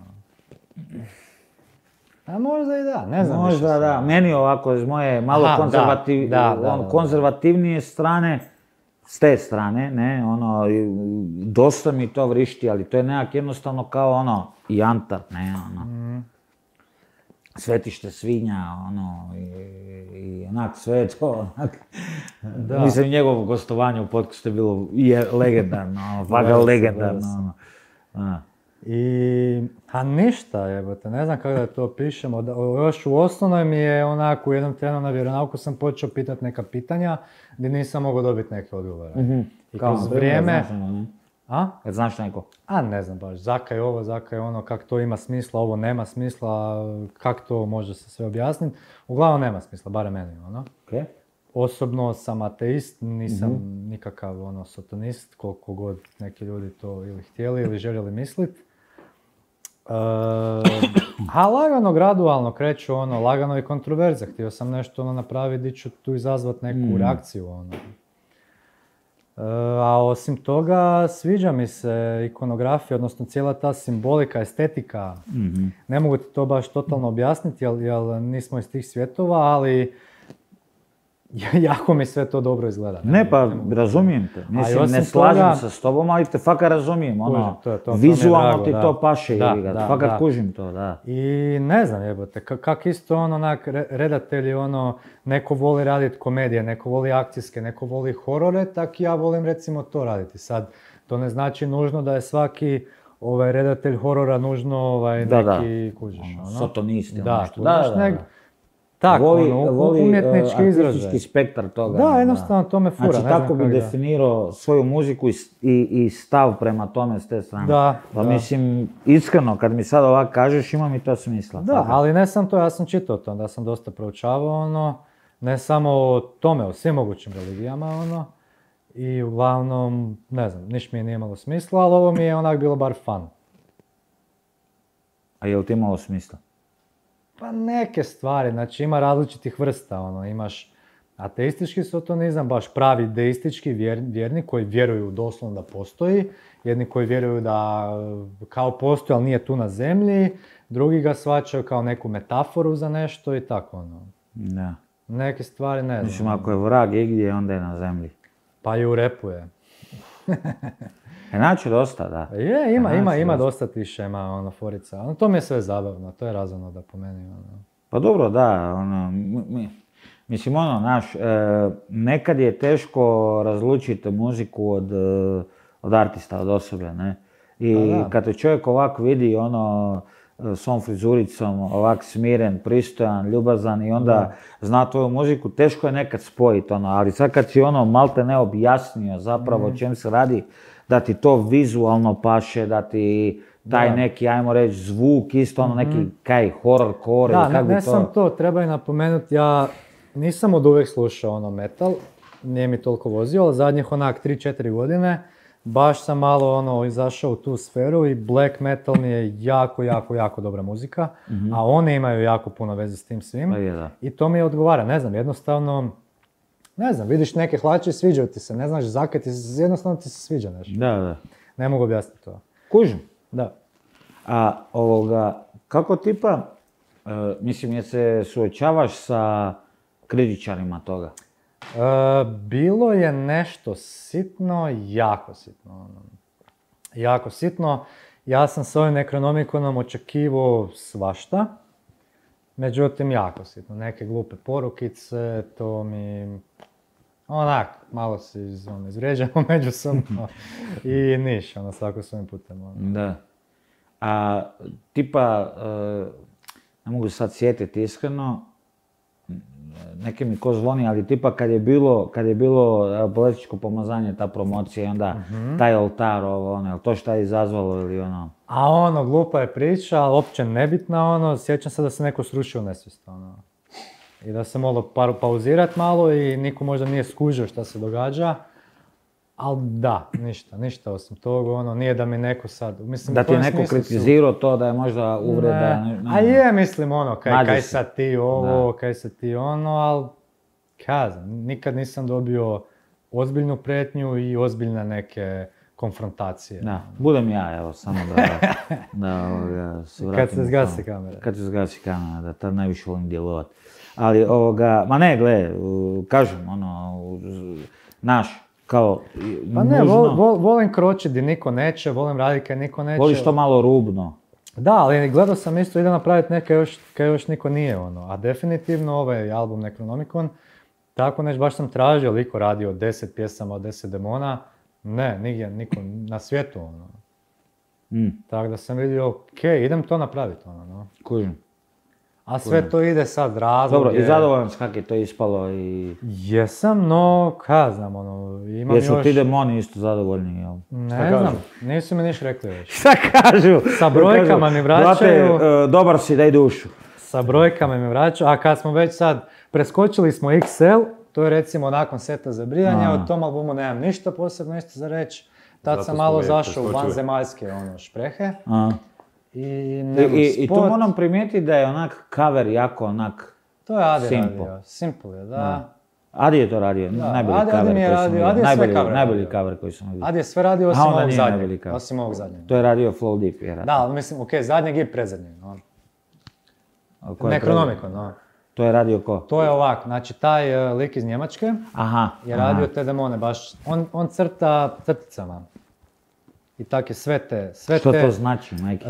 A možda i da, ne znam. Možda da, meni ovako iz moje malo konzervativnije strane, s te strane, ne, ono, dosta mi to vrišti, ali to je nekak jednostavno kao ono, Jantar, ne, ono, svetište svinja, ono, i onak sve je to, onak, mislim, njegovo gostovanje u podcastu je bilo legendarno, vaga legendarno, ono. A ništa jebote, ne znam kako da to pišemo, još u osnovnoj mi je onako u jednom trenu na vjeronauku sam počeo pitati neka pitanja gdje nisam mogao dobiti neke odgovore. I kroz vrijeme... Kad znaš neko? Ne znam baš, zakaj ovo, zakaj ono, kak to ima smisla, ovo nema smisla, kak to može se sve objasniti. Uglavnom nema smisla, barem meni, ono. Okay. Osobno sam ateist, nisam nikakav ono, satanist, koliko god neki ljudi to ili htjeli ili željeli misliti. A lagano, gradualno kreću, ono, lagano i kontroverze. Htio sam nešto ono, napraviti gdje ću tu izazvati neku reakciju. Ono. A osim toga, sviđa mi se ikonografija, odnosno cijela ta simbolika, estetika. Ne mogu ti to baš totalno objasniti, jer nismo iz tih svjetova, ali jako mi sve to dobro izgleda. Ne, pa razumijem te. Mislim, ne slažem se s tobom, ali te fakat razumijem. Ono, vizualno ti to paše, fakat kužim to, da. I ne znam, jebote, kak isto ono, onak, redatelji, ono, neko voli raditi komedije, neko voli akcijske, neko voli horore, tak ja volim recimo to raditi. Sad, to ne znači nužno da je svaki redatelj horora nužno neki, kužiš, ono. Sotonist, tako, umjetnički izražaj. Artistički spektar toga. Da, jednostavno to me fura. Znači, tako bi definirao svoju muziku i stav prema tome s te strane. Pa mislim, iskreno, kad mi sad ovako kažeš, ima mi to smisla. Da, ali ne sam to, ja sam čitao to, da sam dosta proučavao, ono, ne samo o tome, o svim mogućim religijama, ono, i uglavnom, ne znam, niš mi nije imalo smisla, ali ovo mi je onak bilo bar fun. A je li ti imalo smisla? Pa neke stvari, znači ima različitih vrsta, ono, imaš ateistički sotonizam, baš pravi deistički vjerni koji vjeruju doslovno da postoji, jedni koji vjeruju da kao postoji, ali nije tu na zemlji, drugi ga shvaćaju kao neku metaforu za nešto i tako, ono. Da. Neke stvari ne znam. Mislim, ako je vrag igdje, onda je na zemlji. Pa i u repu je. Znači dosta, da. Ima dosta tih šema, ono, forica. Ono, to mi je sve zabavno, to je razumno da po meni, ono. Pa dobro, da, ono, Mislim, nekad je teško razlučiti muziku od artista, od osobe, ne? I kad te čovjek ovak vidi, s ovom frizuricom, ovak smiren, pristojan, ljubazan i onda zna tvoju muziku, teško je nekad spojiti, ali sad kad si malte ne objasnio zapravo o čem se radi, da ti to vizualno paše, da ti taj neki, ajmo reći, zvuk, isto neki horror core ili kako bi to... Ne sam to, treba i napomenuti, ja nisam od uvijek slušao metal, nije mi toliko vozio, ali zadnjih 3-4 godine baš sam malo izašao u tu sferu i black metal mi je jako dobra muzika, a oni imaju jako puno veze s tim svim i to mi odgovara, ne znam, jednostavno, vidiš neke hlače i sviđaju ti se, ne znaš zakaj ti se, jednostavno ti se sviđa nešto. Da. Ne mogu objasniti to. Kužim. Da. A kako tipa, mislim, je se suočavaš sa kritičarima toga? Bilo je nešto sitno, jako sitno. Jako sitno. Ja sam s ovim Necronomiconom očekivao svašta, međutim jako sitno. Neke glupe porukice, to mi... malo si izvrijeđamo međusobno i niš, svako svojim putem. Da. A tipa, ne mogu sad sjetiti iskreno, neke mi ko zvoni, ali tipa kad je bilo političko pomazanje, ta promocija i onda taj oltar, to šta je izazvalo ili A glupa je priča, ali uopće nebitna, sjećam se da se neko srušio nesvijest, I da se moglo pauzirat malo i niko možda nije skužio šta se događa. Ali da, ništa osim toga, nije da mi neko sad... Mislim, da ti je neko kritizirao to da je možda uvreda... A je, mislim, kaj sad ti ovo, kaj sad ti ali... Kazam, nikad nisam dobio ozbiljnu pretnju i ozbiljne neke konfrontacije. Da, budem ja, evo, samo da se vratim. Kad se zgasi kamera. Kad se zgasi kamera, da tad najviše volim djelovati. Ali ma ne, gle, kažem, naš, kao, pa ne, volim kročiti gdje niko neće, volim raditi kad niko neće. Voliš to malo rubno. Da, ali gledao sam isto, ide napraviti neke kaj još niko nije, a definitivno ovaj album Necronomicon, tako baš sam tražio, liko radio 10 pjesama od 10 demona, ne, nigdje, niko na svijetu, Tako da sam vidio, idem to napraviti, Kužim. A sve to ide sad razlog. Dobro, i zadovoljan kak je to ispalo i... Jesam, no, znam, imam jesu još... ti demoni isto zadovoljni, jel? Ne znam, nisu mi niš rekli već. Šta kažu? Sa brojkama mi vraćaju... Brate, dobar si, daj dušu. Sa brojkama mi vraćaju, a kad smo već sad preskočili smo XL, to je recimo nakon seta za brijanje, o tom albumu nemam ništa posebno isto za reći. Tad sam malo zašao u vanzemaljske šprehe. I tu moram primijetiti da je onak cover jako onak to je Adi radio, Simple je, da. Adi je to radio, najbolji cover koji sam vidio. Adi je sve radio osim ovog zadnjeg. To je radio Flow Deep, vjerojatno. Da, ali mislim, zadnjeg i predzadnjeg. Necronomicon, To je radio ko? To je ovak, znači taj lik iz Njemačke je radio te demone, baš, on crta crticama. I tak je sve te... Što to znači, majke?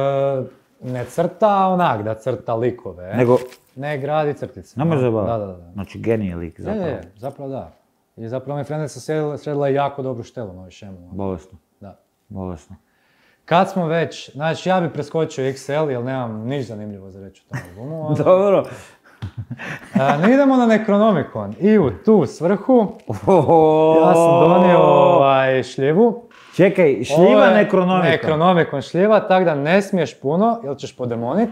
Ne crta onak da crta likove. Nego... Ne gradi crtice. Ne može baviti? Da. Znači genije lik zapravo. Je, zapravo da. I zapravo mi Frendica sredila jako dobru štelu na ovoj šemu. Bolesno. Da. Bolesno. Kad smo već, znači ja bi preskočio XL jer nemam niš zanimljivo za reći u tom albumu. Dobro. Idemo na Necronomicon i u tu svrhu ja sam donio šljivu. Čekaj, šljiva Necronomicon? Necronomicon šljiva, tako da ne smiješ puno, jer ćeš podemonit.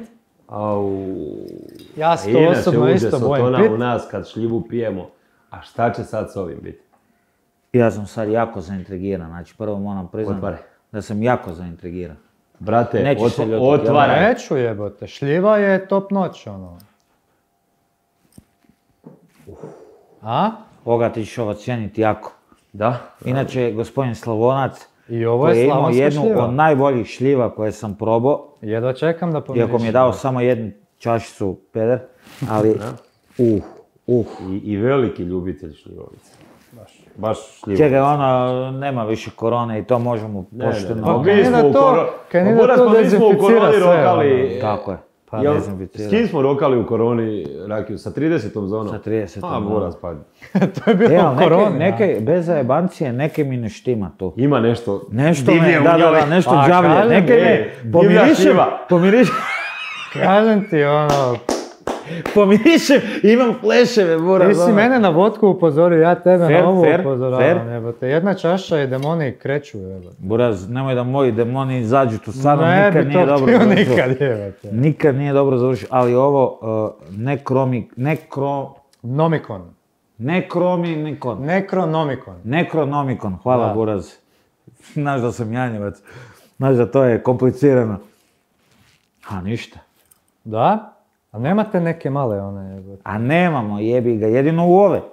Ja se to osobno isto bojim pit. U nas kad šljivu pijemo, a šta će sad s ovim biti? Ja sam sad jako zaintrigiran, znači prvo moram priznati da sam jako zaintrigiran. Brate, otvaraj. Neću jebote, šljiva je top noć, A? Ovoga ti ćeš ovo cijeniti jako. Da? Inače, gospodin Slavonac, i ovo je slavonska šljiva. Jednu od najboljih šljiva koje sam probao. Jedva čekam da pomiriš. Iako mi je dao samo jednu čašicu, peder, ali I veliki ljubitelj šljivovice. Baš šljivovice. Čekaj, nema više korone i to možemo pošteno... Mi smo u koroni rokali. Tako je. Pa Jel, dezinficirao. s kim smo rokali u koroni rakiju? Sa 30. zonom? Sa 30. Boras, pa. To je bilo ali u koroni. neke, bez zajebancije, neke mi ne štima tu. Ima nešto Nešto divlje me, u njoj. nešto A, đavlje. kažem, Neke me divlja šiva. Kažem ti, ono, pomirišem, imam fleševe, buraz. ti si mene na vodku upozorio, ja tebe Fair, na ovu fair, upozoravam, fair. jebote. Jedna čaša i demoni kreću, jebote. Buraz, nemoj da moji demoni izađu tu stvarno, Ne nikad bi nije to dobro htio završilo. nikad, jebote. Nikad nije dobro završio, ali ovo, nekronomikon, hvala Da. buraz. Znaš da sam janjevac, znaš da to je komplicirano. A ništa. Da? A nemate neke male one, jebote? A nemamo, jebi ga, jedino u ove.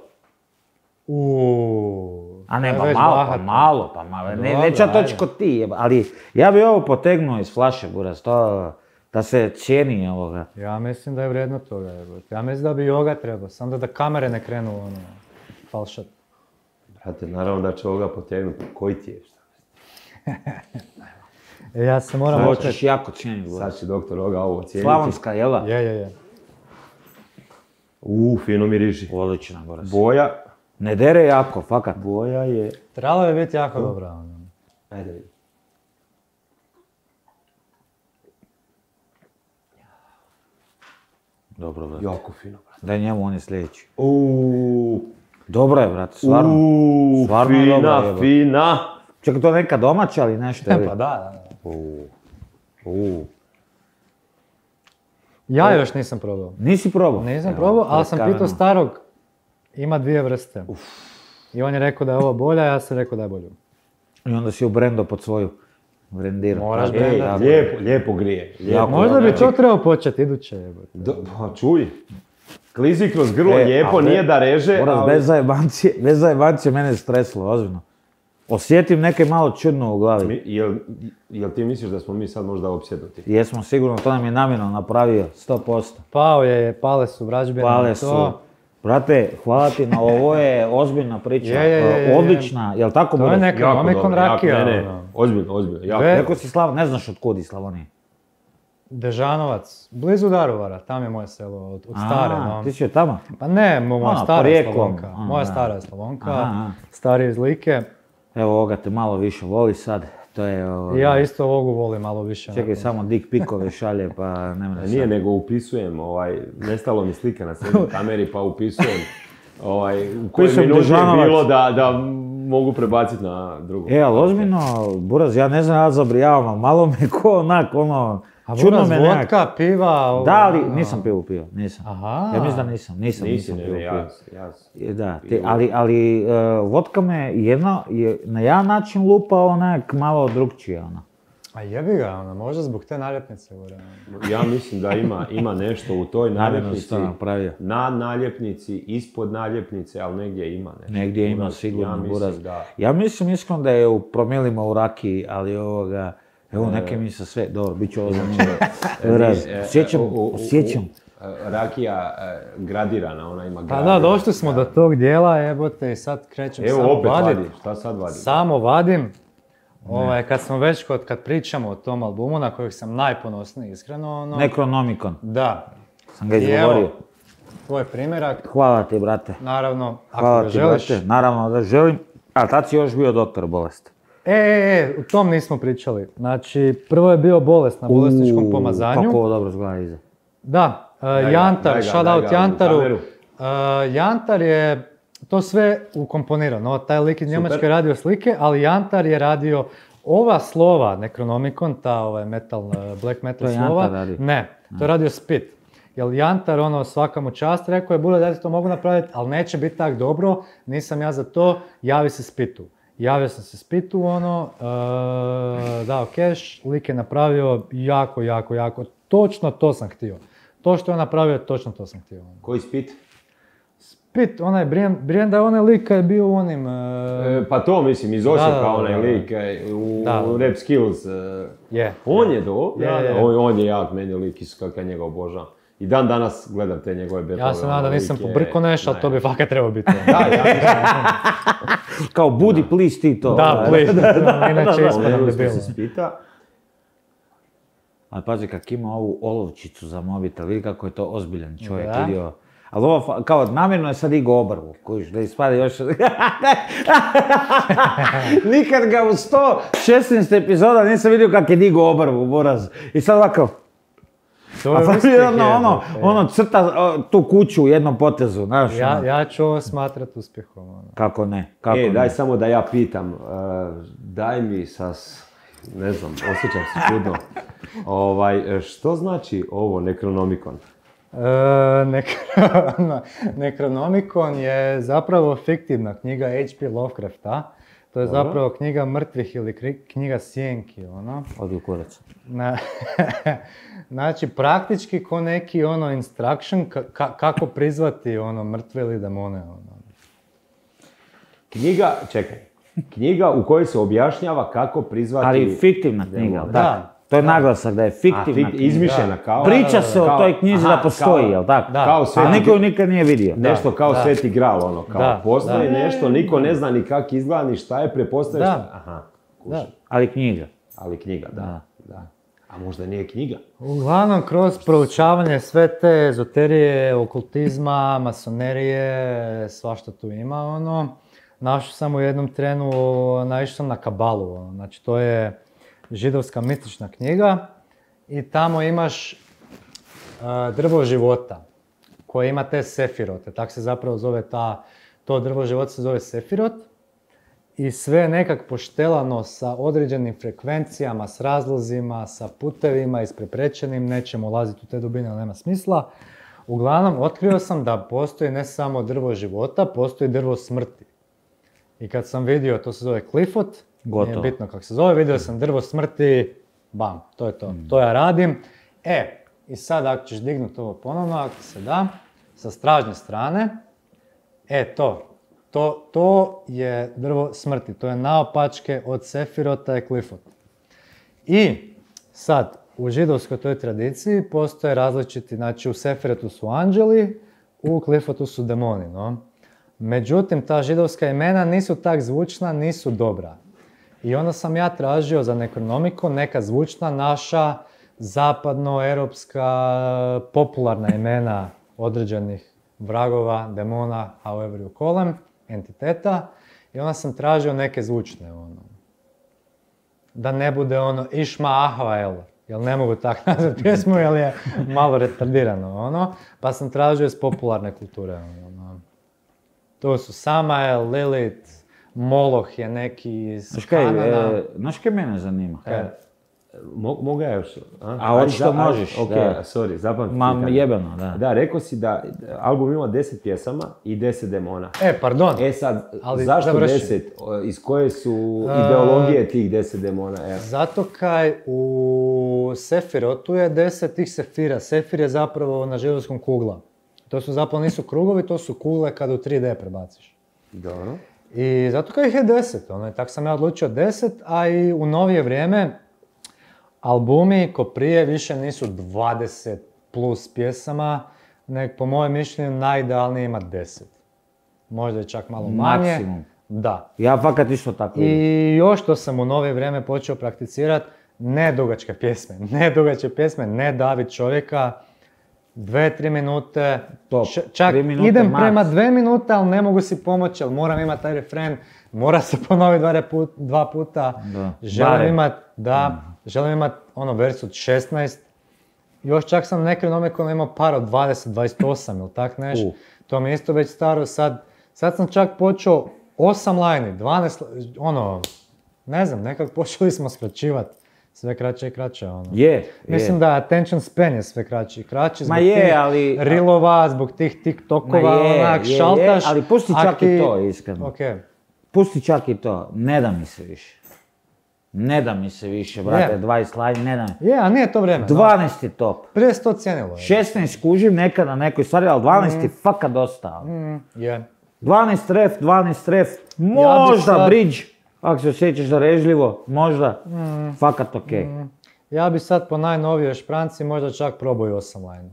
A ne, to je pa već malo, bahato. pa malo. Ne, Dobro, neću ja toći ajde. kod ti, jeba. Ali ja bi ovo potegnuo iz flaše, buraz, to da se cijeni ovoga. Ja mislim da je vrijedno toga, jebote. Ja mislim da bi joga trebao, samo da kamere ne krenu, ono, falšat. Brate, naravno da će ovoga potegnuti. Koji ti je? Ja se moram Ovo okreći. ćeš jako cijeniti, buraz. Sad će doktor ovoga ovo ocijeniti. Slavonska, jela? Je. Fino miriši. Odlična, buraz. Boja. Ne dere jako, fakat. Boja je... Trebalo je biti jako dobra, ono. Ajde vidim. Dobro, brate. Jako fino, brate. Daj njemu, on je sljedeći. Dobro je, brate, stvarno. Stvarno je fina, dobro, jebote. fina. Čekaj, to neka domaća ali nešto, ili? Pa da. U. Ja još nisam probao. Nisi probao? Nisam Evo, probao, ali pred sam kamerom. pitao starog, ima 2 vrste. I on je rekao da je ovo bolja, ja sam rekao da je bolju. I onda si ubrendo pod svoju brendiru. Moraš Tako je, brenda. tako je. Lijepo grije. Jako Možda bi dobro. to trebao početi iduće, jebote. Pa čuj. Klizi kroz grlo, E, lijepo, a nije da reže, Moram, ali... bez zajebancije mene je streslo, ozbiljno. Osjetim neke malo čudno u glavi. Jel ti misliš da smo mi sad možda opsjednuti? Jesmo sigurno, to nam je namjerno napravio, 100%. Pale su vražbine. Pale su. Brate, hvala ti na ovo je ozbiljna priča. Je. Odlična, jel tako To je bude? neka Omikron rakija. Ne, ono. ozbiljno, jako. Ve- Rekao si ne znaš od kud iz Slavonije. Dežanovac, blizu Daruvara, tam je moje selo, od stare. No. Ti si od tamo? Pa ne, moja Ono, stara je porijeklom. Slavonka. Ono, Moja da. stara je Slavonka, Aha. stari iz Like. Evo ovoga te malo više voli sad. To je I ja isto ovogu volim malo više. Čekaj, onako. samo dick pikove šalje, pa ne mre Nije, sad. nego upisujem, nestalo mi slike na srednjoj kameri, pa upisujem u kojoj Upisujem minuti je Dežanovac. bilo da mogu prebaciti na drugu. Ali ozbiljno, Buraz, ja ne znam, ja zabrijavam, ali malo me ko onak, ono, A čudno Buraz, me nekak- vodka, piva... ovo, Da, ali ono. nisam pio, nisam. Aha. Ja mislim da nisam Nisi, pio. ja Da, ali vodka me na jedan način lupa onak malo drugčije, ono. A jebi ga, ono, možda zbog te naljepnice. Ja mislim da ima nešto u toj Namjerno naljepnici, si to napravio. na naljepnici, ispod naljepnice, ali negdje ima nešto. Negdje ima Buraz, sigurno, ja mislim Buraz. da. Ja mislim iskreno da je u promilima u rakiji, ali ovoga, evo neke mi se sve, dobro, bit će ovo zanimljivo. Buraz, osjećam. Rakija gradirana, ona ima Pa grad. da, došli smo do tog dijela, jebote, i sad krećem Evo samo opet vadit. vadi, šta sad vadi? Samo vadim. Kad smo već kad pričamo o tom albumu na kojeg sam najponosniji, iskreno, ono... Necronomicon, Da. sam ga I evo, izgovorio. tvoj primjerak, Hvala ti, brate. naravno, ako Hvala ga ti, želiš. brate. Naravno da želim. A tad si još bio doktor bolesti. U tom nismo pričali. Znači, prvo je bio bolest na bolesničkom pomazanju. Kako ovo dobro zgleda iza. Da, daj Jantar, ga shout u out Jantaru. kameru. Jantar je to sve ukomponirano. Taj lik iz Njemačke je radio slike, ali Jantar je radio ova slova, Necronomicon, ta metal, black metal To je slova. Jantar radio? Ne, to je radio Spit. Jer Jantar, svaka mu čast, rekao je, bude da ti to mogu napraviti, ali neće biti tak dobro, nisam ja za to, javi se Spitu. Javio sam se Spitu, dao cash, lik je napravio jako, točno to sam htio. To što je napravio, točno to sam htio. Koji spit? Spit, onaj Brian da je onaj lik kad je bio u onim... Pa to mislim, iz Osijeka da, onaj da. lik u Rap Skills. Je. On je do? Je. On je jak, meni lik kakav ja njega obožavam. I dan danas gledam te njegove betove. Ja se nadam da nisam pobrko nešto, ali to bi fakat trebao biti. Da, ja Kao budi please ti to. Da, please, inače ispadam mislim, debil. se spita. Ali pazi, kak ima ovu olovčicu za mobitel, vidi kako je to ozbiljan čovjek Da. vidio. Ali ovo, kao namjerno je sad digao obrvu, kojiš, da ispada još... Nikad ga u 116 epizoda nisam vidio kak je digao obrvu, Boraz. I sad ovako... To A je sad uspjeh, ono crta tu kuću u jednom potezu, znaš. Ja ću ovo smatrat uspjehom. Ono. Kako ne, kako ne. Daj samo da ja pitam, daj mi ne znam, osjećam se čudno. Što znači ovo Necronomicon? Necronomicon je zapravo fiktivna knjiga H.P. Lovecrafta. To je zapravo knjiga mrtvih ili knjiga sjenki, ono. Odi u kurac. Znači, praktički ko neki instruction kako prizvati mrtve ili demone, Knjiga u kojoj se objašnjava kako prizvati... Ali fiktivna knjiga, da. tako? To je naglasak da je fiktivna knjiga. Izmišljena kao... Priča se o toj knjizi da postoji, jel tako? Kao A niko ju nikad nije vidio. Nešto kao Sveti Gral, kao postoji nešto, niko ne zna ni kak izgleda, ni šta je, prepostaje šta... Aha, kužim. Ali knjiga. Ali knjiga, da. A možda nije knjiga. Uglavnom, kroz proučavanje sve te ezoterije, okultizma, masonerije, svašta tu ima, našao sam u jednom trenu, naišao sam na Kabalu, znači to je židovska mistična knjiga i tamo imaš drvo života koje ima te sefirote, tak se zapravo zove to drvo života se zove sefirot i sve je nekak poštelano sa određenim frekvencijama, s razlozima, sa putevima ispreprečenim, nećemo ulaziti u te dubine, ali nema smisla. Uglavnom, otkrio sam da postoji ne samo drvo života, postoji drvo smrti. I kad sam vidio, to se zove Clifford, nije bitno kako se zove, vidio sam drvo smrti, bam, to je to. To ja radim. I sad ako ćeš dignuti ovo ponovno, ako se da, sa stražnje strane, to je drvo smrti, to je naopačke od Sefirota i Clifford. I sad, u židovskoj toj tradiciji postoje različiti, znači u Sefirotu su anđeli, u Cliffordu su demoni, no. Međutim, ta židovska imena nisu tak zvučna, nisu dobra. I onda sam ja tražio za Necronomicon neka zvučna naša zapadnoeuropska popularna imena određenih vragova, demona, however you call them, entiteta. I onda sam tražio neke zvučne, da ne bude Išma Ahvael, jer ne mogu tako nazvati pjesmu, jer je malo retardirano, pa sam tražio iz popularne kulture, To su Samael, Lilith, Moloch je neki iz Kanana. Znaš kaj mene zanima? Mogu ja još? A očito možeš. Ok, sorry, zapamti. Jebeno, da. Da, rekao si da album ima 10 pjesama i 10 demona. Pardon. Sad, zašto 10? Iz koje su ideologije tih 10 demona? Zato kaj u Sefirotu je 10 tih sefira. Sefir je zapravo na židovskom kugla. To su zapravo nisu krugovi, to su kugle kada u 3D prebaciš. Dobro. I zato kaj ih je 10, tako sam ja odlučio 10, a i u novije vrijeme albumi ko prije više nisu 20 plus pjesama, nego po mojem mišljenju najidealnije ima 10. Možda je čak malo manje. Maksimum. Da. Ja fakat isto tako vidim. I još što sam u novije vrijeme počeo prakticirati, ne dugačke pjesme, ne davit čovjeka, 2-3 minute, čak idem prema 2 minute, ali ne mogu si pomoći, ali moram imati taj refren, mora se ponoviti 2 puta, želim imati vers od 16, još čak sam Necronomicon imao par od 20-28 ili tak nešto, to mi je isto već staro, sad sam čak počeo 8 lajni, 12, ne znam, nekako počeli smo skraćivati. Sve kraće i kraće, Mislim da attention span je sve kraći i kraći zbog tih rilova, zbog tih tiktokova, šaltaš. Ali pusti čak i to, iskreno. Pusti čak i to, ne da mi se više. Ne da mi se više, brate, 20 lajni, ne da mi. A nije to vreme. 12 je top. Prije se to cijenilo. 16 kužim nekad na nekoj stvari, ali 12 je fakat dosta. 12 ref, možda bridge. Ako se osjećaš darežljivo, možda, fakat okej. Ja bi sad po najnovijoj špranci možda čak probao 8 lajni.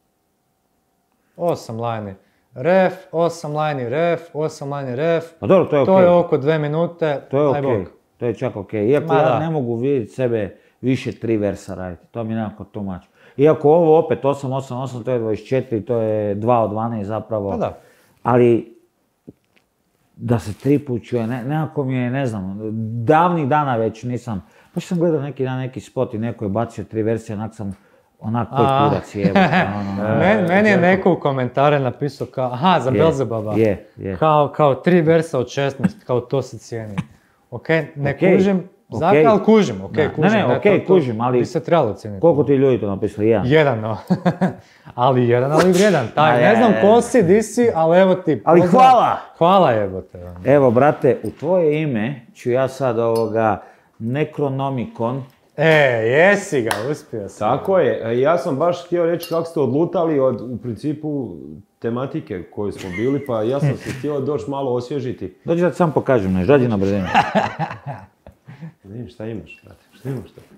8 lajni. Ref, 8 lajni ref, 8 lajni ref. Pa dobro, to je okej. To je oko 2 minute. To je okej. To je čak okej. Iako ja ne mogu vidjeti sebe više 3 versa raditi. To mi je nekako too much. Iako ovo opet 888, to je 24, to je 2 od 12 zapravo. Pa da. Ali da se 3 put čuje, nekako mi je, ne znam, davnih dana već nisam. Baš sam gledao neki spot i neko je bacio 3 verzije, onak koji kurac jebe. Meni je neko u komentare napisao kao, aha, za Belzebaba. Kao 3 versa od 16, kao to se cijeni. Ok, ne kužim, ali kužim, kužim, ali bi se trebalo cijeniti. Koliko ti ljudi to napisali? Jedan, no. ali vrijedan. Taj, ne znam ko si, di si, ali evo ti. Ali hvala! Hvala jebote. Evo, brate, u tvoje ime ću ja sad Necronomicon. Jesi ga, uspio sam. Tako je, ja sam baš htio reći kako ste odlutali od, u principu, tematike koje smo bili, pa ja sam se htio doći malo osvježiti. Dođi da ti sam pokažem, ne žađi na brzinu. Vidim šta imaš, brate, šta imaš to?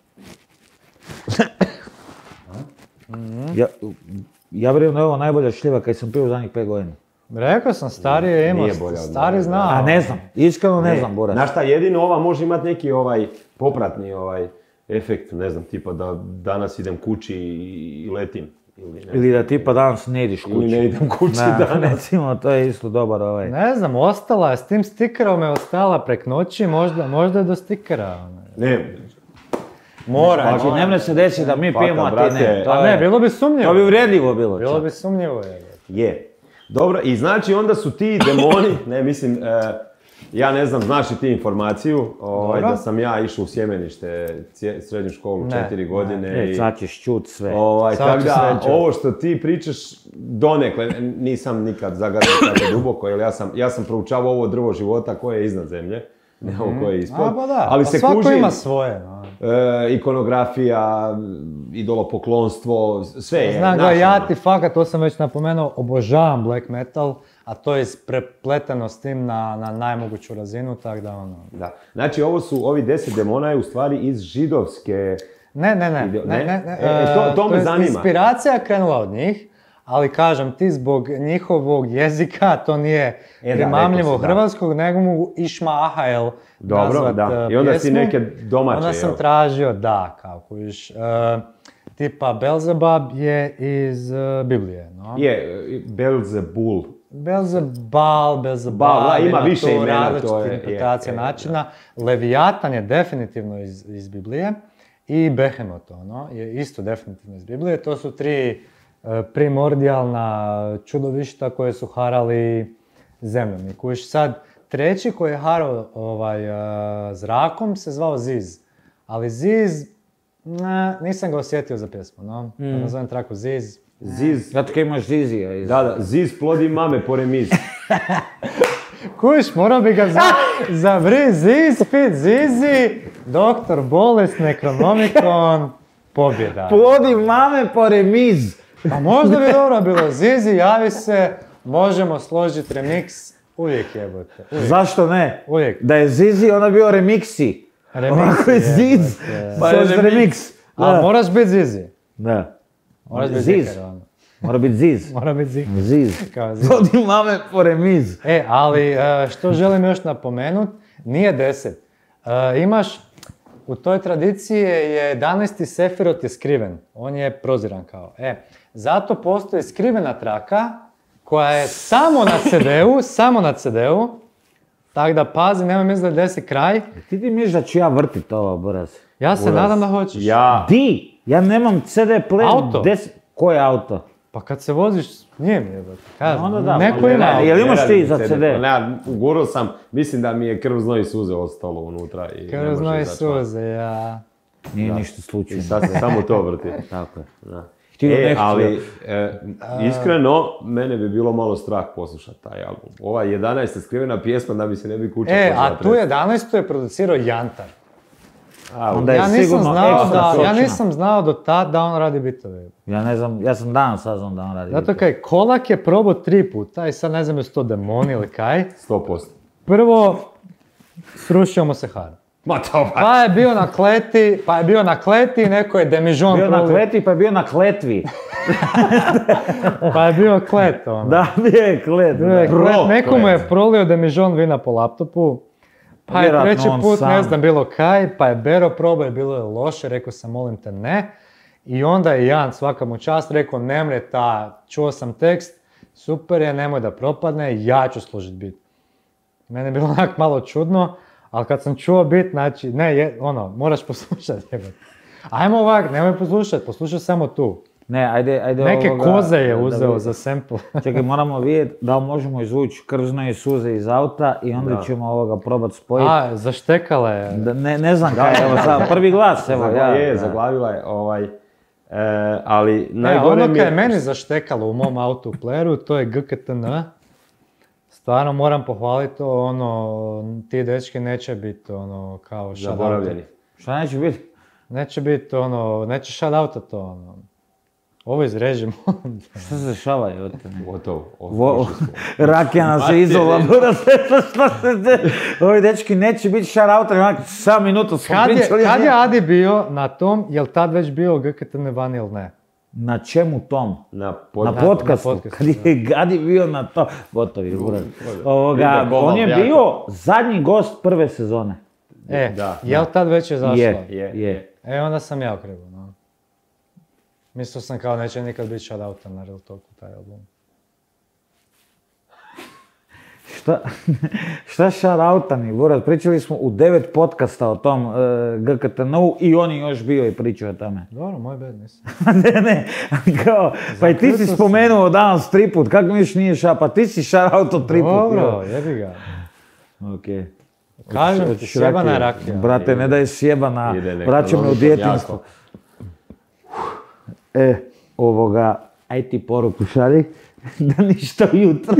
Ja vjerujem da je ovo najbolja šljiva kad sam pio u zadnjih 5 godina. Rekao sam, starije ima, stari zna. A ne znam, iskreno ne znam, Boras. Znaš šta, jedino ova može imati neki popratni efekt, ne znam, tipa da danas idem kući i letim. Ili da tipa danas ne ideš kući. Ili ne idem kući danas. Recimo, to je isto dobar Ne znam, ostala je, s tim stikerom je ostala prek noći, možda je do stikera. Ne. Mora. Znači, ne mre se desi da mi pijemo, a ti ne. A ne, bilo bi sumnjivo. To bi uvredljivo bilo. Bilo bi sumnjivo. Je. Dobro, i znači onda su ti demoni, ne mislim, ja ne znam, znaš li ti informaciju, da sam ja išao u sjemenište, srednju školu 4 godine. Sad ćeš čut sve. Tako da, ovo što ti pričaš, donekle, nisam nikad zagadio tako duboko, jer ja sam proučavao ovo drvo života koje je iznad zemlje, ne ovo koje je ispod. Ali se svako ima svoje. Ikonografija, idolopoklonstvo, sve je. Znam ga, ja ti fakat, to sam već napomenuo, obožavam black metal, a to je isprepleteno s tim na najmoguću razinu, tako da ono... Da, znači ovi 10 demona je u stvari iz židovske... Ne. To me zanima. Inspiracija je krenula od njih, ali kažem ti zbog njihovog jezika, to nije primamljivo hrvatskog, nego mu Išma Ahael nazvat pjesmu. I onda si neke domaće, onda sam tražio, kako viš, tipa Belzebub je iz Biblije, no? Je, Belzebul. Belzebal, ima više imena, različite interpretacije načina. Leviatan je definitivno iz Biblije i Behemoth, je isto definitivno iz Biblije. To su 3 primordijalna čudovišta koje su harali zemljom. I kuš sad, treći koji je harao zrakom se zvao Ziz. Ali Ziz, nisam ga osjetio za pjesmu, no? Nazovem traku Ziz. Zato kaj imaš Zizija. Da, Ziz plodi mame po remiz. Kuš, morao bi ga zavri Ziz, fit Zizi, doktor bolest, Necronomicon, pobjeda. Plodi mame po remiz. Pa možda bi dobro bilo, Zizi, javi se, možemo složiti remix, uvijek jebote. Zašto ne? Uvijek. Da je Zizi, onda bi bio remixi. Ovako je Ziz, slož remix. A moraš biti Zizi. Da. Moraš biti Ziz. Mora biti Ziz. Mora biti Ziz. Ziz. Plodi mame po remiz. Ali što želim još napomenuti, nije 10. Imaš, u toj tradiciji je 11. Sefirot je skriven. On je proziran kao. Zato postoji skrivena traka koja je samo na CD-u, tako da pazi, nemoj misliti da desi kraj. Ti misliš da ću ja vrtit ovo, Boraz? Ja se nadam da hoćeš. Di? Ja nemam CD player. Auto. Koje auto? Pa kad se voziš, nije mi jebati. Onda da. Neko ima auto. Jel imaš ti za CD? Ne, ugurao sam, mislim da mi je krv, znoj i suze ostalo unutra. Krv, znoj i suze, ja. Nije ništa slučajno. I sad se samo to vrti. Tako je. Ali, iskreno, mene bi bilo malo strah poslušati taj album. Ova 11. skrivena pjesma da mi se ne bi kuća počela a tu 11. je producirao Jantar. Onda je sigurno ja nisam znao do tad da on radi bitove. Ja ne znam, ja sam danas saznao da on radi bitove. Zato kaj, Kolak je probao 3 puta i sad ne znam je to demoni ili kaj. 100%. Prvo, srušio mu se har. Pa je bio na kleti i neko je demižon prolio. Bio na kleti pa je bio na kletvi. Pa je bio klet, ono. Da, bio je klet. Neko mu je prolio demižon vina po laptopu. Pa je Vjerojatno treći on put, sam. ne znam, bilo kaj, pa je Bero probao i bilo je loše, rekao sam molim te ne. I onda je Jan, svaka mu čast, rekao nemre čuo sam tekst, super je, nemoj da propadne, ja ću složit bit. Mene je bilo onak malo čudno, ali kad sam čuo bit, znači, moraš poslušati. Ajmo ovak, nemoj poslušaj samo tu. Ne, ajde Neke ovoga, koze je da uzeo vidimo. za sample. Čekaj, moramo vidjeti da li možemo izvući krzno suze iz auta i onda ćemo ovoga probat spojiti. Zaštekala je. Ne znam kaj, evo sad, prvi glas, evo ja. Zaglavila je, ali najgore Ono mi kaj je meni zaštekalo u mom autoplayeru, to je GKTN. Stvarno moram pohvaliti to, ti dečki neće biti kao zaboravljeni. Šta neće biti? Neće biti neće shoutouta to Ovo izrežimo. Šta se dešava je od tebe? Gotovo. Rakija se izola, šta se ovi dečki neće biti shoutouta, onak 7 minuta smo pričali. Kad je Adi bio na tom, jel tad već bio GKTN van ili ne? Na čemu tom? Na podcastu. Kad je Gadi bio na to, gotovi, on je bio zadnji gost prve sezone. Jel tad već je zašlo? Je. Onda sam ja okrenuo. Mislio sam kao neće nikad biti shoutouta na Real Talku taj album. Šta shoutoutani, Buraz? Pričali smo u 9 podcasta o tom GKTN-u i on je još bio i pričao o tome. Dobro, moj bed, nisam. Ne, kao, pa i ti si spomenuo danas 3 put, kako miš nije pa ti si shoutouto 3 put. Dobro, jebi ga. Okej. Kažem ti, sjebana rakija. Brate, ne da je sjebana, vraća me u djetinjstvo. Aj ti poruku šalji, da ništa ujutro.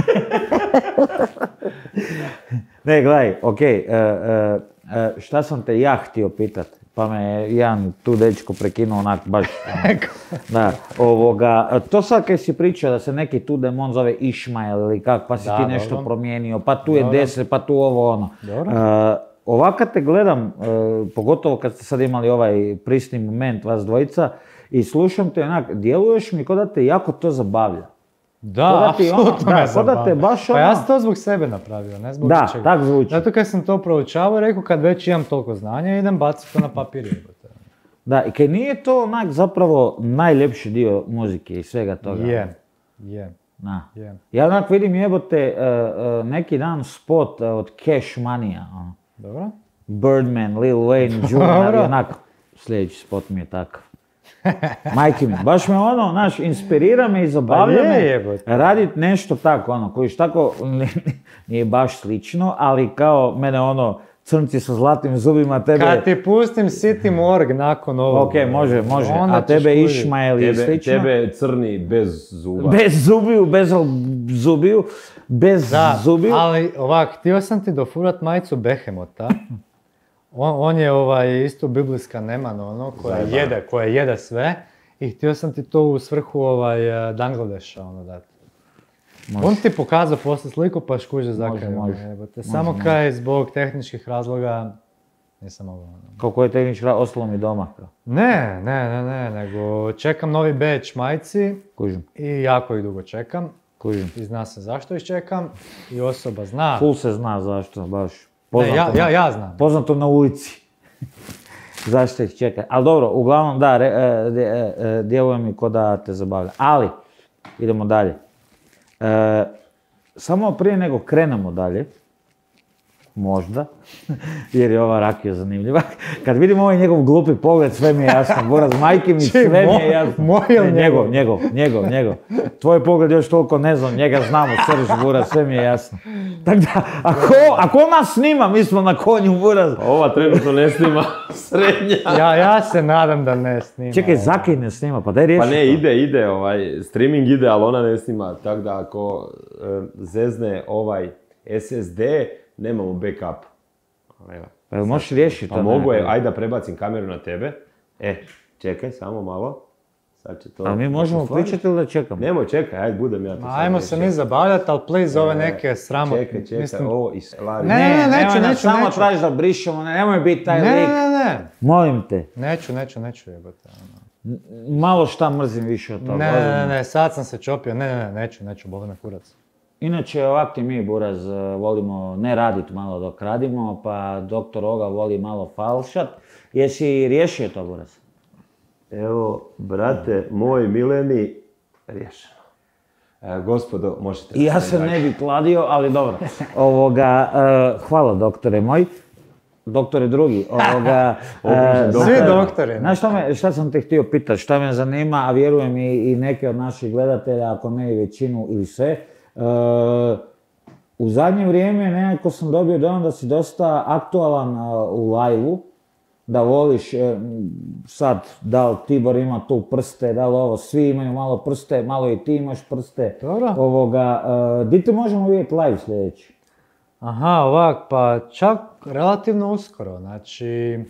Ne, gledaj, okej, šta sam te ja htio pitat, pa me jedan tu dečko prekinuo onak baš. Da, to sad kad si pričao da se neki tu demon zove Išmael ili kak, pa si ti nešto promijenio, pa tu je 10, pa tu ovo ono. Ovako te gledam, pogotovo kad ste sad imali ovaj prisni moment vas dvojica, i slušam te onak, djeluješ mi kao da te jako to zabavlja. Da, apsolutno me zabavlja. Pa ja sam to zbog sebe napravio, ne zbog ničega. Da, tak zvuči. Zato kad sam to proučavao, rekao kad već imam toliko znanja, idem baciti to na papir. Da, i kaj nije to onak zapravo najljepši dio muzike i svega toga? Je. Ja onak vidim jebote neki dan spot od Cash Money-a. Dobro. Birdman, Lil Wayne, Junior, onak, sljedeći spot mi je takav. Majke mi, baš me inspirira me i zabavlja me radit nešto tako, kojiš tako, nije baš slično, ali kao mene crnci sa zlatnim zubima, tebe... Kad ti pustim City Morg nakon ovog... Ok, može, a tebe Išmael i slično. Tebe crni bez zuba. Bez zubiju, bez zubiju. Ali ovak, htio sam ti dofurat majicu Behemota. On je isto biblijska Neman, koja jede sve. I htio sam ti to u svrhu Bangladeša dati. On ti pokazao poslije sliku pa škuže zakaj. Samo kaj zbog tehničkih razloga nisam mogao. Kako je tehnički razlog? Ostalo mi doma? Ne, nego čekam novi batch majici. Kužim. I jako ih dugo čekam. Kužim. I zna se zašto ih čekam. I osoba zna. Ful se zna zašto, baš. Ja znam. Poznato na ulici. Zašto ih čekaj. Ali dobro, uglavnom da, djeluje mi ko da te zabavlja. Ali, idemo dalje. Samo prije nego krenemo dalje, možda, jer je ova rakija zanimljiva. Kad vidim ovaj njegov glupi pogled, sve mi je jasno. Buraz, majke mi, sve mi je jasno. Moj ili njegov. Tvoj pogled još toliko ne znam, njega znamo, srž, Buraz, sve mi je jasno. Tako da, ako nas snima, mi smo na konju, Buraz. Ova trenutno ne snima, srednja. Ja se nadam da ne snima. Čekaj, zakaj ne snima? Pa daj riješi. Pa ne, ide, streaming ide, ali ona ne snima. Tako da ako zezne SSD, nemamo backup. Pa možeš riješiti to? Pa mogu je, ajde da prebacim kameru na tebe. Čekaj, samo malo. Sad će to... A mi možemo pričati ili da čekamo? Nemoj, čekaj, ajde budem ja to sad. Ajmo se mi zabavljati, ali please ove neke sramotne. Čekaj, ovo iz Lari. Neću. Samo tražiš da brišemo, nemoj biti taj lik. Ne. Molim te. Neću jebate. Malo šta mrzim više od toga. Ne, sad sam se čopio. Ne, neću, boli me kurac. Inače, ovak ti mi, Buraz, volimo ne radit malo dok radimo, pa doktor Oga voli malo falšat. Jesi riješio to, Buraz? Evo, brate, moj mileni, riješeno. Gospodo, možete... I ja se ne bi kladio, ali dobro. Hvala, doktore moj. Doktore drugi. Svi doktori. Znaš šta sam te htio pitati, šta me zanima, a vjerujem i neke od naših gledatelja, ako ne i većinu ili sve. U zadnje vrijeme nekako sam dobio dojam da si dosta aktualan u live-u, da voliš, sad, da li Tibor ima tu prste, da li ovo, svi imaju malo prste, malo i ti imaš prste. Dobro. Di te možemo vidjeti live sljedeći? Aha, ovak, pa čak relativno uskoro, znači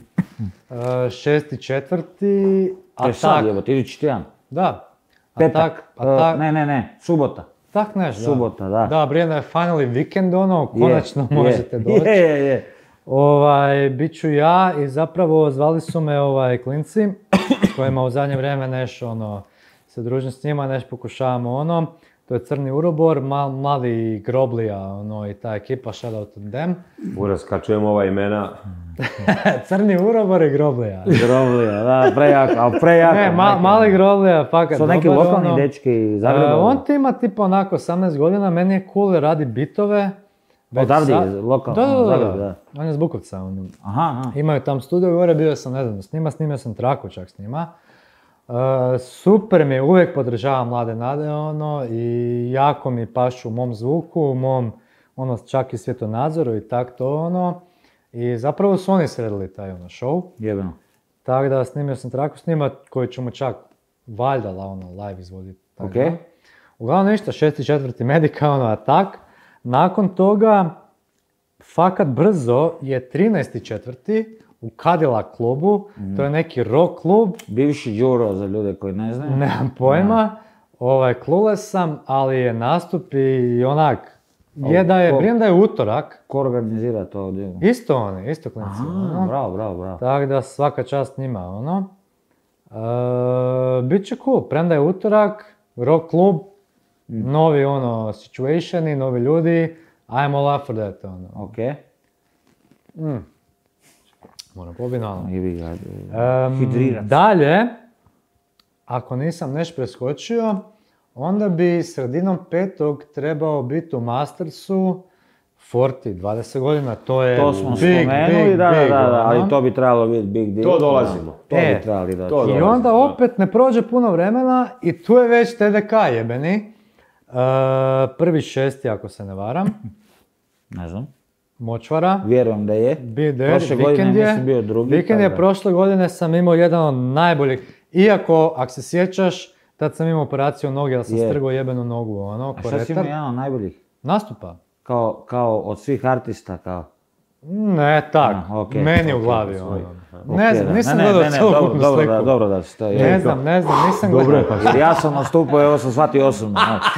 6.4. To je sad, evo, ti idući tjedan. Da. Petak, ne, subota. Tak nešto, da. Subota, da. Da, Brijana je finally vikend, konačno možete doći. Bit ću ja i zapravo zvali su me klinci s kojima u zadnje vrijeme se družim s njima, pokušavamo to je Crni Urobor, mladi Groblija i ta ekipa, shout out to them. Buraz, kad čujemo ova imena... Crni Urobor i Groblija. Groblija, da, prejako. Ne, mali Groblija, fakat dobar. Su neki lokalni dečki iz Zagreba? On ti ima tipa 18 godina, meni je cool, radi bitove. Odavde je lokalno, Zagreb, da. On je iz Bukovca. Aha. Imaju tam studio gore, bio sam nedavno s njima, snimio sam traku čak s njima. Super mi je, uvijek podržavam mlade nade, i jako mi pašu u mom zvuku, u mom, čak i svjetonadzoru i tak to, i zapravo su oni sredili taj, show. Jebeno. Tako da snimio sam traku s njima, koju ćemo čak valjda, live izvoditi. Okej. Uglavnom ništa, 6.4. Medika, Atak. Nakon toga, fakat brzo, je 13.4. u Cadillac klubu, to je neki rock klub. Bivši Đuro za ljude koji ne znaju. Nemam pojma, klules sam, ali je nastup i onak, brijem da je utorak. Ko organizira to ovdje? Isto oni, isto klinci. Bravo. Tako da svaka čast njima, Biće cool, premda je utorak, rock klub, novi situationi, novi ljudi, I'm all up for that, Okej. Moram pobiti hidrirat. Dalje, ako nisam nešto preskočio, onda bi sredinom 5. trebao biti u Mastersu Forti, 20 godina, to je to smo spomenuli, da, ali to bi trebalo biti big deal. To dolazimo. To bi trebali doći. I onda opet ne prođe puno vremena i tu je već TDK jebeni. 1.6. ako se ne varam. Ne znam. Močvara. Vjerujem da je. Prošle godine mislim bio drugi. Vikend je prošle godine sam imao jedan od najboljih. Iako, ako se sjećaš, tad sam imao operaciju u nogi, ali sam strgao jebenu nogu. A šta si imao jedan od najboljih? Nastupa. Kao od svih artista, kao? Ne, tak. Meni u glavi. Ne znam, nisam gledao celokupnu sliku. Dobro da si to. Ne znam, nisam gledao. Jer ja sam nastupao, evo sam shvatio osobno.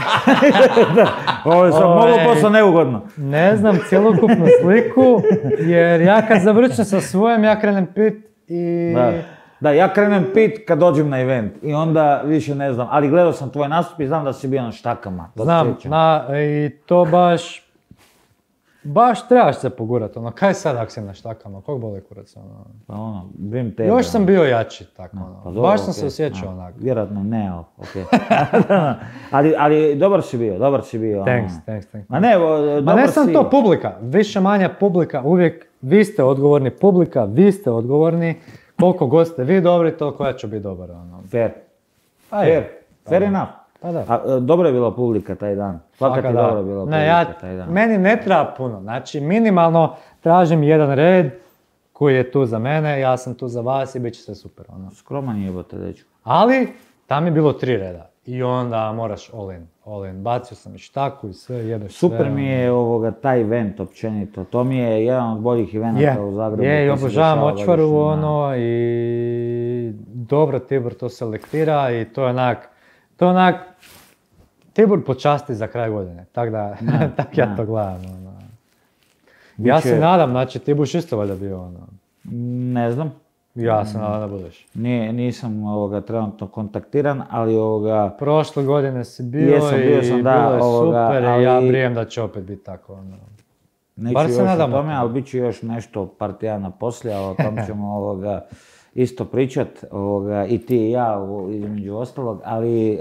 Ovo sam mogu posle neugodno. Ne znam celokupnu sliku, jer ja kad završim sa svojim, ja krenem pit i... Da, ja krenem pit kad dođem na event i onda više ne znam, ali gledao sam tvoj nastup i znam da si bio na štakama. Znam, i to baš trebaš se pogurat, kaj sad ako si na štakama, kog boli kurac, Pa brim tebe. Još sam bio jači, tako, baš sam se osjećao onak. Vjerojatno ne, ali okej. Ali dobar si bio. Thanks. Ma ne, Ma ne sam to publika, više manja publika, uvijek vi ste odgovorni, publika, vi ste odgovorni, koliko god ste vi dobri, toliko ja ću biti dobar. Fair enough. Pa da. A dobro je bila publika taj dan. Fakat je dobro bila publika taj dan. Meni ne treba puno, znači minimalno tražim jedan red koji je tu za mene, ja sam tu za vas i bit će sve super. Skroman jebote, dečko. Ali, tam je bilo 3 reda i onda moraš all in. Bacio sam i štaku i sve, jebeš sve. Super mi je taj event općenito, to mi je jedan od boljih eventa u Zagrebu. I obožavam Močvaru i dobro Tibor to selektira i to je onak, Tibor počasti za kraj godine, tako da, ja to gledam. Ja se nadam, znači ti buš isto valjda bio. Ne znam. Ja sam nadam da budeš. Nisam trenutno kontaktiran, ali Prošle godine si bio bio sam, i bilo je super ali i ja brijem da će opet biti tako. Neću Bar se još nadam o tome, ali bit će još nešto par tjedana poslije, ali o tom ćemo isto pričat, i ti i ja između ostalog, ali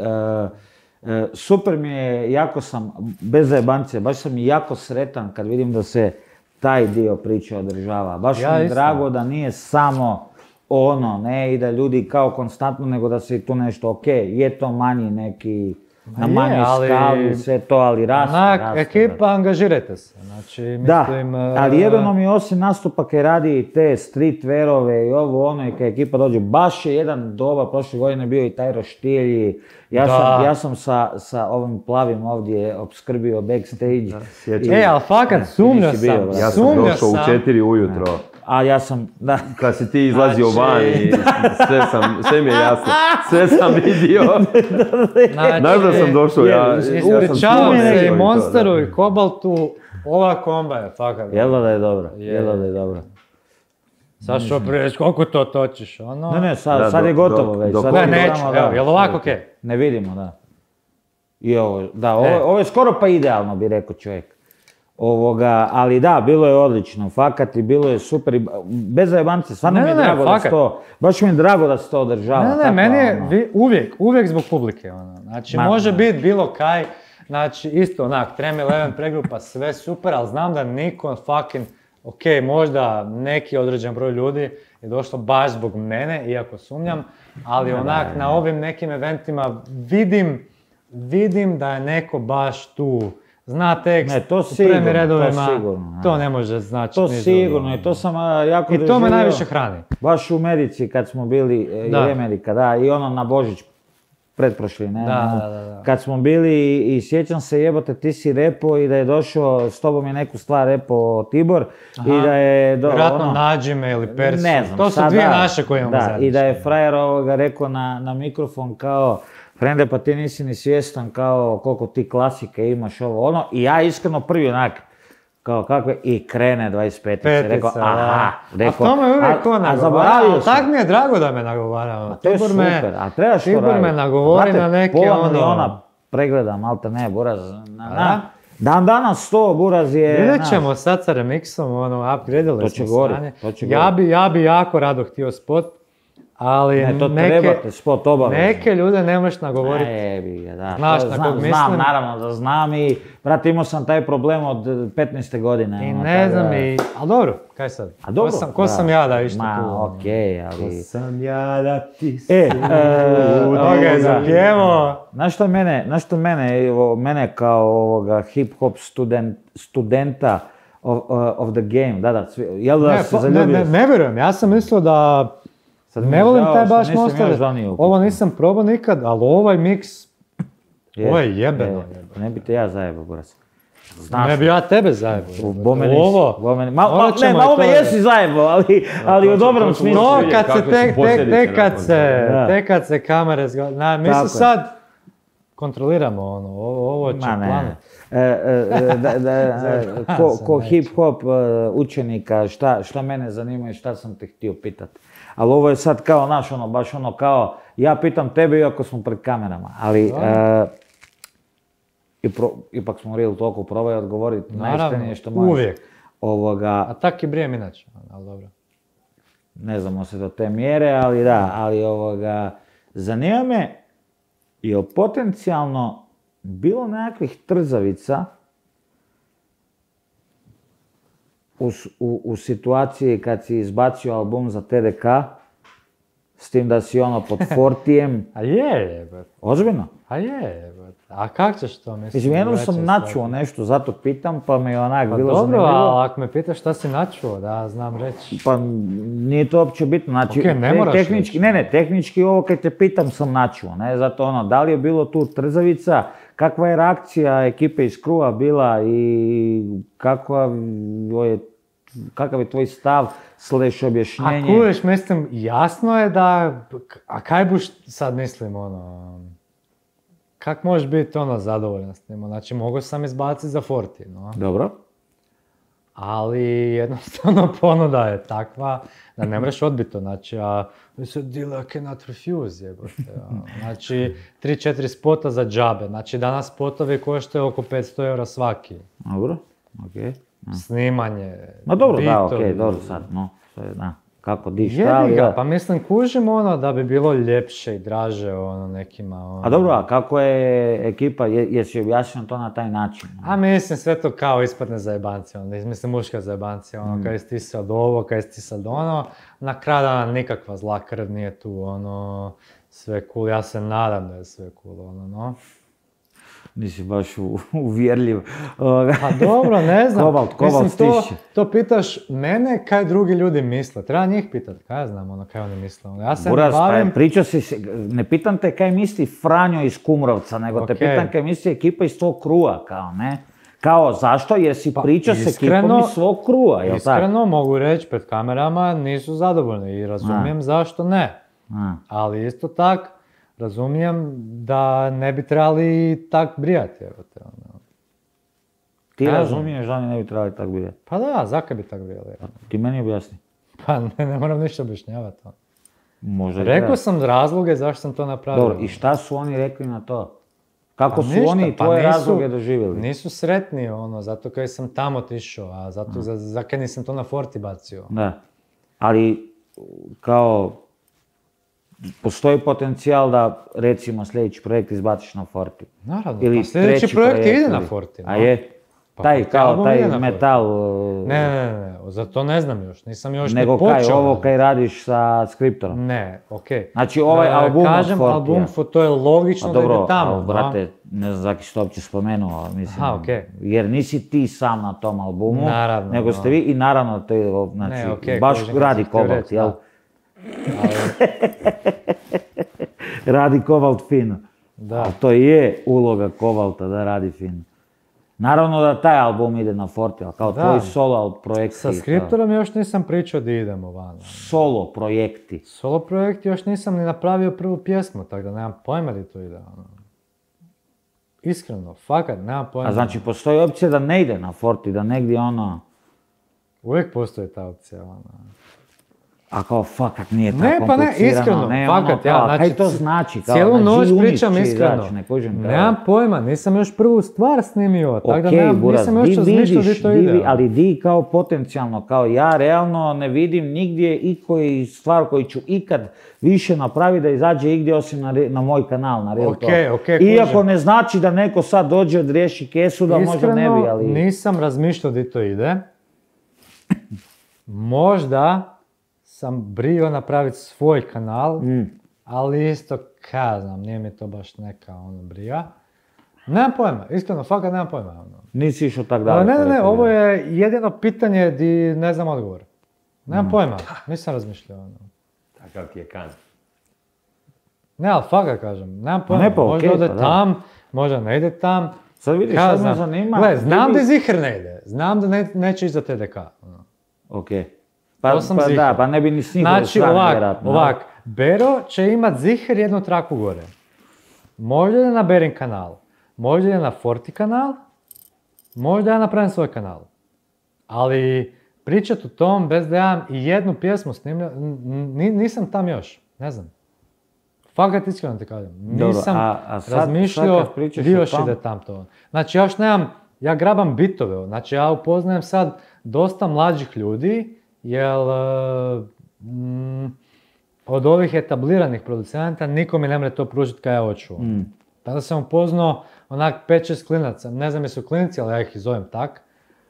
super mi je, jako sam, bez zajebancije, baš sam jako sretan kad vidim da se taj dio priče održava. Baš mi je drago da nije samo ne, i da ljudi kao konstantno, nego da se tu nešto, je to manji neki, na manjoj skali, sve to, ali raste. Ekipa, angažirajte se. Znači, mislim... Da, ali jedno mi osim nastupa kaj radi te streetwearove i ono, i kad ekipa dođe, baš je jedan doba, prošle godine bio i taj Roštilj. Ja sam sa ovim plavim ovdje obskrbio backstage. Ali fakat, sumnjao sam. Ja sam došao u 4 ujutro. A ja sam, da. Kad si ti izlazio van i sve mi je jasno, sve sam vidio. Znaš da sam došao, ispričavam se i Monsteru i Kobaltu, ova komba je fakat. Jel da je dobro? Sad što priješ, koliko to točiš, Ne, sad je gotovo već. Ne, neću, evo, jel ovako okej? Ne vidimo, da. I ovo je skoro pa idealno, bi rekao čovjek. Ali da, bilo je odlično, fakat, i bilo je super, bez zajebanci, stvarno mi je drago da se to, baš mi je drago da se to održava. Ne, meni je uvijek zbog publike, znači može biti bilo kaj, znači isto Trem 11 pregrupa, sve super, ali znam da niko fucking, možda neki određen broj ljudi je došlo baš zbog mene, iako sumnjam, ali na ovim nekim eventima vidim da je neko baš tu, zna tekst, u prvim redovima, to ne može znači. To sigurno, i to sam jako doživio. I to me najviše hrani. Baš u Americi kad smo bili, i Amerika, da, i na Božić pretprošli, ne? Kad smo bili i sjećam se, jebote, ti si repo i da je došao, s tobom je neku stvar repo Tibor i da je... Vjerojatno Nađime ili Persu, to su dvije naše koje imamo zajedničke. I da je frajer rekao na mikrofon kao, frende, pa ti nisi ni svjestan kao koliko ti klasike imaš i ja iskreno prvi kao kakve, i krene 25. Rekao, aha, a to me uvijek ko nagovarao, tak mi je drago da me nagovarao. To je super, a trebaš to raditi. Tibor me nagovori na neke pola miliona pregleda, malte ne, Buraz. Dan danas to, Buraz je... Vidjet ćemo sad sa remixom, upgradili smo stanje. Ja bi jako rado htio spot, ali neke ljude ne možeš nagovoriti. Znaš na kog mislim. Znam, naravno da znam i, brate, imao sam taj problem od 15. godine. I ne znam, ali dobro, kaj sad? Ko sam ja da išta tu? Okej, ali... Ko sam ja da ti zapjevo. Znaš što mene kao hip-hop studenta of the game, jel da se zaljubio? Ne vjerujem, ja sam mislio da... Ne volim taj baš Monster, ovo nisam probao nikad, ali ovaj miks, ovo je jebeno. Ne bi te ja zajebao, Buraz. Ne bi ja tebe zajebao. Malo me jesi zajebao, ali u dobrom smislu. No, tek kad se kamere zgledaju, mi se sad kontroliramo ovo će planu. Ko hip-hop učenika, šta mene zanima i šta sam te htio pitati. Ali ovo je sad kao baš kao, ja pitam tebe iako smo pred kamerama, ali ipak smo real talku, probaj odgovoriti najiskrenije što možeš. Uvijek. A tak i brijem inače, ali dobro. Ne znamo se do te mjere, ali zanima me, je potencijalno bilo nekakvih trzavica u situaciji kad si izbacio album za TDK, s tim da si pod Fortijem. A je, bet. Ozbiljno? A je, bet. A kak ćeš to misliti? Mislim, jednom sam načuo nešto, zato pitam, pa mi je bilo zanimljivo. Dobro, ali ako me pitaš šta si načuo, da znam reći. Pa nije to uopće bitno, znači, ne moraš tehnički, tehnički ovo kad te pitam sam načuo, zato da li je bilo tu trzavica, kakva je reakcija ekipe iz Krua bila i kakav je tvoj stav / objašnjenje? A kuviš, mislim, jasno je da, a kaj buš sad mislim, kak možeš biti zadovoljan s tim? Znači, mogu sam izbaciti za Forti, no. Dobro. ali jednostavno ponuda je takva da ne možeš odbiti to. Znači, deal I cannot refuse, jebote. Znači, 3-4 spota za džabe. Znači, danas spotovi koštaju oko 500 eura svaki. Dobro, okej. Snimanje, Ma dobro, da, bitovi. okej, dobro sad, no, to je, da, kako diš, Jebi ga, da. pa mislim, kužim ono da bi bilo ljepše i draže ono nekima. Ono. A dobro, a kako je ekipa, jesi objasnio to na taj način? A mislim, sve to kao ispadne zajebancija, onda mislim muška zajebancija, ono, kaj si ti sad ovo, kaj si ti sad ono, na kraju dana nikakva zla krv nije tu, ono, sve cool, ja se nadam da je sve cool, ono, no. Nisi baš uvjerljiv. Pa dobro, ne znam, Kobalt mislim, stišće. to pitaš mene kaj drugi ljudi misle, treba njih pitat, kaj ja znam, ono, kaj oni misle, ono, ja se ne Buraz, bavim... pa pričao si, ne pitam te kaj misli Franjo iz Kumrovca, nego te Okej. pitam kaj misli ekipa iz tvog krua, kao ne? Kao zašto? Jer si pričao s ekipom iz svog krua, jel tako? Iskreno mogu reći pred kamerama nisu zadovoljni i razumijem zašto ne. Ali isto tak razumijem da ne bi trebali tak brijati. Ono. Ti Kažem. razumiješ da oni ne bi trebali tako biti? Pa da, zakaj bi tak brijali? Ti meni objasni. Pa ne moram ništa objašnjavati. Ono. Možda i Rekao treba. sam razloge zašto sam to napravio. Dobro, i šta su oni rekli na to? Kako Pa su ništa, oni pa tvoje nisu- razloge doživjeli? Nisu sretni, ono, zato kaj sam tamo otišao, a zato zakaj nisam to na Forti bacio. Da, ali kao postoji potencijal da recimo sljedeći projekt izbaciš na Forti. Naravno, Ili pa sljedeći treći projekt ide ili- na Forti. A no. je? Pa Taj Forti kao, album ide taj na Forti. metal... Ne, za to ne znam još, nisam još Nego ni počeo. kaj, ovo raditi. kaj radiš sa skriptorom. Ne, okej. Znači ovaj album od Kažem Fortija. album, to je logično Pa da dobro, ide tamo. ali, brate, ne znam zaki si to uopće spomenuo, mislim, Aha, okej. jer nisi ti sam na tom albumu, Naravno, nego ste vi i naravno to je, znači, Ne, okej, baš kužim radi kako si htio Kobalt, reći, jel? da. Ali, Radi Kobalt fino. Da. Ali to je uloga Kobalta da radi fino. Naravno da taj album ide na Forti, ali kao Da. tvoji solo projekti. sa skriptorom još nisam pričao da idemo van. Solo projekti. Solo projekt još nisam ni napravio prvu pjesmu, tako da nemam pojma di to ide. Ono. Iskreno, fakat, nemam pojma. A znači postoji opcija da ne ide na Forti, da negdje ono... Uvijek postoji ta opcija. Ono. A kao fakat nije tako Ne, pa ne, komplicirano, iskreno, ne, fakat, ono, kao, ja, znači, kaj to znači? Kao, cijelu na noć G-Unit pričam će iskreno. izaći, ne kužim, kao. Nemam pojma, nisam još prvu stvar snimio, tako da Okej, Buraz, nisam još di razmišljao vidiš, di to ide. ali di kao potencijalno, kao ja realno ne vidim nigdje ikoji stvar koju ću ikad više napraviti da izađe igdje osim na moj kanal, na Real Talk. Okej, Iako kužim. ne znači da neko sad dođe odriješi kesu, da možda ne bi, ali... Nisam razmišljao di to ide. Možda sam brio napraviti svoj kanal, ali isto, kaj znam, nije mi to baš neka ono brija. Nemam pojma, iskreno, fakat nemam pojma. Ono. Nisi išao tak Ne, daleko. ne, rekao ovo bi. je jedino pitanje di ne znam odgovor. Nemam pojma, nisam razmišljao. Ono. Takav ti je kan. Ne, ali fakat kažem, nemam pojma, ne, pa možda okej, ode pa da. tam, možda ne ide tam. Sad vidiš, Kaj sad me znam. zanima... Gle, di znam bi- da Ziher ne ide, znam da neće ići za TDK. Ono. Okej. To Pa, sam pa ziher. da, pa ne bi ni s njihove Znači, strane, vjerojatno. ovak, Bero će imat Ziher jednu traku gore. Možda je na Berin kanal, možda je na Forti kanal, možda ja napravim svoj kanal. Ali pričat o tom bez da ja i jednu pjesmu snimlja, nisam tam još, ne znam. Fakat iskreno ti kažem, Dobro, nisam a sad razmišljao kad pričaš di o još tom- ide tam to. Znači ja još nemam, ja grabam bitove, znači ja upoznajem sad dosta mlađih ljudi, jer od ovih etabliranih producenata niko mi ne može to pružiti kaj ja hoću. Tada sam upoznao onak 5-6 klinaca, ne znam jesu klinici, ali ja ih i zovem tak,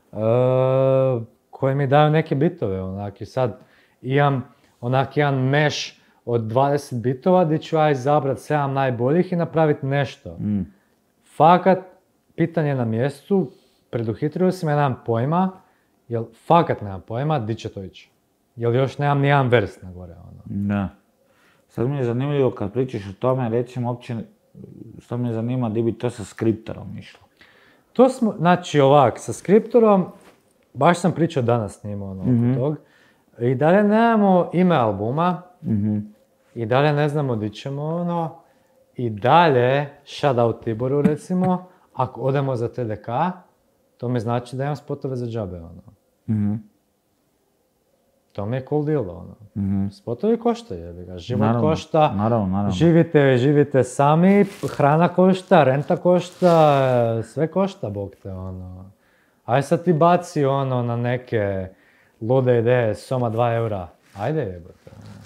koji mi daju neke bitove, onak, i sad imam onak jedan mesh od 20 bitova gdje ću ja izabrat 7 najboljih i napraviti nešto. Fakat, pitanje na mjestu, preduhitrio si me, nemam pojma, jer fakat nemam pojma, di će to ići. Jer još nemam ni jedan vers na gore, ono. Da. Sad mi je zanimljivo kad pričaš o tome, recimo uopće, sad me zanima di bi to sa skriptorom išlo. To smo, znači ovak, sa skriptorom, baš sam pričao danas s njim, ono, oko tog. I dalje nemamo ime albuma, i dalje ne znamo di ćemo, ono, i dalje, shout out Tiboru recimo, ako odemo za TDK, to mi znači da imam spotove za džabe, ono. To mi je cool deal, ono. Spotovi koštaju, jebi ga. Život košta, naravno. živite sami, hrana košta, renta košta, sve košta, bog te, ono. Aj sad ti baci, ono, na neke lude ideje, soma 2 eura. Ajde, jebote.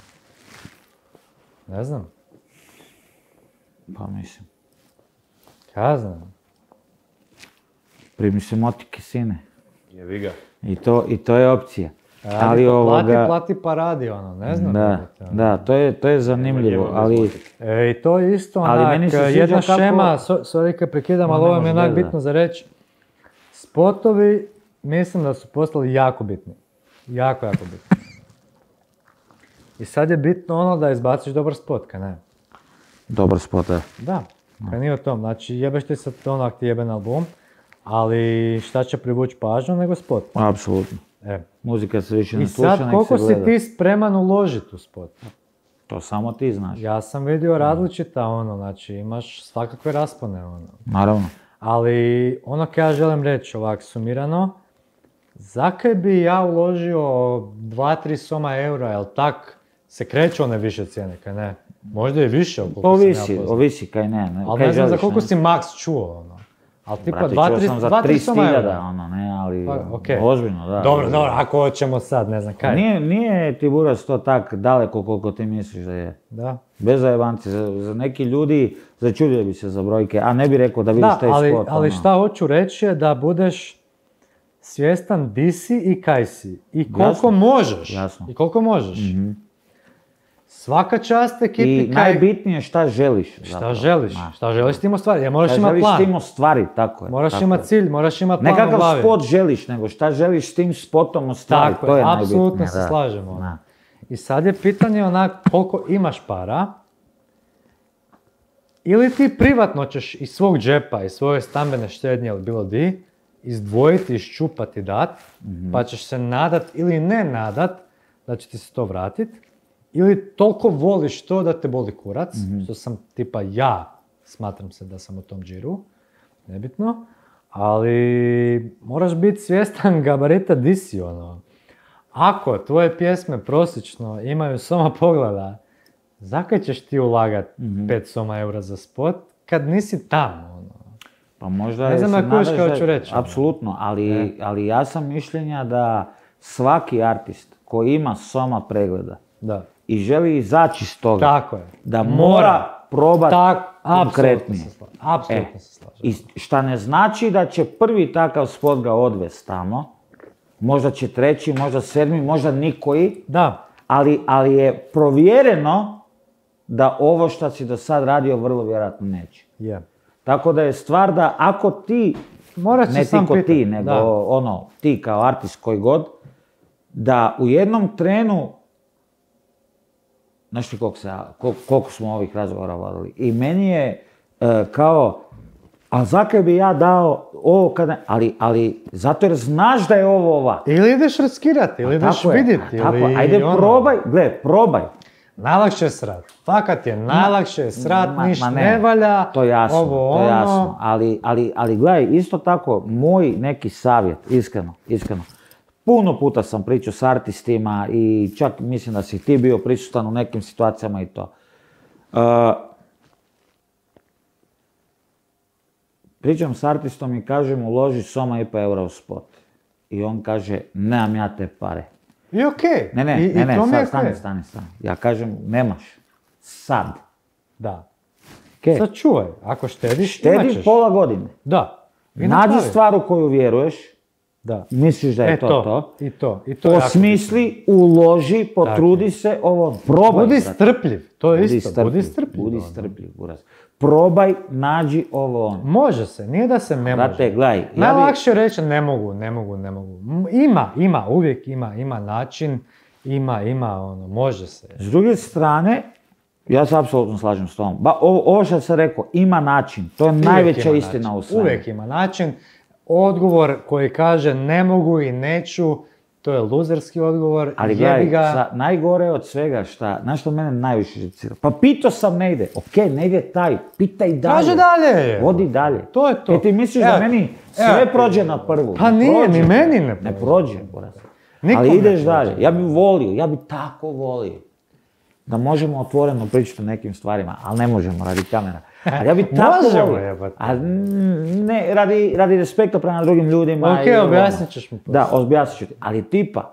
Ne znam. Pa mislim. Ja znam. Primi se motike, sine. Jebi ga. I to je opcija. Ali plati pa radi, ono, ne znam. Da, to je zanimljivo, ali... I to je isto onak, jedna šema, sorry kad prekidam, ali ovo mi je onak bitno za reći. Spotovi, mislim da su postali jako bitni. Jako bitni. I sad je bitno ono da izbaciš dobar spot, kaj ne? Dobar spot, da. Da, kaj nije o tom. Znači, jebeš ti sad onak ti jeben album, ali šta će privući pažnju nego spot? Apsolutno. Muzika se više ne sluša, nek se gleda. I sad koliko si ti spreman uložiti u spot? To samo ti znaš. Ja sam vidio različita, ono, znači imaš svakakve raspone, ono. Naravno. Ali ono kaj ja želim reći ovak sumirano, zakaj bi ja uložio 2-3 soma eura, jel tak se kreću one više cijene, kaj ne? Možda i više, koliko sam ja poznao. Ovisi, kaj ne. Ali ne znam za koliko si maks čuo, ono. Ali tipa 2-3 soma eura. 300.000, ono, ne, ali ozbiljno, da. Dobro, ako hoćemo sad, ne znam kaj. Nije ti Buras to tak daleko koliko ti misliš da je. Da. Bez zajebanci, za neki ljudi začudio bi se za brojke, a ne bi rekao da vidiš taj spot. Ali šta hoću reći je da budeš svjestan di si i kaj si. I koliko možeš. Jasno. I koliko možeš. Svaka čast ekipi I najbitnije šta želiš. Šta želiš tim ostvariti. Moraš imati plan. Šta želiš tim ostvariti, tako je. Moraš imati cilj, moraš imati plan u glavi. Nekakav spot želiš, nego šta želiš s tim spotom ostvariti. Tako je, apsolutno se slažemo. I sad je pitanje onak koliko imaš para, ili ti privatno ćeš iz svog džepa, iz svoje stambene štednje ili bilo di, izdvojiti, iščupati, dat, pa ćeš se nadat ili ne nadat da će ti se to vratit, ili toliko voliš to da te boli kurac, što sam tipa ja, smatram se da sam u tom džiru, nebitno, ali moraš biti svjestan gabarita di si, ono. Ako tvoje pjesme prosječno imaju soma pogleda, zakaj ćeš ti ulagat 5 soma eura za spot kad nisi tamo, ono? Pa možda ne znam na kojiš kao ću reći. Apsolutno, ali ja sam mišljenja da svaki artist koji ima soma pregleda i želi izaći iz toga, tako je. Da mora probati konkretnije. Apsolutno se slažem. I šta ne znači da će prvi takav spot ga odvesti tamo, možda će treći, možda sedmi, možda nikoji, ali je provjereno da ovo što si do sad radio vrlo vjerojatno neće. Tako da je stvar da ako ti, ne ti ko ti, nego ono, ti kao artist koji god, da u jednom trenu, znaš li koliko smo ovih razgovora vodili, i meni je kao, a zakaj bi ja dao ovo kada, ali zato jer znaš da je ovo ova. Ili ideš riskirati, ili ideš vidjeti. Ajde probaj. Najlakše je srat. Fakat je najlakše je srat, ništa ne valja. To je jasno, ali gledaj, isto tako, moj neki savjet, iskreno, puno puta sam pričao s artistima i čak mislim da si ti bio prisutan u nekim situacijama i to. Pričam s artistom i kažem uloži soma i pa eura u spot. I on kaže, nemam ja te pare. I okej. Ne, stani. Ja kažem, nemaš. Sad. Da. Sad čuvaj, ako štediš, imat ćeš. Štedi pola godine. Da. Nađi stvar u koju vjeruješ. Misliš da je to. I to. Osmisli, uloži, potrudi se, ovo, probaj. Budi strpljiv, to je isto. Budi strpljiv, Buras. Probaj, nađi ovo ono. Može se, nije da se ne može. Brate, gledaj. Najlakše reći ne mogu. Uvijek ima način, ima ono, može se. S druge strane, ja se apsolutno slažem s tom. Ovo što sam rekao, ima način. To je najveća istina u svemu. Uvijek ima način. Odgovor koji kaže ne mogu i neću, to je luzerski odgovor, Ali jebi gledaj, ga. najgore od svega, na što mene najviše živcira? Pa pitao sam ne ide, okej, ne ide taj, pitaj dalje. Kaže dalje. Vodi dalje. To je to. E ti misliš da meni sve prođe na prvu? Pa Ne nije, prođe. ni meni ne Ne prođe, Boras. Nikom Ali ne ideš prođe. dalje. Ja bih volio, ja bih tako volio da možemo otvoreno pričati o nekim stvarima, ali ne možemo radi kamera. Ali ja bih tako Možemo, volio. jebote. A ne, radi respekta prema drugim ljudima. Okej, objasnit ćeš mi. Da, objasnit ću ti. Ali tipa,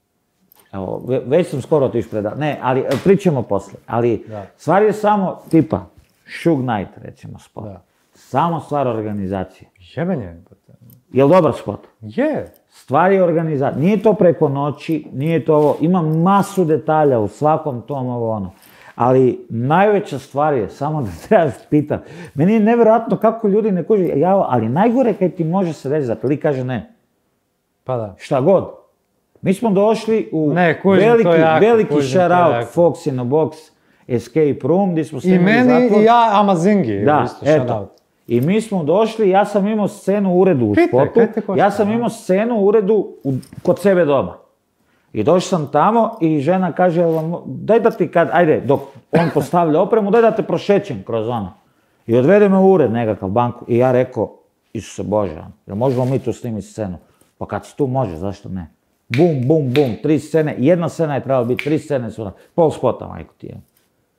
evo, već sam skoro otišao predavati. Ne, ali pričamo poslije. Ali stvar je samo tipa, Suge Knight recimo spot. Da. Samo stvar organizacije. Jeben je. Jel dobar spot? Je. Stvar je organizacija. Nije to preko noći, nije to ovo. Ima masu detalja u svakom tom ovo ono. Ali najveća stvar je samo da treba pitati. Meni je nevjerojatno kako ljudi ne kuže. Ali najgore kad ti može se reći da lik kaže ne. Pa da. Šta god. Mi smo došli u Ne, kužim, to je jako, veliki kužim, shout to je out jako. Fox in the Box Escape Room gdje smo I snimili meni zatvor. i ja Amazingi. Da, isto, shout out. eto. I mi smo došli, ja sam imao scenu u uredu u Pitaj, spotu. kaj te košta, Ja sam imao scenu u uredu kod sebe doma. I došao sam tamo i žena kaže, daj da ti dok on postavlja opremu, daj da te prošećem kroz ono. I odvede me u ured nekakav banku. I ja rekao, Isuse Bože, jel možemo mi tu snimiti scenu? Pa kad si tu može, zašto ne? Bum, bum, bum, 3 scene. Jedna scena je trebala biti, 3 scene su, pol spota, majko ti je.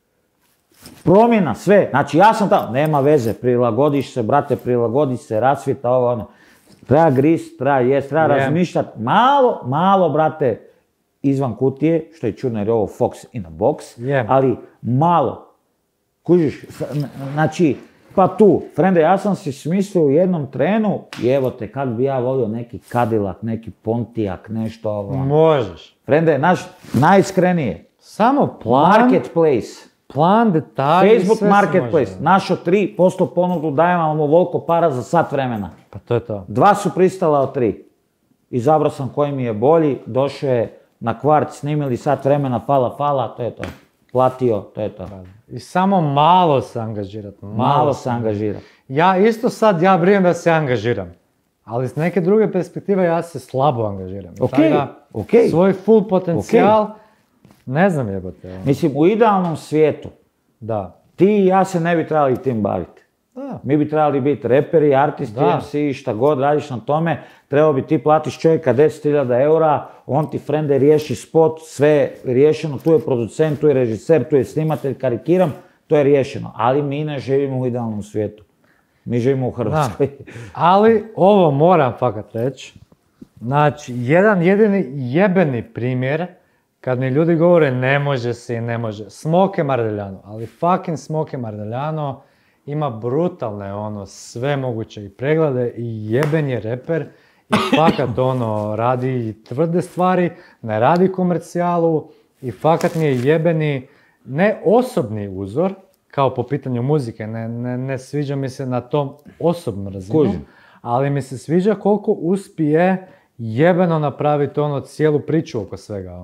Promjena, sve. Znači ja sam tamo, nema veze, prilagodiš se, brate, prilagodiš se, rasvjeta, ovo, ono. Treba grist, treba jest, treba razmišljati. Malo, brate, izvan kutije, što je čudno jer je ovo Fox in a box, ali malo. Kužiš, znači, pa tu, frende, ja sam si smislio u jednom trenu i evo te, kak bi ja volio neki Cadillac, neki Pontiac, nešto ovo. Možeš. Frende, najiskrenije. Samo plan. Marketplace. Plan, detalji, Facebook sve Marketplace. Našo 3% ponudu, dajem vam ovoliko para za sat vremena. Pa to je to. 2 su pristala od 3. Izabrao sam koji mi je bolji, došao je na kvart, snimili sat vremena, fala, to je to. Platio, to je to. I samo malo se angažirati. Malo se angažirati. Ja isto sad, ja brinem da se angažiram. Ali s neke druge perspektive ja se slabo angažiram. Okej. Svoj full potencijal, ne znam jebote. Mislim, u idealnom svijetu, da. Ti i ja se ne bi trebali tim baviti. Da. Mi bi trebali biti reperi, artisti, MC, šta god radiš na tome, trebao bi ti platiš čovjeka 10.000 eura, on ti frende riješi spot, sve je riješeno, tu je producent, tu je režiser, tu je snimatelj, karikiram, to je riješeno. Ali mi ne živimo u idealnom svijetu. Mi živimo u Hrvatskoj. Ali ovo moram fakat reći. Znači, jedan jedini jebeni primjer, kad mi ljudi govore ne može se i ne može. Smoke Mardeljano, ali fucking Smoke Mardeljano ima brutalne sve moguće i preglede i jeben je reper i fakat radi tvrde stvari, ne radi komercijalu i fakat mi je jebeni ne osobni uzor, kao po pitanju muzike, ne sviđa mi se na tom osobnom razinu, ali mi se sviđa koliko uspije jebeno napraviti cijelu priču oko svega.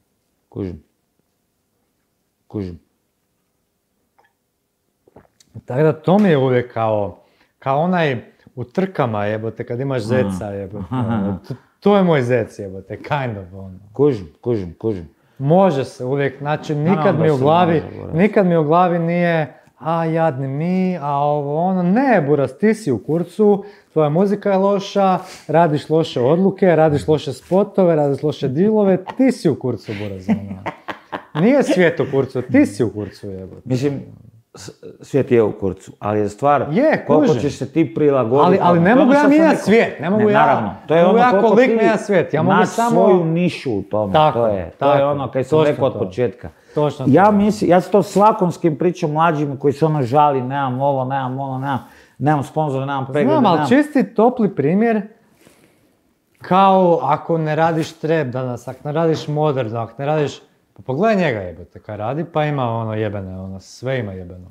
Kužim. Tako da to mi je uvijek kao onaj u trkama jebote, kad imaš zeca jebote. To je moj zec jebote, kind of Kužim. Može se uvijek, znači nikad mi u glavi nije a jadni mi, a ovo ne buraz, ti si u kurcu, tvoja muzika je loša, radiš loše odluke, radiš loše spotove, radiš loše dilove, ti si u kurcu buraz. Nije svijet u kurcu, ti si u kurcu jebote. Mislim, svijet je u kurcu, ali je stvar koliko ćeš se ti prilagoditi. Ali ne mogu ja mijenjati svijet, ne mogu ja koliko ti naći svoju nišu u tome. To je ono kaj sam rekao od početka. Ja se to svakom s kim pričam mlađim koji se žali, nemam ovo, nemam sponzora, nemam pregleda. Znam, ali čisti topli primjer, kao ako ne radiš trap danas, ako ne radiš moderno, ako ne radiš... Pa pogledaj njega jebote kaj radi, pa ima jebene, sve ima jebeno.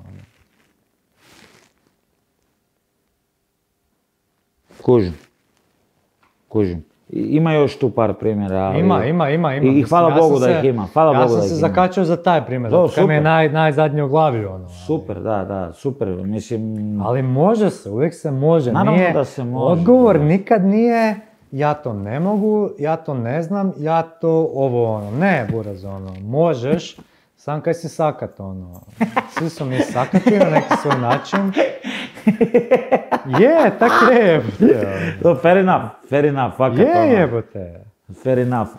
Kužim. Ima još tu par primjera. Ali... Ima. I hvala Bogu da ih ima. Ja sam se zakačio za taj primjer, kaj mi je najzadnje u glavi. Super, da, super. Mislim... Ali može se, uvijek se može. Naravno da se može. Odgovor nikad nije ja to ne mogu, ja to ne znam, ja to ovo ono. Ne, buraz, ono, možeš, sam kaj si sakat, ono. Svi su mi sakati na neki svoj način. Je, tak je, jebote. Fair enough, fakat Je, ono. jebote. Fair enough,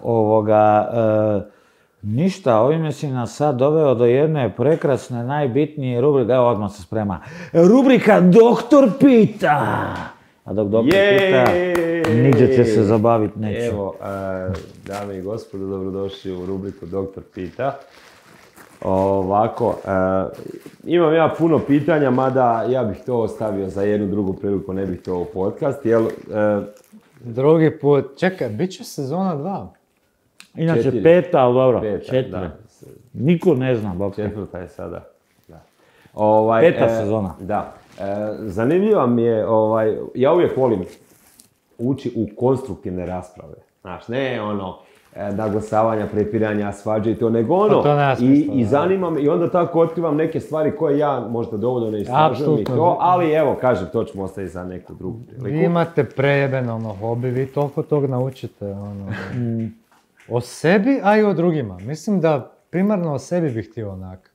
ništa, ovime si nas sad doveo do jedne prekrasne, najbitnije rubrike, evo odmah se sprema. Rubrika Doktor pita! A dok doktor pita, niđe će se zabaviti neće. Evo, dame i gospodo, dobrodošli u rubriku Doktor pita. Ovako, imam ja puno pitanja, mada ja bih to ostavio za jednu drugu priliku, ne bih to u podcast, jel... Drugi put, čekaj, bit će sezona 2. Inače 4. 5, ali dobro, 4. Da. Niko ne zna, bok. 4. je sada. Da. 5. sezona. Da. Zanimljiva mi je, ja uvijek volim ući u konstruktivne rasprave. Znaš, ne ono, naglasavanja, prepiranja, svađe i to, nego ono, i zanima me, i onda tako otkrivam neke stvari koje ja možda dovoljno ne istražujem i to, ali evo, kažem, to ćemo ostaviti za neku drugu priliku. Vi imate prejeben ono hobi, vi toliko tog naučite, ono, o sebi, a i o drugima. Mislim da primarno o sebi bih htio onak.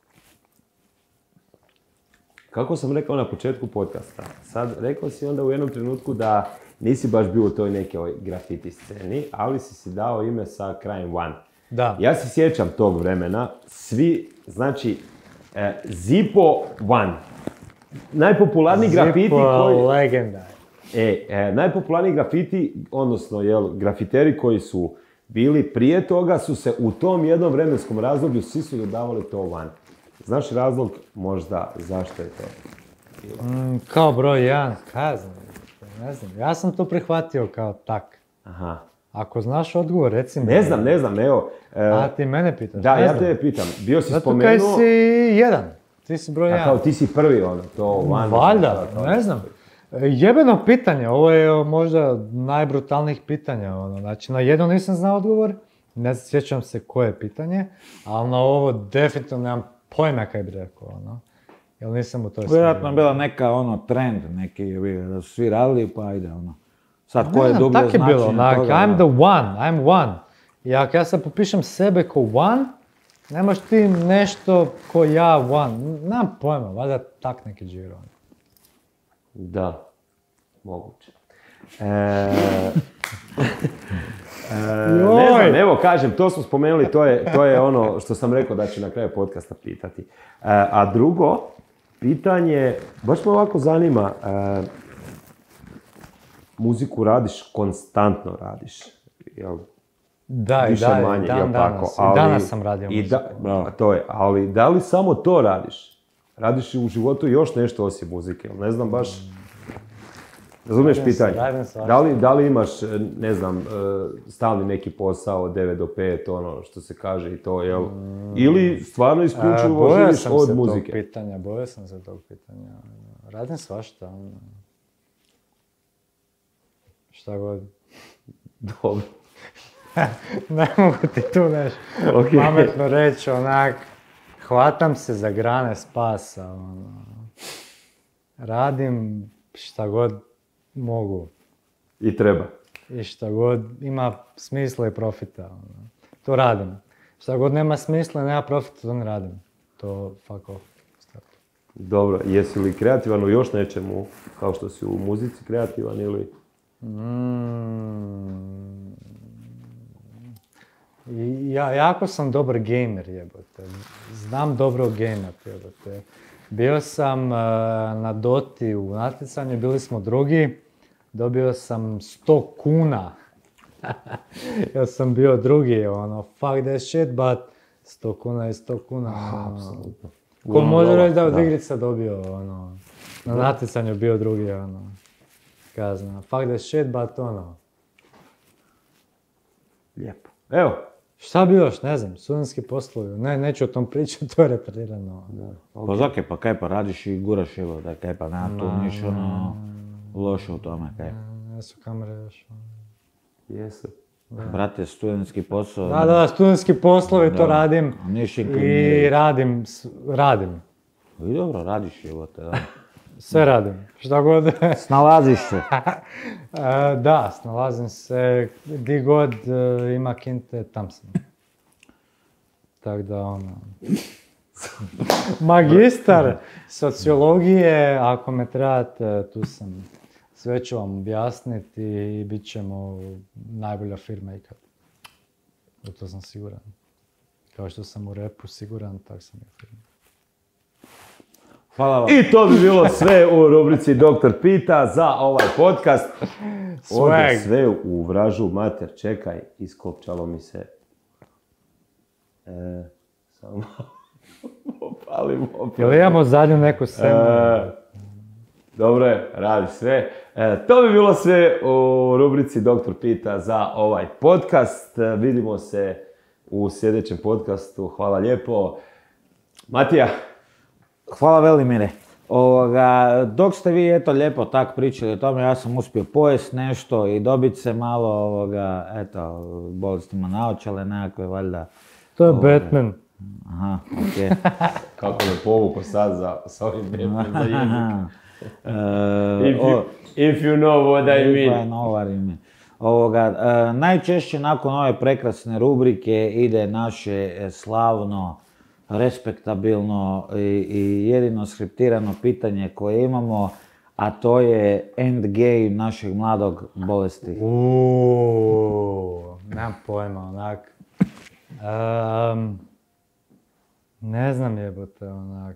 Kako sam rekao na početku podcasta, sad rekao si onda u jednom trenutku da nisi baš bio u toj nekoj grafiti sceni, ali si dao ime sa krajem One. Da. Ja se sjećam tog vremena, svi, znači, Zippo One. Najpopularniji grafiti koji... Zippo legenda. Najpopularniji grafiti, odnosno grafiteri koji su bili prije toga, su se u tom jednom vremenskom razdoblju svi su dodavali to One. Znaš razlog možda zašto je to? Kao broj 1, kazam. Ne znam, ja sam to prihvatio kao tak. Aha. Ako znaš odgovor, reci mi. Ne znam, evo. A ti mene pitaš? Da, ja te pitam. Bio si spomenuo... Zato kaj si 1. Ti si broj 1. A kao ti si prvi, ono, to One. Valjda, ne znam. Jebeno pitanje, ovo je možda najbrutalnijih pitanja, ono. Znači, na jedno nisam znao odgovor, ne sjećam se koje je pitanje, ali na ovo definitivno nemam pojma kaj bi rekao, ono. Jel nisam u toj sviđu. Vjerojatno je bila neka trend, neki da su svi radili pa ajde Sad ko je dublje značenje toga. Tak je bilo, I'm the one, I'm one. I ako ja sad popišem sebe ko one, nemaš ti nešto ko ja one. Nemam pojma, valjda tak neki džiro. Da, moguće. Ne znam, evo kažem, to smo spomenuli, to je ono što sam rekao da ću na kraju podcasta pitati. A drugo, pitanje, baš me ovako zanima, muziku radiš, konstantno radiš, jel? Da, više manje, danas sam radio muziku. To je, ali da li samo to radiš? Radiš u životu još nešto osim muzike, jel? Ne znam baš... Razumiješ pitanje? Da li imaš, ne znam, stalni neki posao od 9 do 5, ono što se kaže i to, jel? Ili stvarno isključivo živiš od muzike? Bojao sam se tog pitanja. Radim svašta. Šta god. Dobro. Ne mogu ti tu nešto pametno reći, onak, hvatam se za grane spasa, ono. Radim šta god mogu. I treba. I šta god ima smisla i profita. Ono. To radim. Šta god nema smisla i nema profita, to ne radim. To fuck off. Dobro, jesi li kreativan u još nečemu, kao što si u muzici kreativan ili? Jako sam dobar gamer, jebote. Znam dobro gamer, jebote. Bio sam na Doti u natjecanju, bili smo drugi. Dobio sam 100 kuna. Ja sam bio drugi, ono, fuck that shit, but 100 kuna je 100 kuna. Apsolutno. Ko može reći da od igrica dobio, ono, na natjecanju bio drugi, ono, kazna. Fuck that shit, but ono. Lijepo. Evo. Šta bi još, ne znam, studentski poslovi, neću o tom pričati, to je referirano. Pa zakaj pa kaj pa radiš i guraš evo, da kaj pa nema tu niš ono loše u tome, kaj. Jesu kamere još. Jesu. Brate, studentski posao. Da, studentski poslovi, to radim. Niš i radim. I dobro, radiš evo te, da. Sve radim, šta god. Snalaziš se. Da, snalazim se, gdje god ima kinte, tam sam. Tako da, ono... Magistar sociologije, ako me trebate, tu sam. Sve ću vam objasniti i bit ćemo najbolja firma ikad. U to sam siguran. Kao što sam u repu siguran, tak sam i u firmi. Hvala vam. I to bi bilo sve u rubrici Doktor pita za ovaj podcast. Ode sve u vražu mater, čekaj, iskopčalo mi se. Samo opalimo. Jel imamo zadnju neku scenu? Dobro je, radi sve. To bi bilo sve u rubrici Doktor pita za ovaj podcast. Vidimo se u sljedećem podcastu. Hvala lijepo. Matija. Hvala Velimire. Dok ste vi eto lijepo tak pričali o tome, ja sam uspio pojest nešto i dobiti se malo bolestima naočale nekakve valjda. To je Batman. Aha, okej. Kako me povuko sad sa ovim Batman za jezik. If you know what I mean. Najčešće nakon ove prekrasne rubrike ide naše slavno, respektabilno i jedino skriptirano pitanje koje imamo, a to je endgame našeg mladog bolesti. Nemam pojma, onak. Ne znam jebote, onak.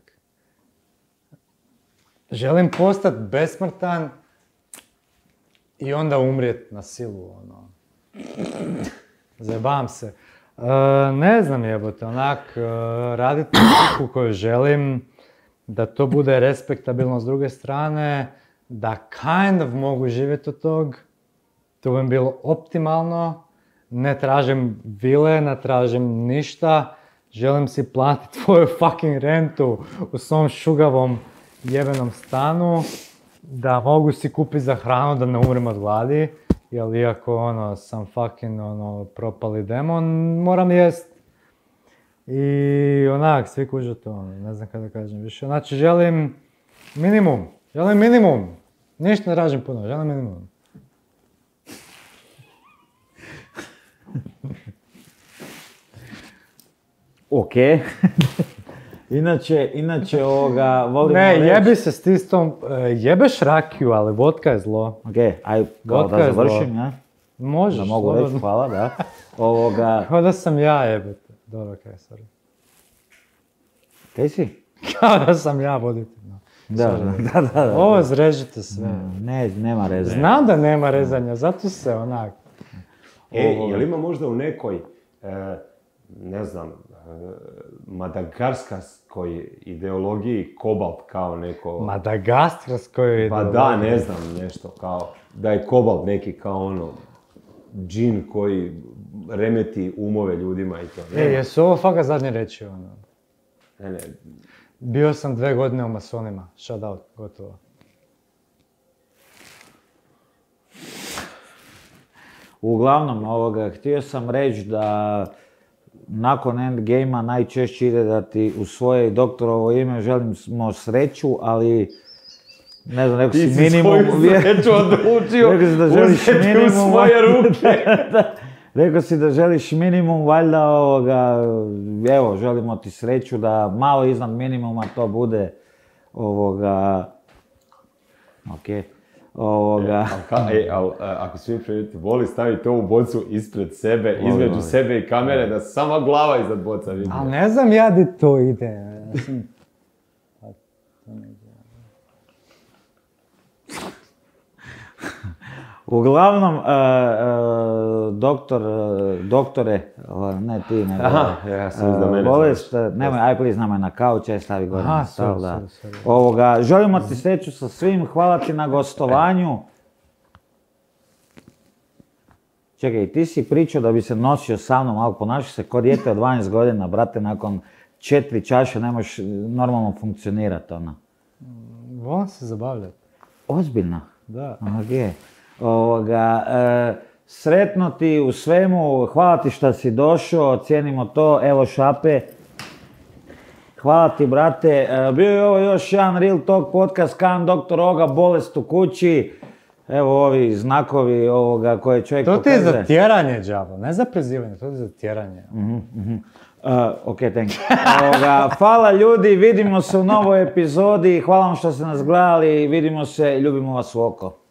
Želim postati besmrtan i onda umrijet na silu, ono. Zajebavam se. Ne znam jebote, onak, raditi muziku koju želim, da to bude respektabilno s druge strane, da kind of mogu živjeti od tog, to bi bilo optimalno, ne tražim vile, ne tražim ništa, želim si platiti tvoju fucking rentu u svom šugavom jebenom stanu, da mogu si kupiti za hranu, da ne umrem od gladi. Jer iako sam fucking propali demon, moram jest. I onak, svi kužu to, ne znam kada kažem više. Znači želim minimum. Ništa ne tražim puno, želim minimum. Okej. Inače volimo ne, reći... jebi se s tistom, jebeš rakiju, ali vodka je zlo. Okej, aj, kao da završim, ja? Možeš, da mogu reći, hvala, da. Kao da sam ja, jebete. Dobro, kaj, sorry. Kaj si? Kao da sam ja voditelj. Da. Ovo zrežite sve. Ne, nema rezanja. Znam da nema rezanja, zato se onak... Je li ima možda u nekoj, ne znam, madagaskarskoj ideologiji kobalt kao neko... Madagaskarskoj ideologiji? Pa da, ne znam, nešto kao, da je kobalt neki kao ono, džin koji remeti umove ljudima i to. Jesu ovo fakat zadnje reći, ono? Ne. Bio sam 2 godine u masonima, shut out, gotovo. Uglavnom, htio sam reći da nakon endgame-a najčešće ide da ti u svoje doktorovo ime želimo sreću, ali ne znam, rekao si minimum... Ti si svoju sreću odlučio uzeti u svoje ruke. Rekao si da želiš minimum, valjda evo, želimo ti sreću da malo iznad minimuma to bude okej. Ako svi prijeti, voli staviti to u bocu ispred sebe, između sebe i kamere, da sama glava iznad boca vidi. Ali ne znam ja di to ide. Uglavnom, doktore, ne ti, nego... Aha, ja sam za mene. Bolest, nemoj, aj please, nama je na kauč, aj stavi gore na stav, da. Želimo ti sreću sa svim, hvala ti na gostovanju. Čekaj, ti si pričao da bi se nosio sa mnom, ali ponašaš se ko dijete od 12 godina, brate, nakon 4 čaše ne možeš normalno funkcionirati, ona. Volim se zabavljati. Ozbiljno? Da. Okej. Sretno ti u svemu, hvala ti što si došao, cijenimo to, evo šape. Hvala ti, brate. Bio je ovo još jedan Real Talk podcast, Kan Dr. Oga, bolest u kući. Evo ovi znakovi ovoga koje čovjek pokaže. To ti je za tjeranje, džavo, ne za prezivanje, to je za tjeranje. Ok, thank you. Hvala ljudi, vidimo se u novoj epizodi. Hvala vam što ste nas gledali, vidimo se, ljubimo vas u oko.